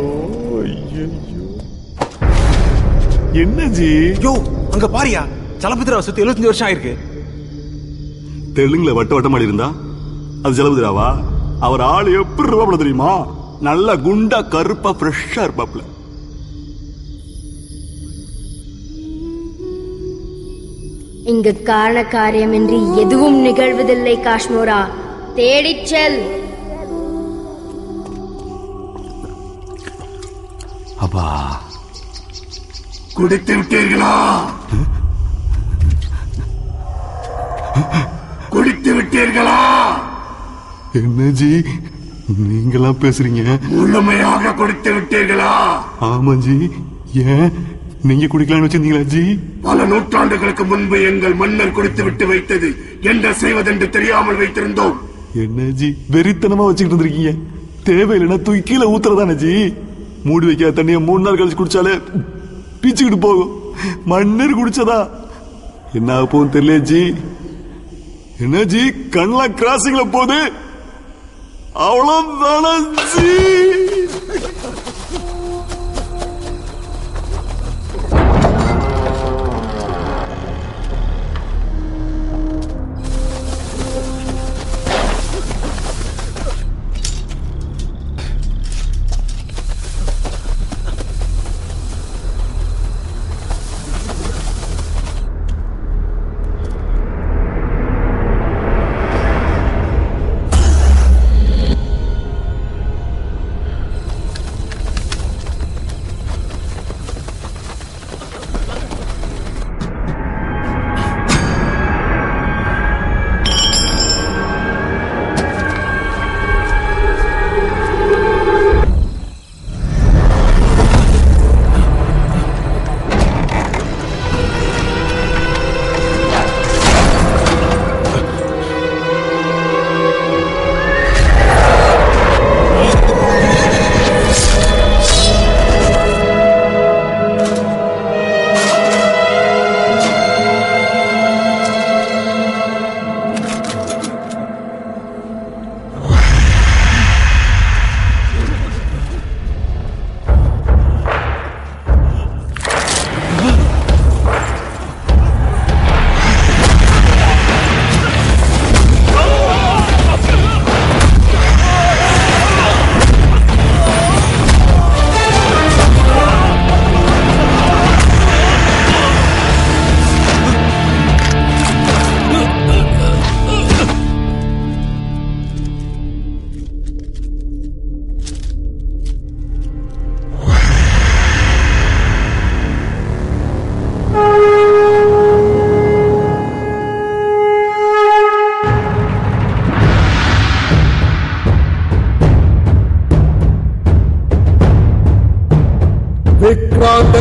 [SPEAKER 3] என்ன ஜி?
[SPEAKER 15] யோ அங்க பாரியா, சலபதிராவ சுத்தி எழுபத்தஞ்சு வருஷம் ஆயிருக்கு.
[SPEAKER 3] தெலுங்குல வட்ட வட்டமாடி இருந்தா அது சலபதிராவா? அவர் ஆளு எப்படி இருப்பாப்ல தெரியுமா? நல்ல குண்டா கருப்பா ஃப்ரெஷ்ஷா இருப்பாப்ல.
[SPEAKER 17] இங்கு காரண காரியமின்றி எதுவும் நிகழ்வதில்லை காஷ்மோரா, தேடிச் செல்.
[SPEAKER 3] அப்பா
[SPEAKER 9] குடித்து விட்டீர்களா? குடித்து விட்டீர்களா?
[SPEAKER 3] என்ன ஜி நீங்களா பேசுறீங்க?
[SPEAKER 9] முழுமையாக குடித்து விட்டீர்களா?
[SPEAKER 3] ஆமா ஜி. ஏன் நீங்க குடிக்கலாம்னு வச்சிருந்தீங்களா ஜி?
[SPEAKER 9] பல நூற்றாண்டுகளுக்கு முன்பு எங்கள் மன்னர் குடித்து விட்டு வைத்தது என்ன செய்வதென்று தெரியாமல் வைத்திருந்தோம்.
[SPEAKER 3] என்ன ஜி வெறித்தனமா வச்சுக்கிட்டு இருந்திருக்கீங்க? தேவையில்லைன்னா தூக்கி கீழே ஊத்துறதானே ஜி? மூடி வைக்காத தண்ணிய மூணு நாள் கழிச்சு குடிச்சாலே பிச்சுக்கிட்டு போகும். மன்னர் குடிச்சதா என்ன போகும் தெரியல ஜி. என்ன ஜி கண்ணெல்லாம் கிராசிங்ல போகுது, அவ்வளவுதான ஜி.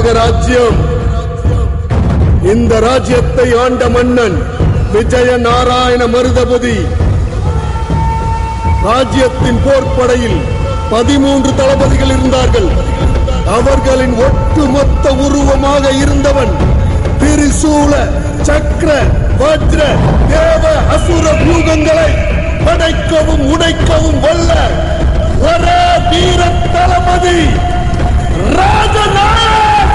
[SPEAKER 18] ராஜ்யம். இந்த ராஜ்யத்தை ஆண்ட மன்னன் விஜய நாராயண மருதபதி. ராஜ்யத்தின் போர்ப்படையில் பதிமூன்று தளபதிகள் இருந்தார்கள். அவர்களின் ஒட்டுமொத்த உருவமாக இருந்தவன் திரிசூல சக்கர வஜ்ர தேவ அசுர வியூகங்களை படைக்கவும் உடைக்கவும் வல்ல ஒரே வீர தளபதி ராஜநாயக்.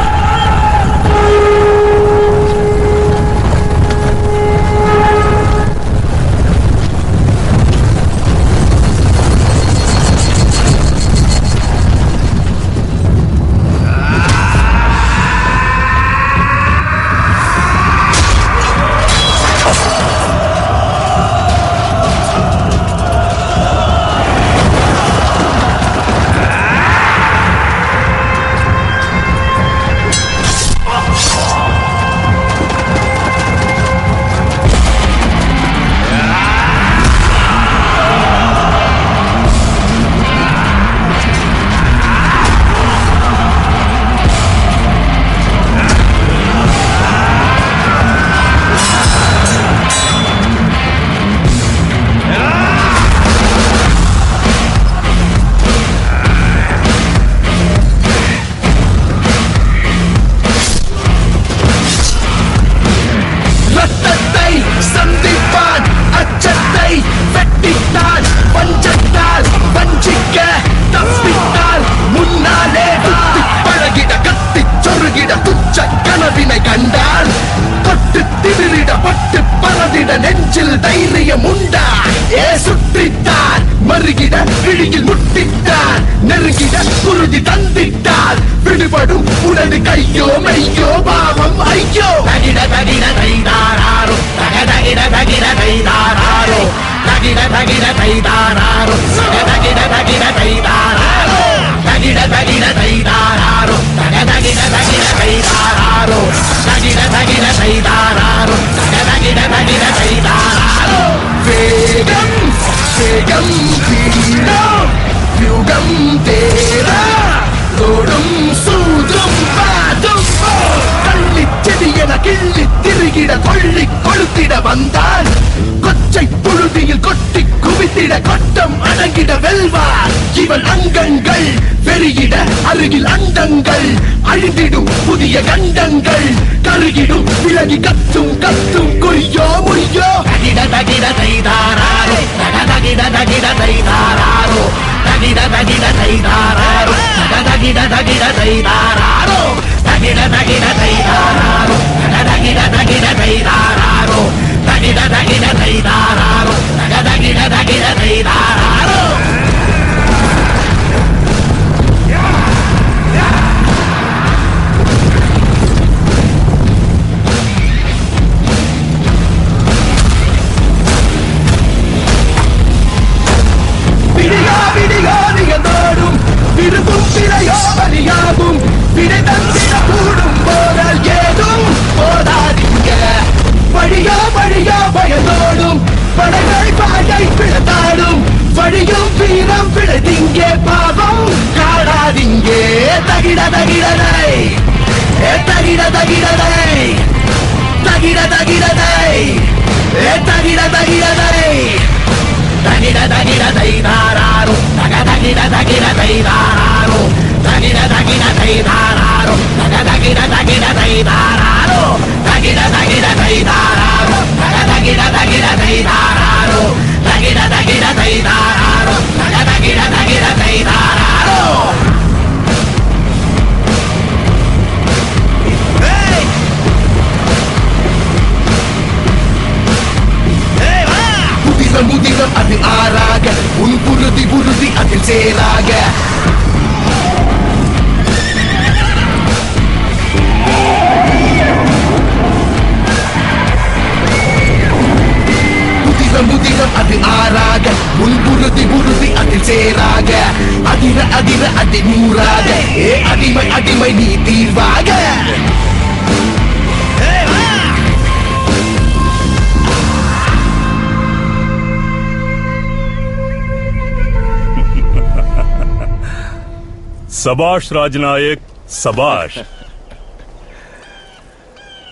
[SPEAKER 14] சபாஷ் ராஜநாயக், சபாஷ்.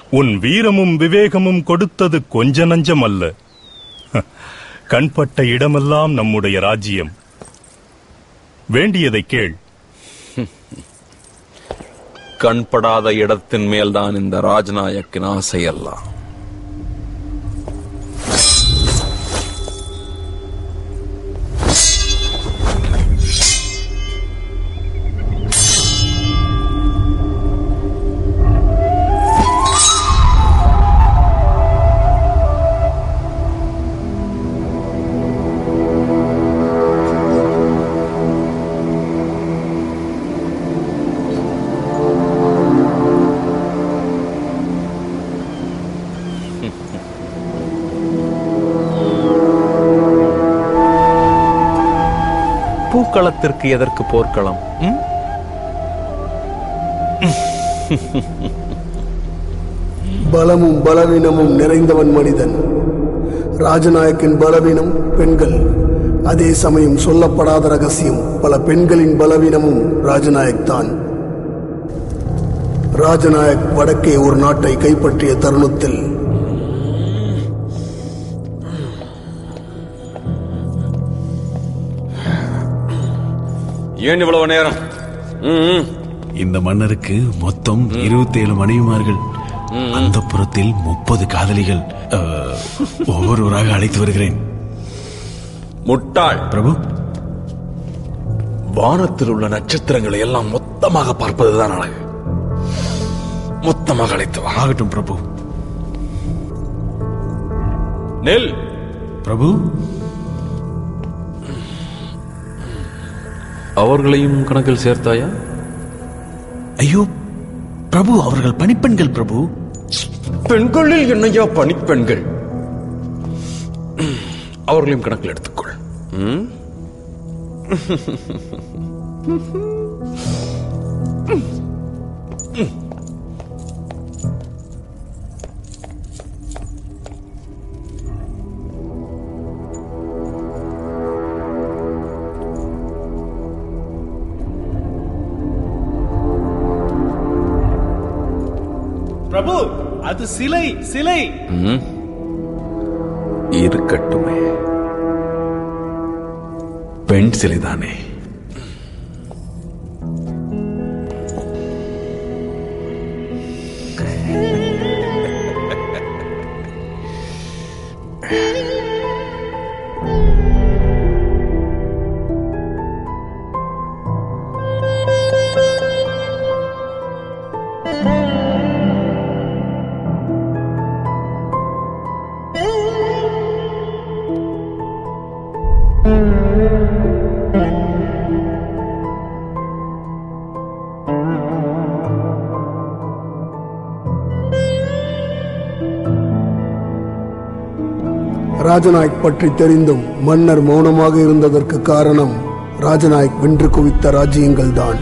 [SPEAKER 20] உன் வீரமும் விவேகமும் கொடுத்தது கொஞ்ச நஞ்சம் அல்ல. கண்பட்ட இடமெல்லாம் நம்முடைய ராஜ்யம். வேண்டியதை கேள்.
[SPEAKER 8] கண்படாத இடத்தின் மேல்தான் இந்த ராஜநாயக்கின் ஆசை எல்லாம். பூக்களத்திற்கு எதற்கு போர்க்களம்?
[SPEAKER 18] பலமும் பலவீனமும் நிறைந்தவன் மனிதன். ராஜநாயக்கின் பலவீனம் பெண்கள். அதே சமயம் சொல்லப்படாத ரகசியம், பல பெண்களின் பலவீனமும் ராஜநாயக் தான். ராஜநாயக் வடக்கே ஒரு நாட்டை கைப்பற்றிய தருணத்தில்
[SPEAKER 4] ஏன் இவ்வளவு நேரம்?
[SPEAKER 21] இந்த மன்னருக்கு மொத்தம் இருபத்தி ஏழு மனைவிமார்கள், அந்த புறத்தில் முப்பது காதலிகள். ஒவ்வொருவராக அழைத்து வருகிறேன்.
[SPEAKER 8] முட்டாள்
[SPEAKER 21] பிரபு,
[SPEAKER 8] வானத்தில் உள்ள நட்சத்திரங்களை எல்லாம் மொத்தமாக பார்ப்பதுதான் அழகு. மொத்தமாக அழைத்து வா.
[SPEAKER 21] ஆகட்டும் பிரபு.
[SPEAKER 8] நெல்
[SPEAKER 21] பிரபு.
[SPEAKER 8] அவர்களையும் கணக்கில் சேர்த்தாயா?
[SPEAKER 21] ஐயோ பிரபு, அவர்கள் பணிப்பெண்கள் பிரபு.
[SPEAKER 8] பெண்களில் என்னையா பணிப்பெண்கள்? அவர்களையும் கணக்கில் எடுத்துக்கொள்.
[SPEAKER 10] பிரபு, அது சிலை சிலை.
[SPEAKER 8] இருக்கட்டுமே, பெண் சிலைதானே.
[SPEAKER 18] ராஜநாயக் பற்றி தெரிந்தும் மன்னர் மௌனமாக இருந்ததற்கு காரணம் ராஜநாயக் வென்று குவித்த ராஜ்யங்கள் தான்.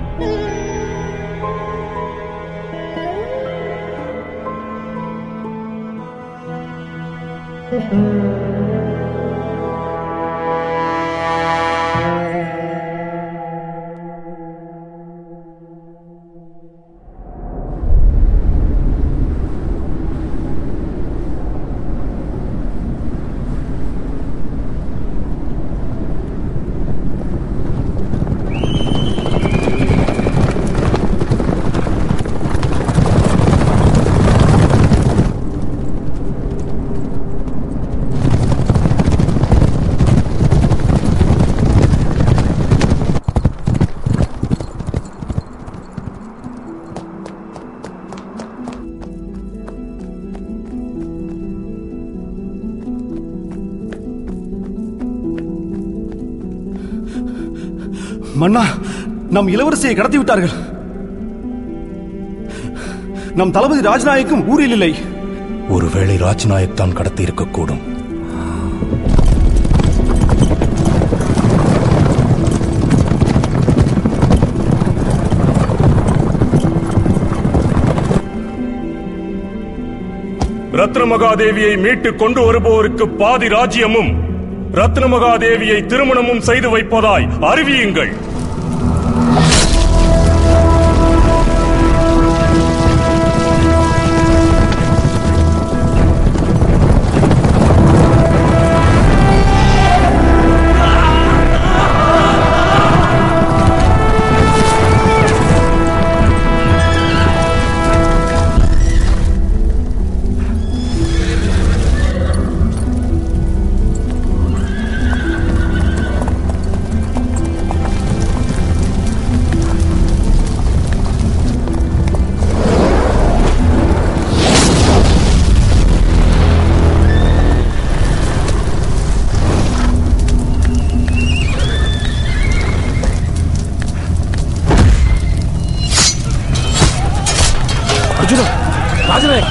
[SPEAKER 3] மன்னா, நம் இளவரசியை கடத்தி விட்டார்கள். நம் தளபதி ராஜநாயக்கும் ஊரில் இல்லை.
[SPEAKER 21] ஒருவேளை ராஜநாயக் தான் கடத்தி இருக்கக்கூடும்.
[SPEAKER 20] ரத்னமகாதேவியை மீட்டு கொண்டு வருபவருக்கு பாதி ராஜ்யமும் ரத்னமகாதேவியை திருமணமும் செய்து வைப்பதாய் அறிவியுங்கள்.
[SPEAKER 2] ராஜநாயக்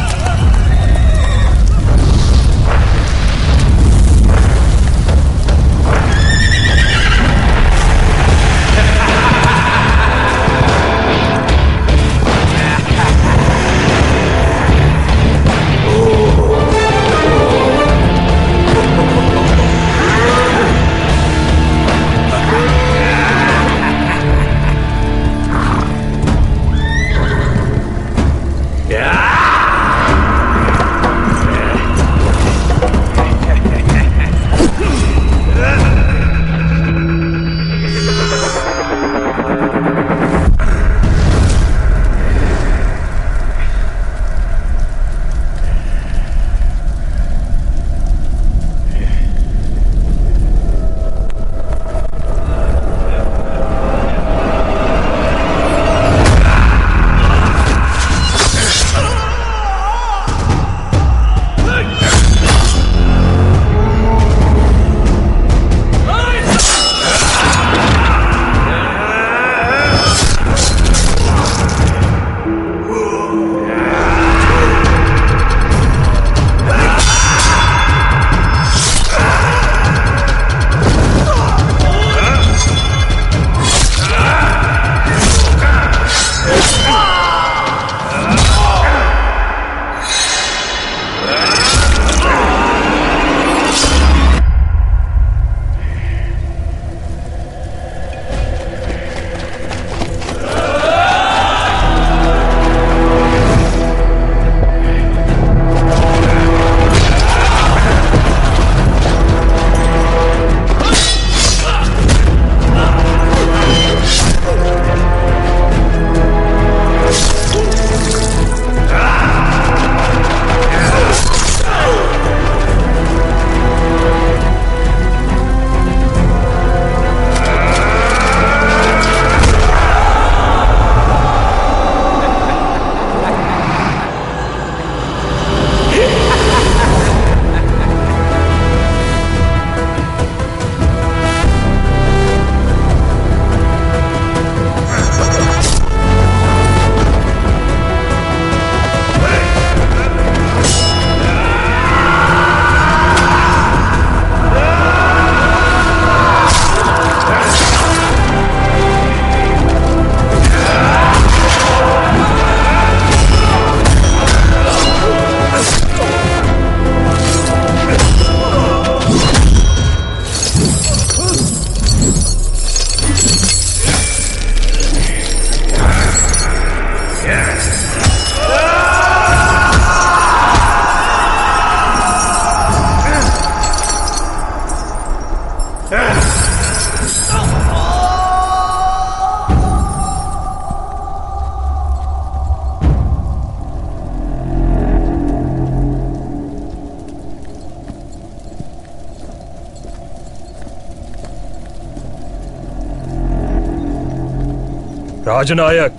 [SPEAKER 11] ராஜநாயக்,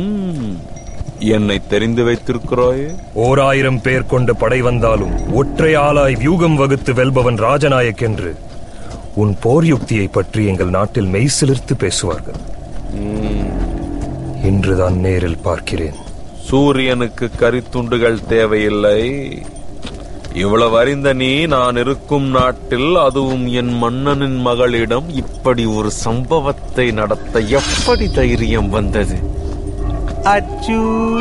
[SPEAKER 8] என்னை தெரிந்து வைத்திருக்கிறாயே?
[SPEAKER 11] ஓர் ஆயிரம் பேர் கொண்ட படை வந்தாலும் ஒற்றை ஆளாய் வியூகம் வகுத்து வெல்பவன் ராஜநாயக் என்று உன் போர் யுக்தியை பற்றி எங்கள் நாட்டில் மெய்சிலிர்த்து பேசுவார்கள். இன்றுதான் நேரில் பார்க்கிறேன்.
[SPEAKER 8] சூரியனுக்கு கரித்துண்டுகள் தேவையில்லை. இவ்வளவு அறிந்த நீ நான் இருக்கும் நாட்டில், அதுவும் என் மன்னனின் மகளிடம் இப்படி ஒரு சம்பவத்தை நடத்த எப்படி தைரியம் வந்தது? அச்சு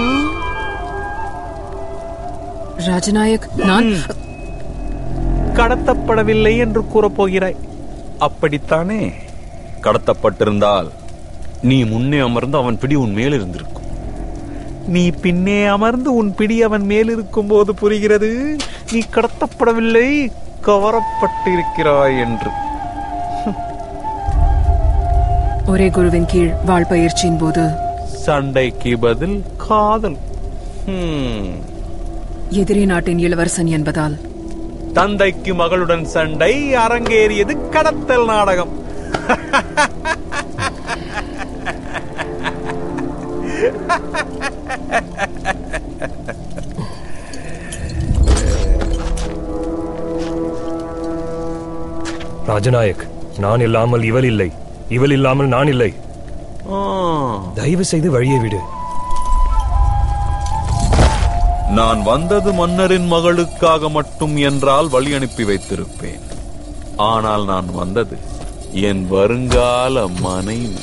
[SPEAKER 7] ராஜநாயக், நான்
[SPEAKER 8] கடத்தப்படவில்லை என்று கூறப்போகிறாய், அப்படித்தானே? கடத்தப்பட்டிருந்தால் நீ முன்னே அமர்ந்து அவன் பிடி உன் மேல் இருந்திருக்கும். நீ பின்னே அமர்ந்து உன் பிடி அவன் மேல் இருக்கும் போது புரிகிறது நீ கடத்தப்படவில்லை, கவரப்பட்டிருக்கிறாய் என்று.
[SPEAKER 7] ஒரே குருவின் கீழ் வாழ் பயிற்சியின் போது
[SPEAKER 8] சண்டைக்கு பதில் காதல்.
[SPEAKER 7] எதிரி நாட்டின் இளவரசன் என்பதால்
[SPEAKER 8] தந்தைக்கு மகளுடன் சண்டை அரங்கேறியது கடத்தல் நாடகம்.
[SPEAKER 11] ராஜநாயக், நான் இல்லாமல் இவள் இல்லை, இவள் இல்லாமல் நான் இல்லை. தயவு செய்து வழியை விடு.
[SPEAKER 8] நான் வந்தது மன்னரின் மகளுக்காக மட்டும் என்றால் வழி அனுப்பி வைத்திருப்பேன். ஆனால் நான் வந்தது என் வருங்கால மனைவி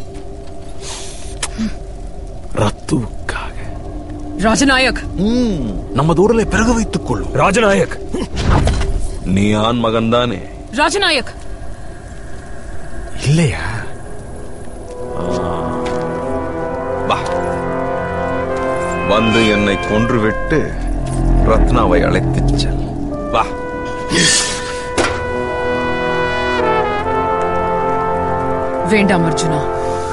[SPEAKER 8] ரத்துவுக்காக.
[SPEAKER 1] ராஜநாயக்,
[SPEAKER 8] நம்ம தூரலை பிறகு வைத்துக் கொள்ளும்.
[SPEAKER 11] ராஜநாயக்,
[SPEAKER 8] நீ ஆண் மகன் தானே?
[SPEAKER 1] ராஜநாயக்
[SPEAKER 8] இல்லையா? வந்து என்னை கொன்றுவிட்டு ரத்னாவை அழைத்துச் செல். வா.
[SPEAKER 1] வேண்டாம் அர்ஜுனா.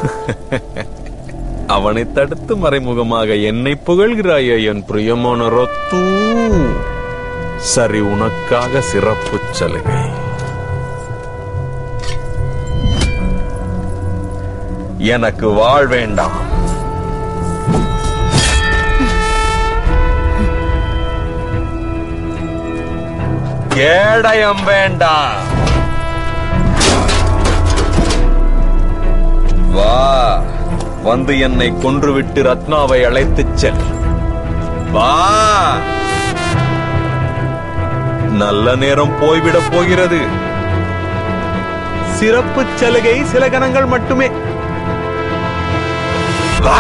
[SPEAKER 8] அவனை தடுத்து மறைமுகமாக என்னை புகழ்கிறாயே என் பிரியமான ரத்து. சரி, உனக்காக சிறப்பு சலுகை. எனக்கு வாழ் வேண்டாம். கேடயம் வேண்டாம். வா, வந்து என்னை கொன்றுவிட்டு ரத்னாவை அழைத்துச் செல். வா. நல்ல நேரம் போய்விடப் போகிறது. சிறப்பு சலுகை சில கணங்கள் மட்டுமே. வா.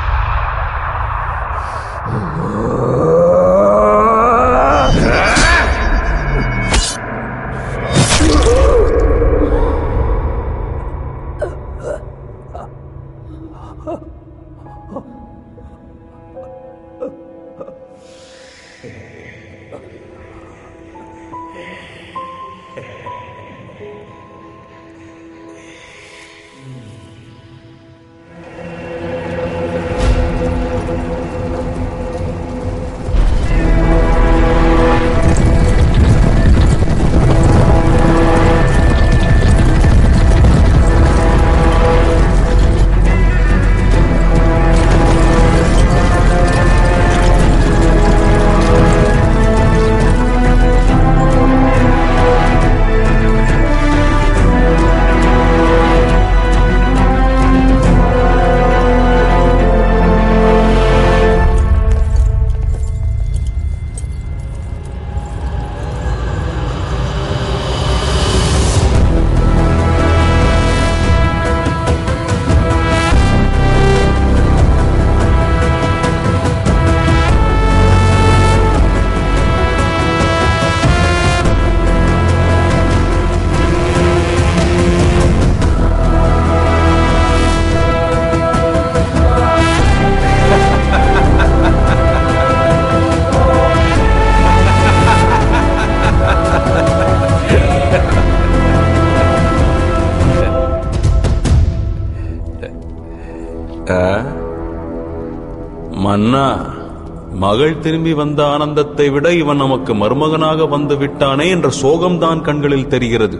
[SPEAKER 8] மன்னா, மகள் திரும்பி வந்த ஆனந்தத்தை விட இவன் நமக்கு மருமகனாக வந்து விட்டானே என்ற சோகம்தான் கண்களில் தெரிகிறது.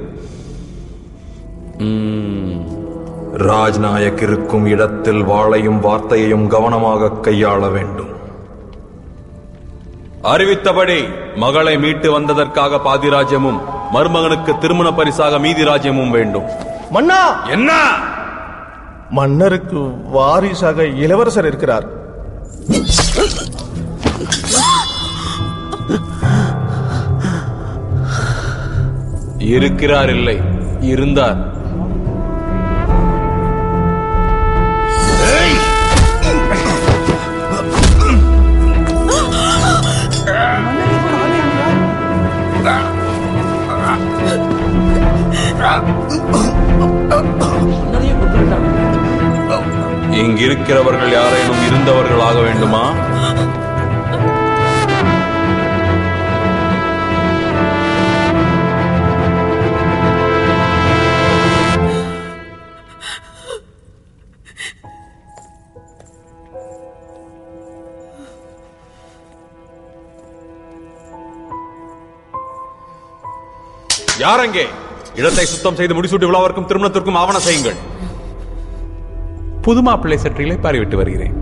[SPEAKER 11] ராஜ்நாயக் இருக்கும் இடத்தில் வாளையும் வார்த்தையையும் கவனமாக கையாள வேண்டும்.
[SPEAKER 8] அறிவித்தபடி மகளை மீட்டு வந்ததற்காக பாதி ராஜ்யமும் மருமகனுக்கு திருமண பரிசாக மீதி ராஜ்யமும் வேண்டும்.
[SPEAKER 10] மன்னா,
[SPEAKER 8] என்ன?
[SPEAKER 10] மன்னருக்கு வாரிசாக இளவரசர் இருக்கிறார்.
[SPEAKER 8] இருக்கிறார் இல்லை, இருந்தார். இங்கிருக்கிறவர்கள் யாரேனும் இருந்தவர்கள் ஆக வேண்டுமா? யாரங்கே? இடத்தை சுத்தம் செய்து முடிசூட்டி விழாவிற்கும் திருமணத்திற்கும் ஆவணம் செய்யுங்கள். புது மாப்பிள்ளை சற்று இளைப்பாறி விட்டு வருகிறேன்.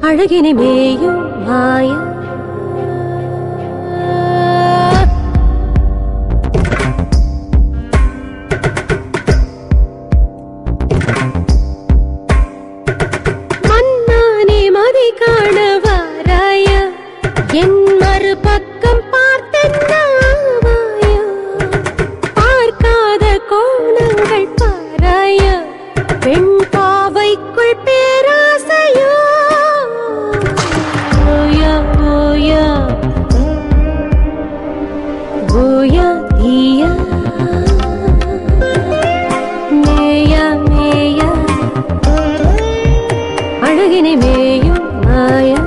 [SPEAKER 5] அழகினை மேயும் மாயா மன்னானே மதி காண வாராய என் மறுபக்கம் பார்த்தென்னாவாய பார்க்காத கோணங்கள் பாராய பெண் பாவைக்குள் பேராசையோ ஓயா ஓயா ஓயா தீயா மேயா மேயா அழகினை மேயும் மாயா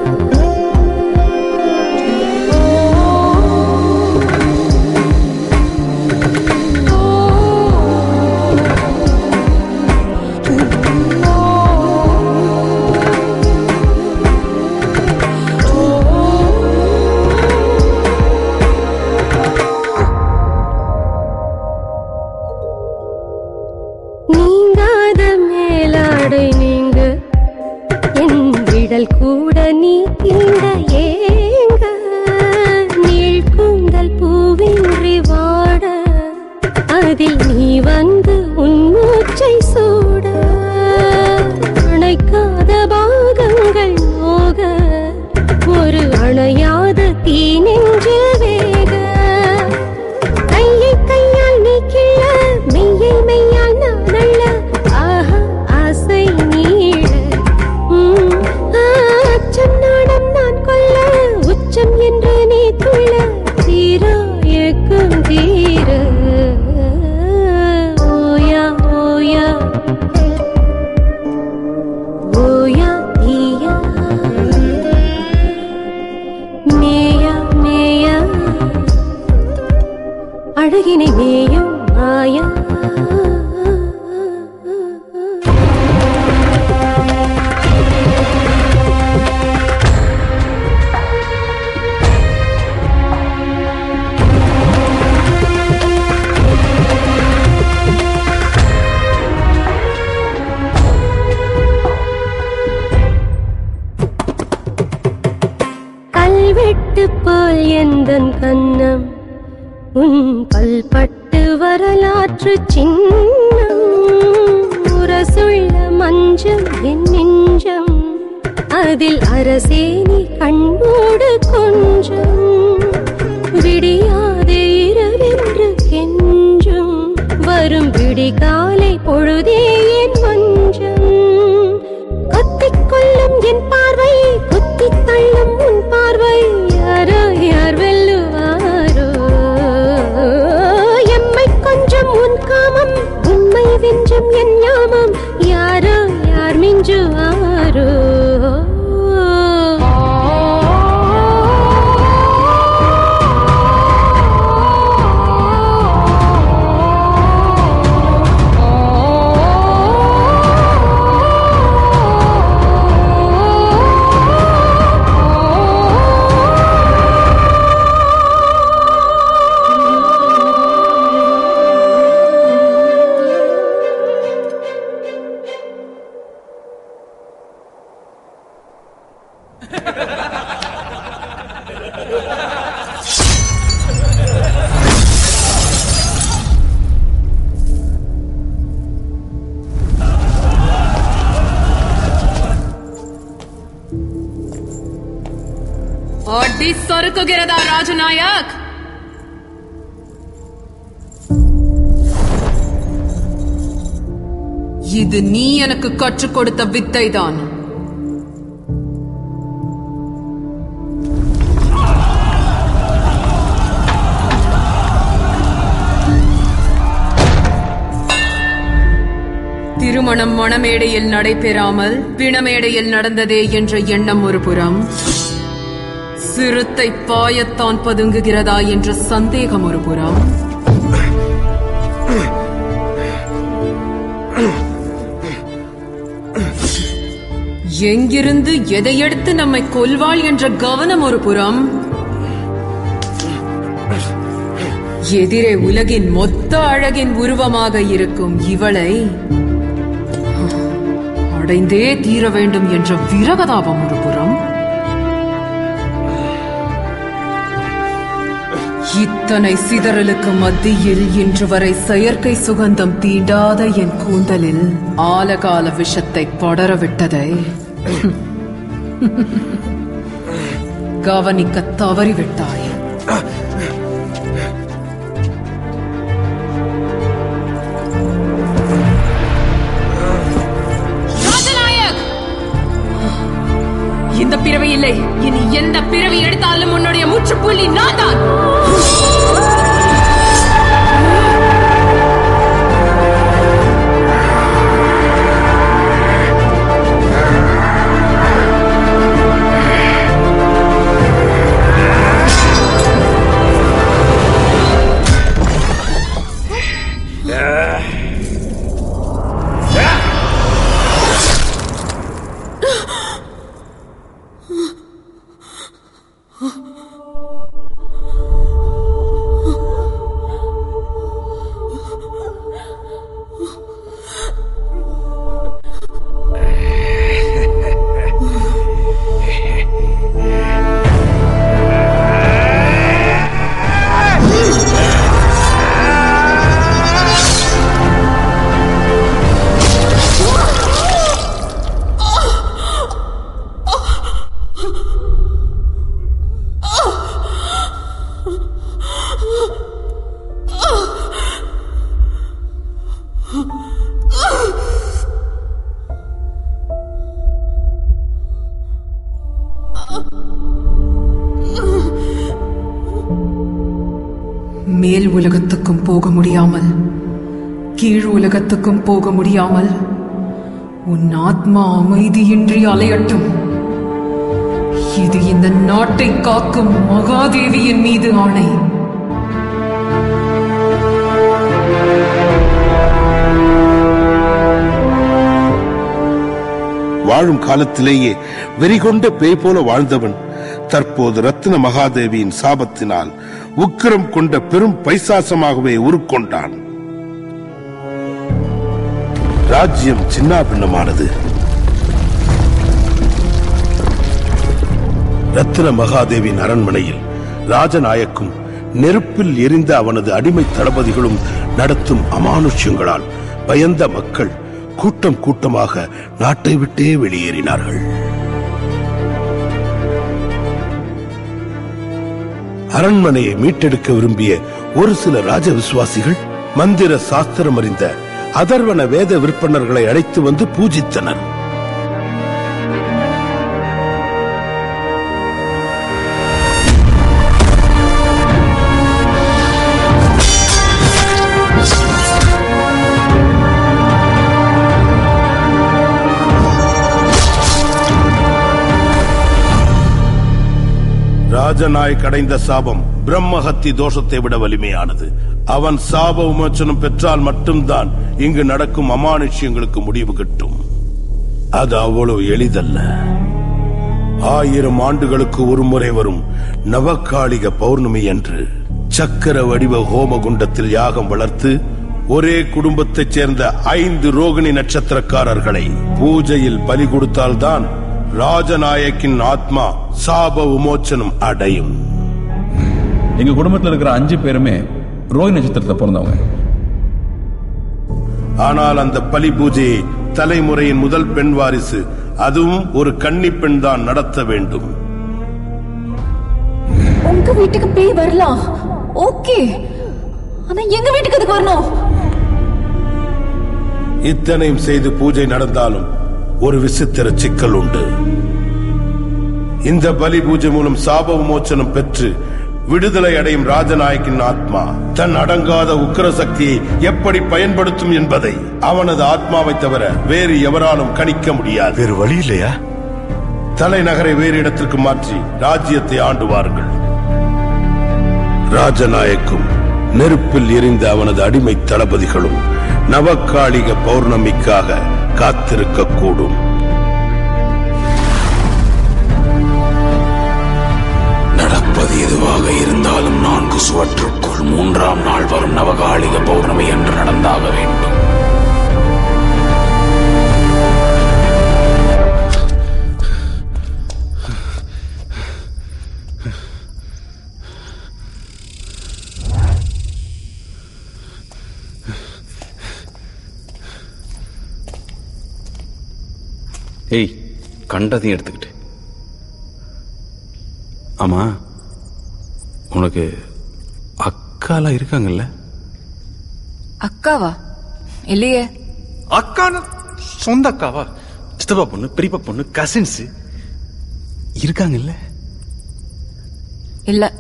[SPEAKER 5] நீங்காத மேலாடை நீங்க என் விடல் கூட நீ தீண்ட ஏங்க நீள் கூந்தல் பூவின்றி வாட அதில் நீ வந்து உன் மூச்சை சூட அணைக்காத பாகங்கள் நோக ஒரு அணையாத தீ நெஞ்சில் வேக கையை கையால் நீ கிள்ள மெய்யை மெய்யால் நான் அள்ள ஆஹா ஆசை நீள அச்சம் நாடம் நான் கொல்ல உச்சம் என்று நீ துள்ள தீரா ஏக்கம் தீர ஓயா ஓயா ஓயா தீயா மேயா மேயா அழகினை மேயும் மாயா கல்வெட்டு போல் எந்தன் கண்ணம் உன் பல்பட்டு வரலாற்று சின்னம் முரசுள்ள மஞ்சம் என் நெஞ்சம் அதில் அரசே நீ கண்மூடு கொஞ்சம் விடியாதே இரவென்று கெஞ்சும் வரும் விடிகாலை பொழுதே என் மஞ்சம் கொத்திக் கொள்ளும் என் பார்வை குத்தித் தள்ளும் உன் பார்வை யாரோ யார் வெல்லுவாரோ எம்மை கொஞ்சம் உன் காமம் உண்மை வெஞ்சும் என் ஞாபம் யாரோ யார் மிஞ்சுவாரோ
[SPEAKER 1] அடி சொருக்குகிறதா ராஜநாயக்? இது நீ எனக்கு கற்றுக் கொடுத்த வித்தைதான். திருமணம் மணமேடையில் நடைபெறாமல் பிணமேடையில் நடந்ததே என்ற எண்ணம் ஒரு புறம், சிறுத்தை பாயத்தான் பதுங்குகிறதா என்ற சந்தேகம் ஒரு புறம், எங்கிருந்து எதை எடுத்து நம்மை கொல்வாள் என்ற கவனம் ஒரு புறம், எதிரே உலகின் மொத்த அழகின் உருவமாக இருக்கும் இவளை அடைந்தே தீர வேண்டும் என்ற விரகதாபம் ஒரு புறம், இத்தனை சிதறலுக்கு மத்தியில் இன்று வரை செயற்கை சுகந்தம் தீண்டாத என் கூந்தலில் ஆலகால விஷத்தை படரவிட்டதை கவனிக்க தவறிவிட்டாய். இந்த பிறவி இல்லை, இனி எந்த பிறவி எடுத்தாலும் உன்னுடைய முற்றுப்புள்ளி நான் தான். மேல் உலகத்துக்கும் போக முடியாமல், கீழ் உலகத்துக்கும் போக முடியாமல் உன் ஆத்மா அமைதியின்றி அலையட்டும். இது இந்த நாட்டை காக்கும் மகாதேவியின் மீது ஆணை.
[SPEAKER 12] வாழும் காலத்திலேயே வெறிகொண்ட பேய் போல வாழ்ந்தவன் தற்போது ரத்தின மகாதேவியின் சாபத்தினால் உக்கிரம் கொண்ட பெரும் பைசாசமாகவே உருக்கொண்டான். ராஜ்யம் சின்னாபின்னமானது. ரத்தின மகாதேவியின் அரண்மனையில் ராஜநாயக்கும் நெருப்பில் எரிந்த அவனது அடிமை தளபதிகளும் நடத்தும் அமானுஷ்யங்களால் பயந்த மக்கள் கூட்டம் கூட்டமாக நாட்டை விட்டே வெளியேறினார்கள். அரண்மனையை மீட்டெடுக்க விரும்பிய ஒரு சில ராஜ விசுவாசிகள் மந்திர சாஸ்திரம் அறிந்த அதர்வன வேத விற்பனர்களை அழைத்து வந்து பூஜித்தனர். ராஜநாயக் அடைந்த சாபம் பிரம்மஹத்தி தோஷத்தை விட வலிமையானது. அவன் சாப விமோசனம் பெற்றால் மட்டும்தான் இங்கு நடக்கும் அமானுஷ்யங்களுக்கு முடிவு கட்டும். அது அவ்வளவு எளிதல்ல. ஆயிரம் ஆண்டுகளுக்கு ஒரு முறை வரும் நவகாளிக பௌர்ணமி என்று சக்கர வடிவ ஹோமகுண்டத்தில் யாகம் வளர்த்து ஒரே குடும்பத்தைச் சேர்ந்த ஐந்து ரோகிணி நட்சத்திரக்காரர்களை பூஜையில் பலி கொடுத்தால்தான் ராஜநாயக்கின் ஆத்மா சாப விமோசனம் அடையும்.
[SPEAKER 8] எங்க குடும்பத்தில் இருக்கிற அஞ்சு பேருமே ரோஹிணி நட்சத்திரத்தை பிறந்தவங்க.
[SPEAKER 12] ஆனால் அந்த பலி பூஜையை தலைமுறையின் முதல் பெண் வாரிசு, அதுவும் ஒரு கன்னி பெண் தான் நடத்த வேண்டும்.
[SPEAKER 7] உங்க வீட்டுக்கு பேய் வரலாம், ஓகே, ஆனா எங்க வீட்டுக்கு அதுக்கு வரணும்?
[SPEAKER 12] இத்தனையும் செய்து பூஜை நடந்தாலும் ஒரு விசித்திர சிக்கல் உண்டு. இந்த பலி பூஜை மூலம் சாப விமோசனம் பெற்று விடுதலை அடையும் ராஜநாயக்கின் ஆத்மா தன் அடங்காத உக்கிர சக்தியை எப்படி பயன்படுத்தும் என்பதை அவனது ஆத்மாவை தவிர வேறு எவராலும் கணிக்க முடியாது.
[SPEAKER 21] வேறு வழி இல்லையா?
[SPEAKER 12] தலைநகரை வேறு இடத்திற்கு மாற்றி ராஜ்யத்தை ஆண்டுவார்கள். ராஜநாயக்கும் நெருப்பில் எரிந்த அவனது அடிமை தளபதிகளும் நவகாளிக பௌர்ணமிக்காக காத்திருக்க கூடும்.
[SPEAKER 13] நடப்பது எதுவாக இருந்தாலும் நான்கு சுவற்றுக்குள் மூன்றாம் நாள் வரும் நவகாளிக பௌர்ணமி என்று நடந்தாக வேண்டும்.
[SPEAKER 8] ஏய் கண்டதையும் எடுத்துக்கிட்டு. ஆமா உனக்கு அக்காலாம் இருக்காங்கல்ல?
[SPEAKER 7] அக்காவா? இல்லையே.
[SPEAKER 8] அக்கான சொந்த அக்காவா? சித்தப்பா பொண்ணு, பெரியப்பா பொண்ணு, கசின்ஸ் இருக்காங்கல்ல?
[SPEAKER 7] இல்ல,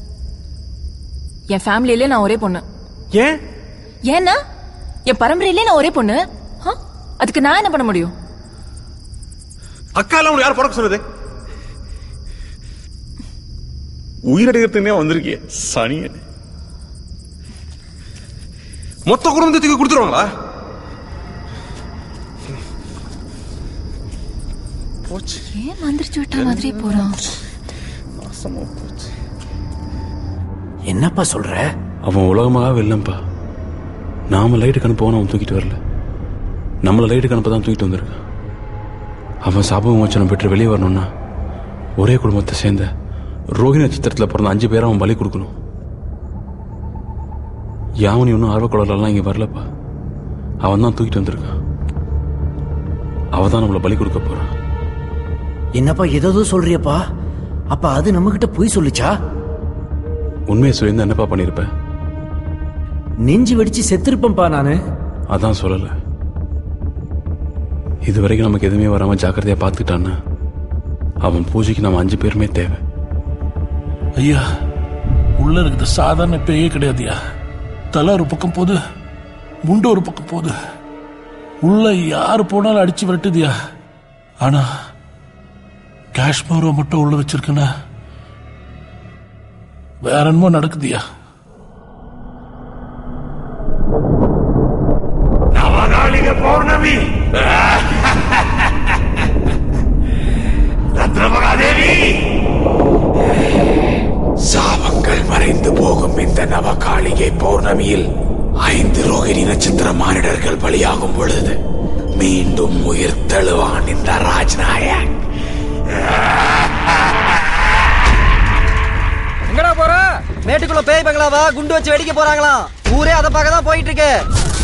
[SPEAKER 7] என் ஃபேமிலியிலே நான் ஒரே பொண்ணு.
[SPEAKER 8] ஏன்?
[SPEAKER 7] ஏன்னா என் பரம்பரையிலே நான் ஒரே பொண்ணு. அதுக்கு நான் என்ன பண்ண முடியும்?
[SPEAKER 8] அக்கா எல்லாம் உனக்கு யார் பிறக்க சொல்லுது? உயிரிழக்கிறதுனே வந்திருக்கிய சனிய. மொத்த குடும்பத்துக்கு கொடுத்துருவாங்களா?
[SPEAKER 7] ஏன் மந்திரிச்சு விட்ட மாதிரி போறான்?
[SPEAKER 6] என்னப்பா சொல்ற?
[SPEAKER 8] அவன் உலகமாக வெல்லம்பா. நாம லைட்டுக்கு அனுப்பவன அவன் தூக்கிட்டு வரல, நம்மள லைட்டுக்கு அனுப்ப தான் தூக்கிட்டு வந்திருக்கான். அவன் சாப விமோச்சனம் பெற்று வெளியே வரணும்னா ஒரே குடும்பத்தை சேர்ந்த ரோஹிணி நட்சத்திரத்தில் பிறந்த அஞ்சு பேரை அவன் பலி கொடுக்கணும். யாவனி ஒன்றும் ஆர்வக்குழலாம் இங்க வரலப்பா. அவன் தான் தூக்கிட்டு வந்திருக்கான். அவன் தான் நம்மளை பலி கொடுக்க போறான்.
[SPEAKER 6] என்னப்பா ஏதோ சொல்றியப்பா? அப்ப அது நம்ம கிட்ட போய் சொல்லிச்சா?
[SPEAKER 8] உண்மையை சொல்லியிருந்தா என்னப்பா பண்ணிருப்ப?
[SPEAKER 6] நெஞ்சு வெடிச்சு செத்திருப்பேன்பா நானு.
[SPEAKER 8] அதான் சொல்லல. இது வரைக்கும் நமக்கு எதுவுமே வராம ஜாக்கிரதையா பாத்துக்கிட்டான்னா அவன் பூஜைக்கு நம்ம அஞ்சு பேருமே தேவை.
[SPEAKER 2] ஐயா, உள்ள இருக்குது சாதாரண பேயே கிடையாதுயா. தலை ஒரு பக்கம் போது, முண்டை ஒரு பக்கம் போது, உள்ள யாரு போனாலும் அடிச்சு விரட்டுதியா. ஆனா காஷ்மீரை மட்டும் உள்ள வச்சிருக்கனா வேற என்னமோ நடக்குதியா.
[SPEAKER 13] நவநாளிக பௌர்ணமி, ரத்னமகாதேவி, சாபங்கள் மறைந்து போகும் இந்த நவகாளிகை பௌர்ணமியில் ஐந்து ரோகிணி நட்சத்திர மானிடர்கள் பலியாகும் பொழுது மீண்டும் உயிர் தெழுவான் இந்த ராஜ்நாயக்.
[SPEAKER 16] எங்கடா போற? மேட்டுக்குள்ள பேய் பங்களாவா குண்டு வச்சு வெடிக்க போறாங்களாம். ஊரே அதை பார்க்க தான் போயிட்டு இருக்கு.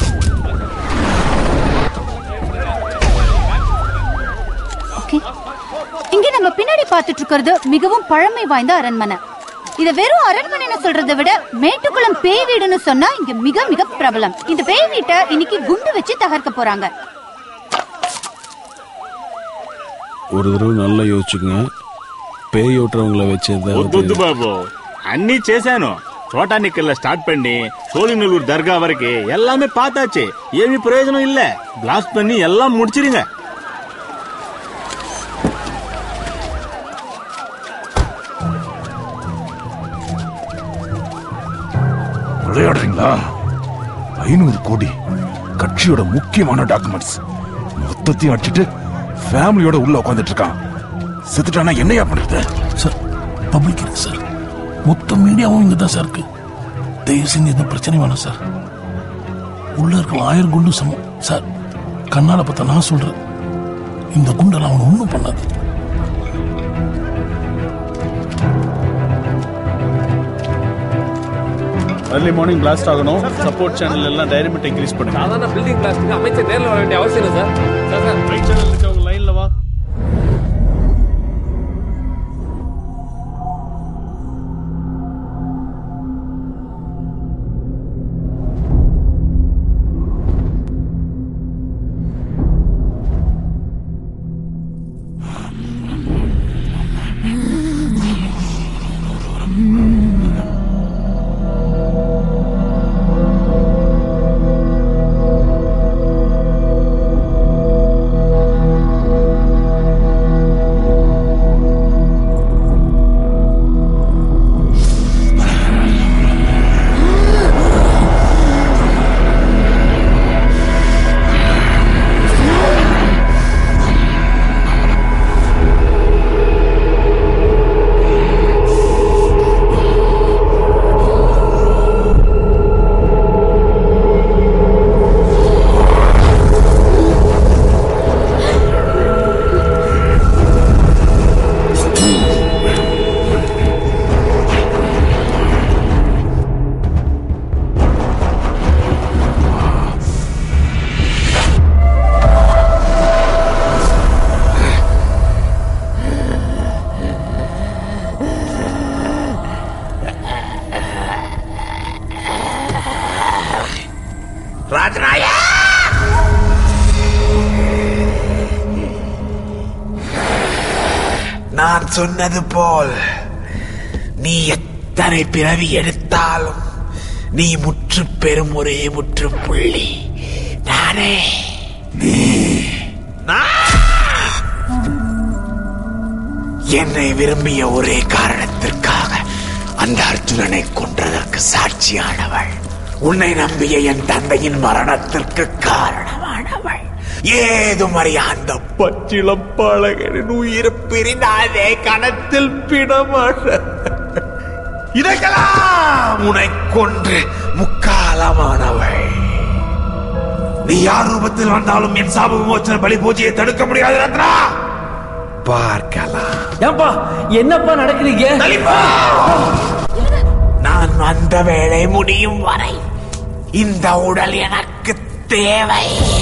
[SPEAKER 22] இங்க நம்ம பின்னாடி பார்த்துட்டு இருக்கிறது மிகவும் பழமை வாய்ந்த அரண்மனை. இத வெறும் அரண்மனைன்னு சொல்றதை விட மேட்டுக்குளம் பேய் வீடுன்னு சொன்னா இங்க மிக மிக பிரபலம். இந்த பேய் வீட்டை இன்னைக்கு குண்டு வச்சு தகர்க்க போறாங்க.
[SPEAKER 21] ஒரு தடவை நல்லா యోచుకుங்க. పేయి ఓట్రవங்கள
[SPEAKER 23] వచ్చేది బాబు అన్ని చేశాను. చోటానికల్లా స్టార్ట్ பண்ணி சோழிநல்லூர் தர்கா வரைக்கும் எல்லாமே பார்த்தாச்சு. ஏமி பிரயோஜனம் இல்ல. பிளாஸ்ட் பண்ணி எல்லாம் முடிச்சிருங்க.
[SPEAKER 15] விளையாடுறீங்களா? ஐநூறு கோடி கட்சியோட முக்கியமான டாக்குமெண்ட்ஸ் மொத்தத்தையும் அடிச்சுட்டு ஃபேமிலியோட உள்ள உட்காந்துட்டு இருக்கான். செத்துட்டானா என்னையா பண்றது?
[SPEAKER 2] சார், பப்ளிக் இருக்கு சார், மொத்த மீடியாவும் இங்க தான் சார் இருக்கு. தயவு செஞ்சு எந்த பிரச்சனை வேணாம் சார். உள்ள இருக்க ஆயிரம் குண்டு சமம் சார். கண்ணால பார்த்தா நான் சொல்றேன், இந்த குண்டெல்லாம் அவன் ஒன்றும் பண்ணாது.
[SPEAKER 23] अर्ली मॉर्निंग ब्लास्ट ஆகணும். சப்போர்ட் சேனல் எல்லாம் டைரக்ட் இன்க்ரீஸ் பண்ணுங்க.
[SPEAKER 24] சாதாரண பில்டிங் பிளாஸ்ட்க்கு அமைச்சர் நேர்ல வர வேண்டிய அவசியம் இல்லை sir. Sir sir
[SPEAKER 23] right channel இருக்கவங்க லைன்ல வா.
[SPEAKER 13] நான் சொன்னது போல் நீ எத்தனை பிறவி எடுத்தாலும் நீ முற்று பெறும் ஒரே முற்றுப்புள்ளி நானே. என்னை விரும்பிய ஒரே காரணத்திற்காக அந்த அர்ஜுனனை கொன்றதற்கு சாட்சியானவள், உன்னை நம்பிய என் தந்தையின் மரணத்திற்கு காரணமானவள், ஏதும் அறிய அந்த பச்சிளப்பாளகனின் உயிர் பிரிந்தாதே கணத்தில் பிணமான இதையெல்லாம் உன்னை கொன்று முக்காலமானவள். நீ யார் ரூபத்தில் வந்தாலும் என் சாப விமோச்சன பலி பூஜையை தடுக்க முடியாது ரத்னா. பார்க்கலாம்.
[SPEAKER 9] ஏன்பா என்னப்பா நடக்குறீங்க?
[SPEAKER 13] நான் வந்த வேலை முடியும் வரை இந்த உடல் எனக்கு தேவை.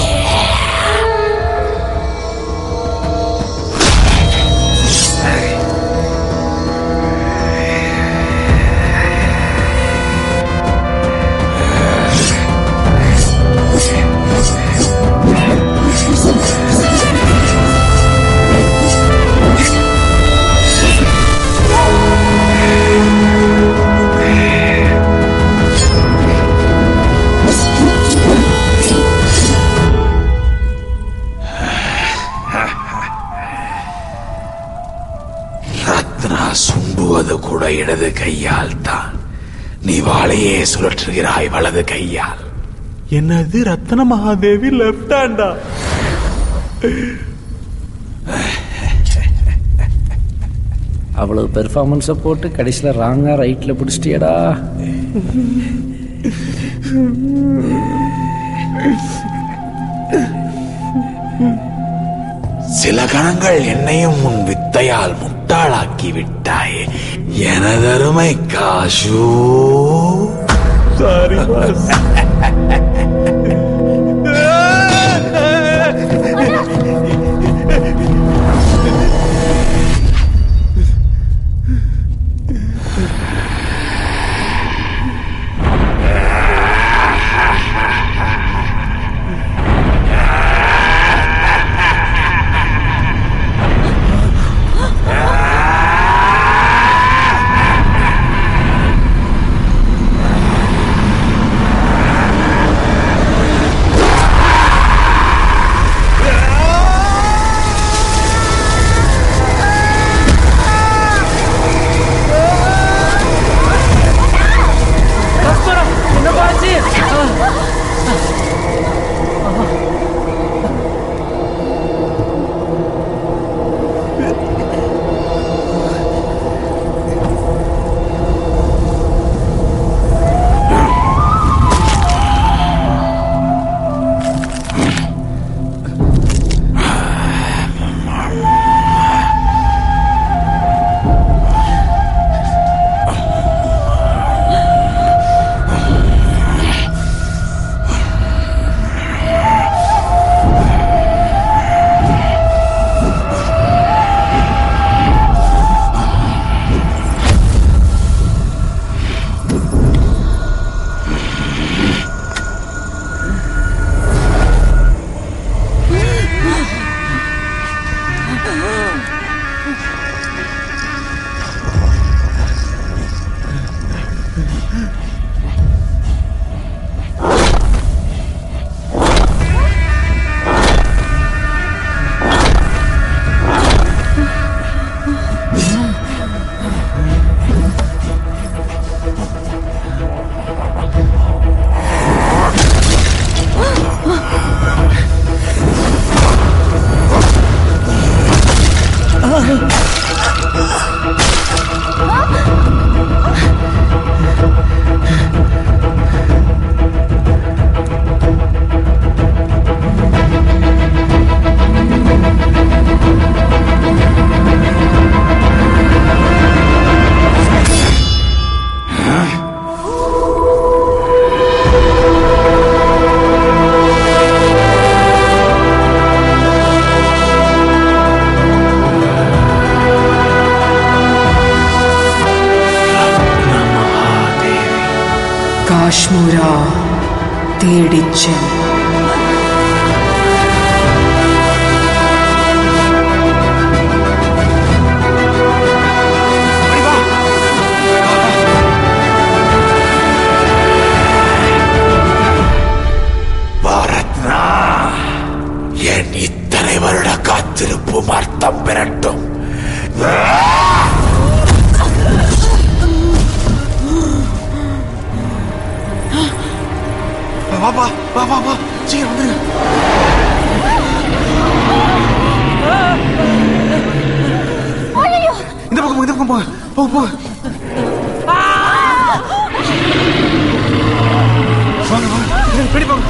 [SPEAKER 13] சும்புவது கூட இடது கையால் தான். நீ வாளையே சுழற்றுகிறாய் வலது கையால்.
[SPEAKER 8] என்னது ரத்ன மகாதேவி லெப்ட் ஹேண்டா?
[SPEAKER 6] அவ்வளவு பெர்ஃபார்மன்ஸை போட்டு கடைசியில் ராங்கா ரைட்ல பிடிச்சிட்டியடா.
[SPEAKER 13] சில கணங்கள் என்னையும் உன் வித்தையால் முட்டாளாக்கி விட்டாயே எனதருமை காஷு.
[SPEAKER 8] சாரி
[SPEAKER 1] காஷ்மீரா தேடிச்சென்.
[SPEAKER 3] வா வா வா வா வா சீக்கிரம் வந்துருங்க. இந்த பக்கம் இந்த பக்கம் போங்க போங்க போங்க. வாங்க வாங்க பிடி போங்க.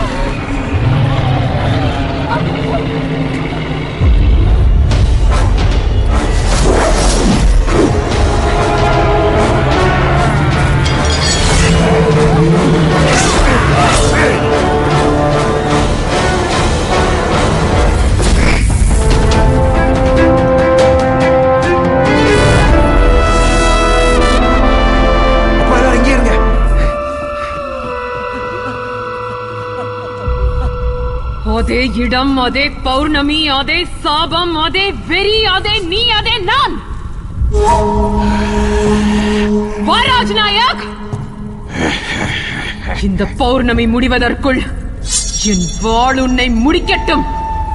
[SPEAKER 1] அதே இடம், அதே பௌர்ணமி, அதே சாபம், அதே வெறி, அதே நீ, அதே நான். வா ராஜ்நாயக், இந்த பௌர்ணமி முடிவதற்குள் என் வாள் உன்னை முடிக்கட்டும்.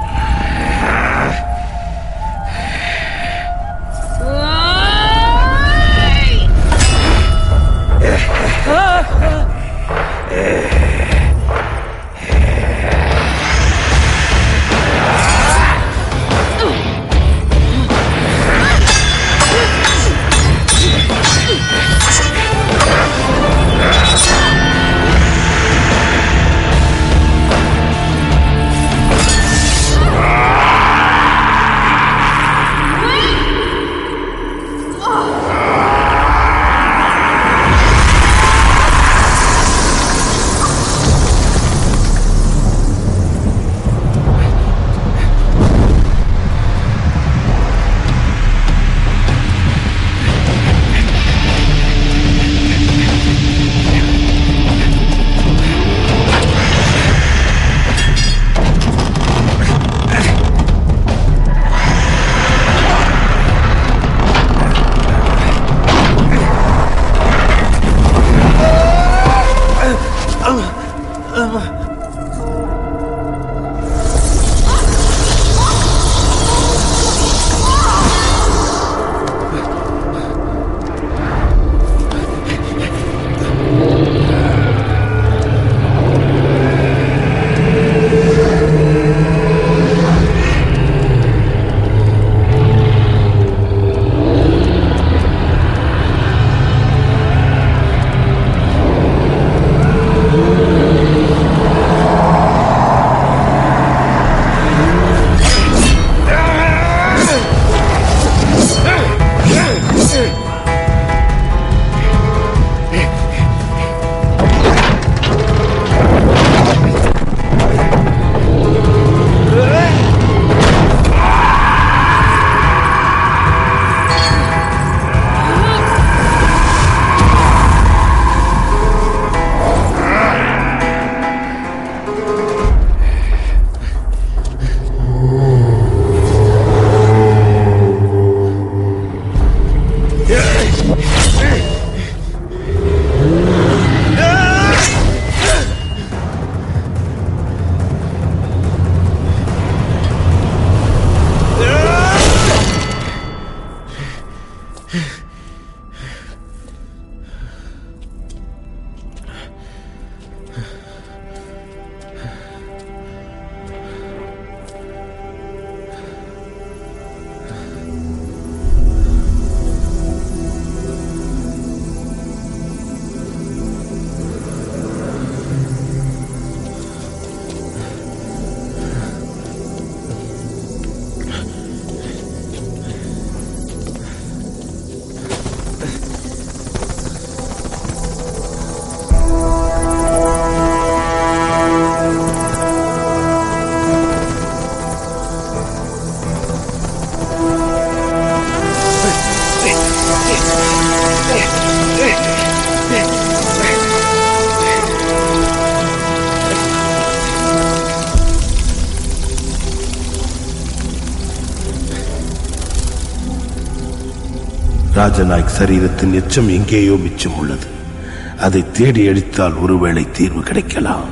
[SPEAKER 12] ராஜநாயக் சரீரத்தின் எச்சம் எங்கேயோ மிச்சம் உள்ளது. அதை தேடி அடித்தால் ஒருவேளை தீர்வு கிடைக்கலாம்.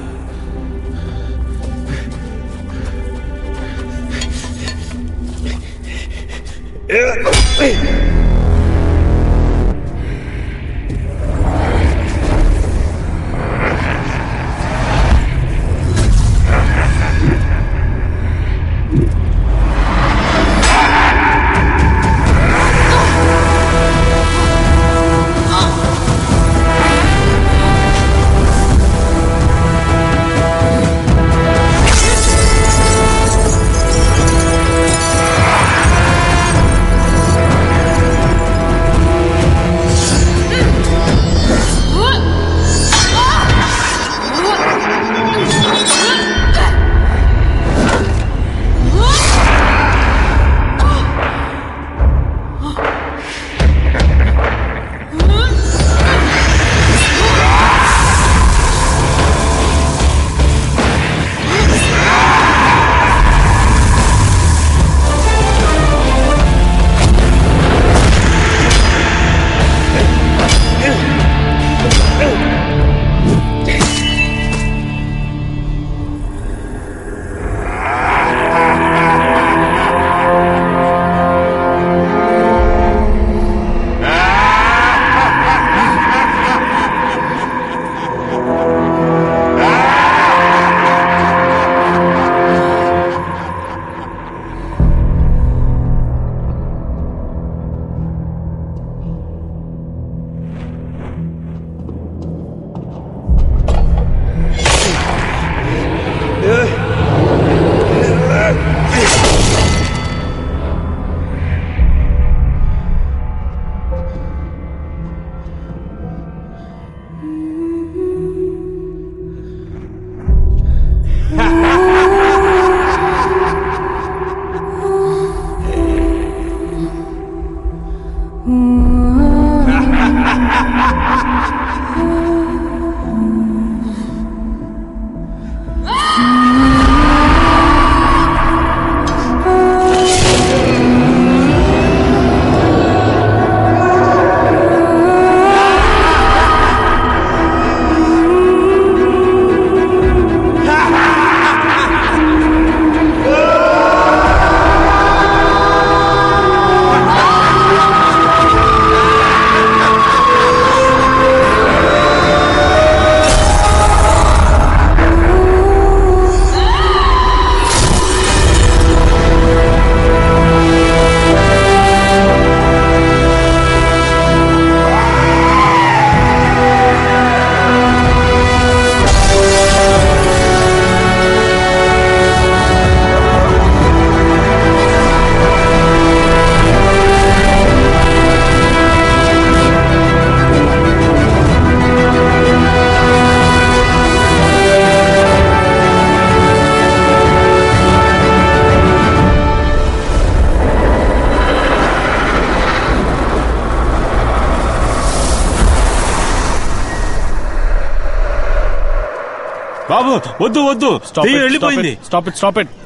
[SPEAKER 21] బాబు వద్దు వద్దు దెయ్యం వెళ్ళిపోయింది.
[SPEAKER 9] స్టాప్ ఇట్ స్టాప్ ఇట్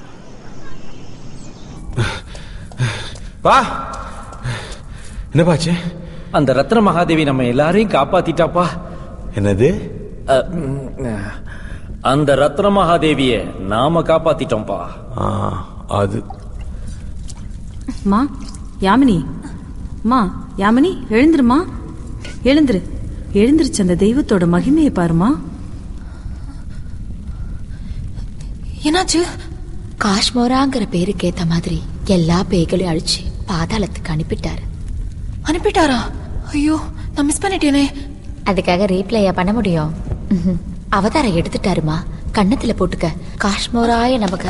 [SPEAKER 10] வா என்ன பாச்சு?
[SPEAKER 9] அந்த ரத்ன மகாதேவி நம்ம எல்லாரையும் காப்பாத்திட்டாப்பா.
[SPEAKER 10] என்னது?
[SPEAKER 9] அந்த ரத்ன மகாதேவிய நாம காப்பாத்திட்டோம்பா.
[SPEAKER 10] அது
[SPEAKER 4] மா யாமினி, மா யாமினி எழுந்துருமா, எழுந்துரு எழுந்திருச்சு. அந்த தெய்வத்தோட மகிமையை பாருமா.
[SPEAKER 7] என்னாச்சு?
[SPEAKER 14] காஷ்மோராங்கிற பேருக்கு ஏத்த மாதிரி எல்லா பேய்களையும் அழிச்சு பாதாளத்துக்கு அனுப்பிட்டாரு.
[SPEAKER 7] அனுப்பிட்டாரா? ஐயோ, நான் மிஸ் பண்ணிட்டேனே.
[SPEAKER 14] அதுக்காக ரீப்ளையா பண்ண முடியும்? அவதாரம் எடுத்துட்டாருமா, கண்ணத்துல போட்டுக்க. காஷ்மோராய நமக்கு.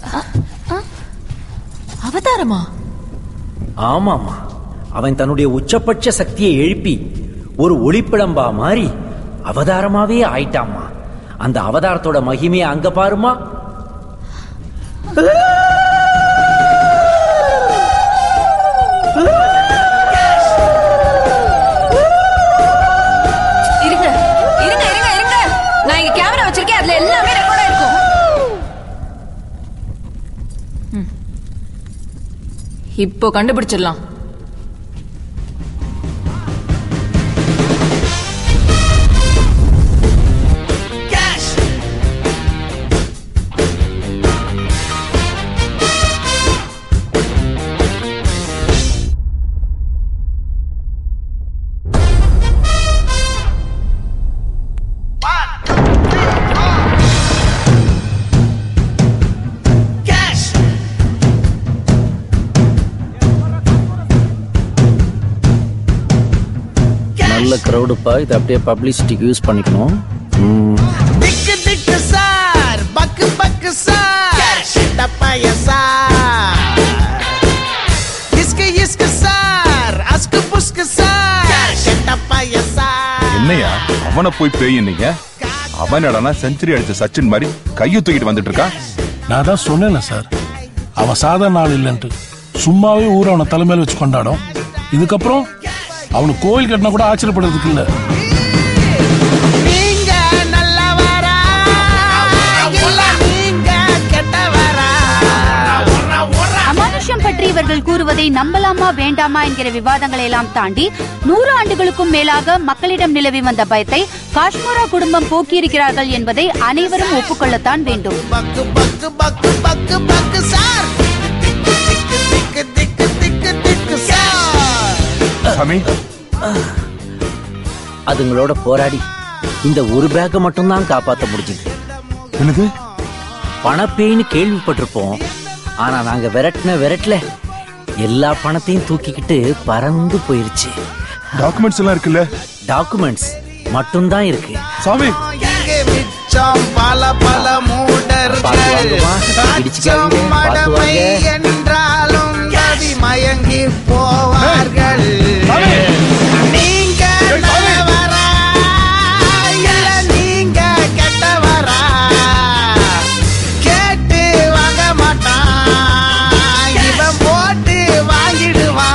[SPEAKER 7] அவதாரமா?
[SPEAKER 9] ஆமாமா, அவன் தன்னுடைய உச்சபட்ச சக்தியை எழுப்பி ஒரு ஒளிப்பிழம்பா மாறி அவதாரமாவே ஆயிட்டாமா. அந்த அவதாரத்தோட மகிமையை அங்க பாருமா.
[SPEAKER 7] இருங்க இருங்க இருங்க இருங்க, நான் இங்க கேமரா வச்சிருக்கேன், அதுல எல்லாமே ரெக்கார்ட் ஆயிருக்கும். இப்போ கண்டுபிடிச்சிடலாம்.
[SPEAKER 6] நல்ல கிரௌடுப்பா, இதை அப்படியே பப்ளிசிட்டிக்கு யூஸ் பண்ணிக்கணும்.
[SPEAKER 17] திக்கு திக்கு சார், பக்கு பக்கு சார், சிட்டப்பைய சார், இஸ்கு இஸ்கு சார், அஸ்கு புஸ்கு சார், சிட்டப்பைய சார்.
[SPEAKER 15] என்னையா அவனை போய் பேய்னீங்க? அவன் என்னடா செஞ்சுரி அடிச்ச சச்சின் மாதிரி கையை தூக்கிட்டு வந்துட்டு இருக்கா?
[SPEAKER 2] நான் தான் சொன்னேன்ல சார், அவன் சாதாரண ஆள் இல்லைன்ட்டு. சும்மாவே ஊரை அவனை தலைமையில வச்சு கொண்டாடும். இதுக்கப்புறம் அவனுக்கு கோயில் கட்டினா கூட ஆச்சரியப்படுறதுக்கு இல்ல.
[SPEAKER 17] நீங்க நல்லவரா இல்ல நீங்க கெட்டவரா?
[SPEAKER 22] அமானுஷ்யம் பற்றி இவர்கள் கூறுவதை நம்பலாமா வேண்டாமா என்கிற விவாதங்களை எல்லாம் தாண்டி நூறு ஆண்டுகளுக்கும் மேலாக மக்களிடம் நிலவி வந்த பயத்தை காஷ்மீரா குடும்பம் போக்கியிருக்கிறார்கள் என்பதை அனைவரும் ஒப்புக்கொள்ளத்தான் வேண்டும்.
[SPEAKER 17] பக்கு பக்கு பக்கு பக்கு பக்கு சார், திக்கு திக்கு திக்கு திக்கு சார்.
[SPEAKER 15] சாமி,
[SPEAKER 6] அதுங்களோட போராடி இந்த ஒரு பேக்கை மட்டும்தான் காப்பாற்ற முடிஞ்சது.
[SPEAKER 15] என்னது
[SPEAKER 6] பணப்பேன்னு கேள்விப்பட்டிருப்போம். ஆனா நாங்க விரட்டின விரட்டல எல்லா பணத்தையும் தூக்கிக்கிட்டு பறந்து போயிருச்சு.
[SPEAKER 15] டாக்குமெண்ட்ஸ் எல்லாம் இருக்குல்ல?
[SPEAKER 6] டாக்குமெண்ட்ஸ் மட்டும்தான் இருக்கு.
[SPEAKER 15] சாமி,
[SPEAKER 17] பல பல மூடர்கள் மடமை என்றாலும் கதி மயங்கி போவார்கள். நீங்க நல்லவரா இல்ல நீங்க கெட்டவரா? கேட்டு வாங்க மாட்டான், இவன் போட்டு வாங்கிடுவான்.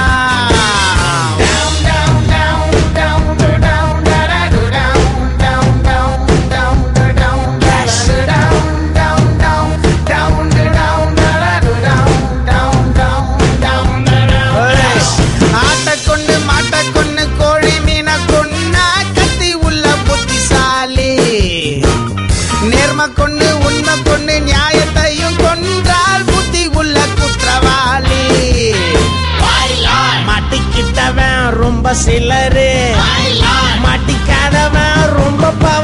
[SPEAKER 17] ஆட்டக்கொண்டு மாட்டக்கொண்டு கோழி மீன கொன்னா கத்தி உள்ள புத்திசாலி. நேர்ம கொண்டு உண்மை கொண்டு நியாயத்தையும் கொன்றால் புத்தி உள்ள குற்றவாளி. மாட்டிக்கிட்டவன் ரொம்ப சிலரு, மாட்டிக்காதவன் ரொம்ப பவர்.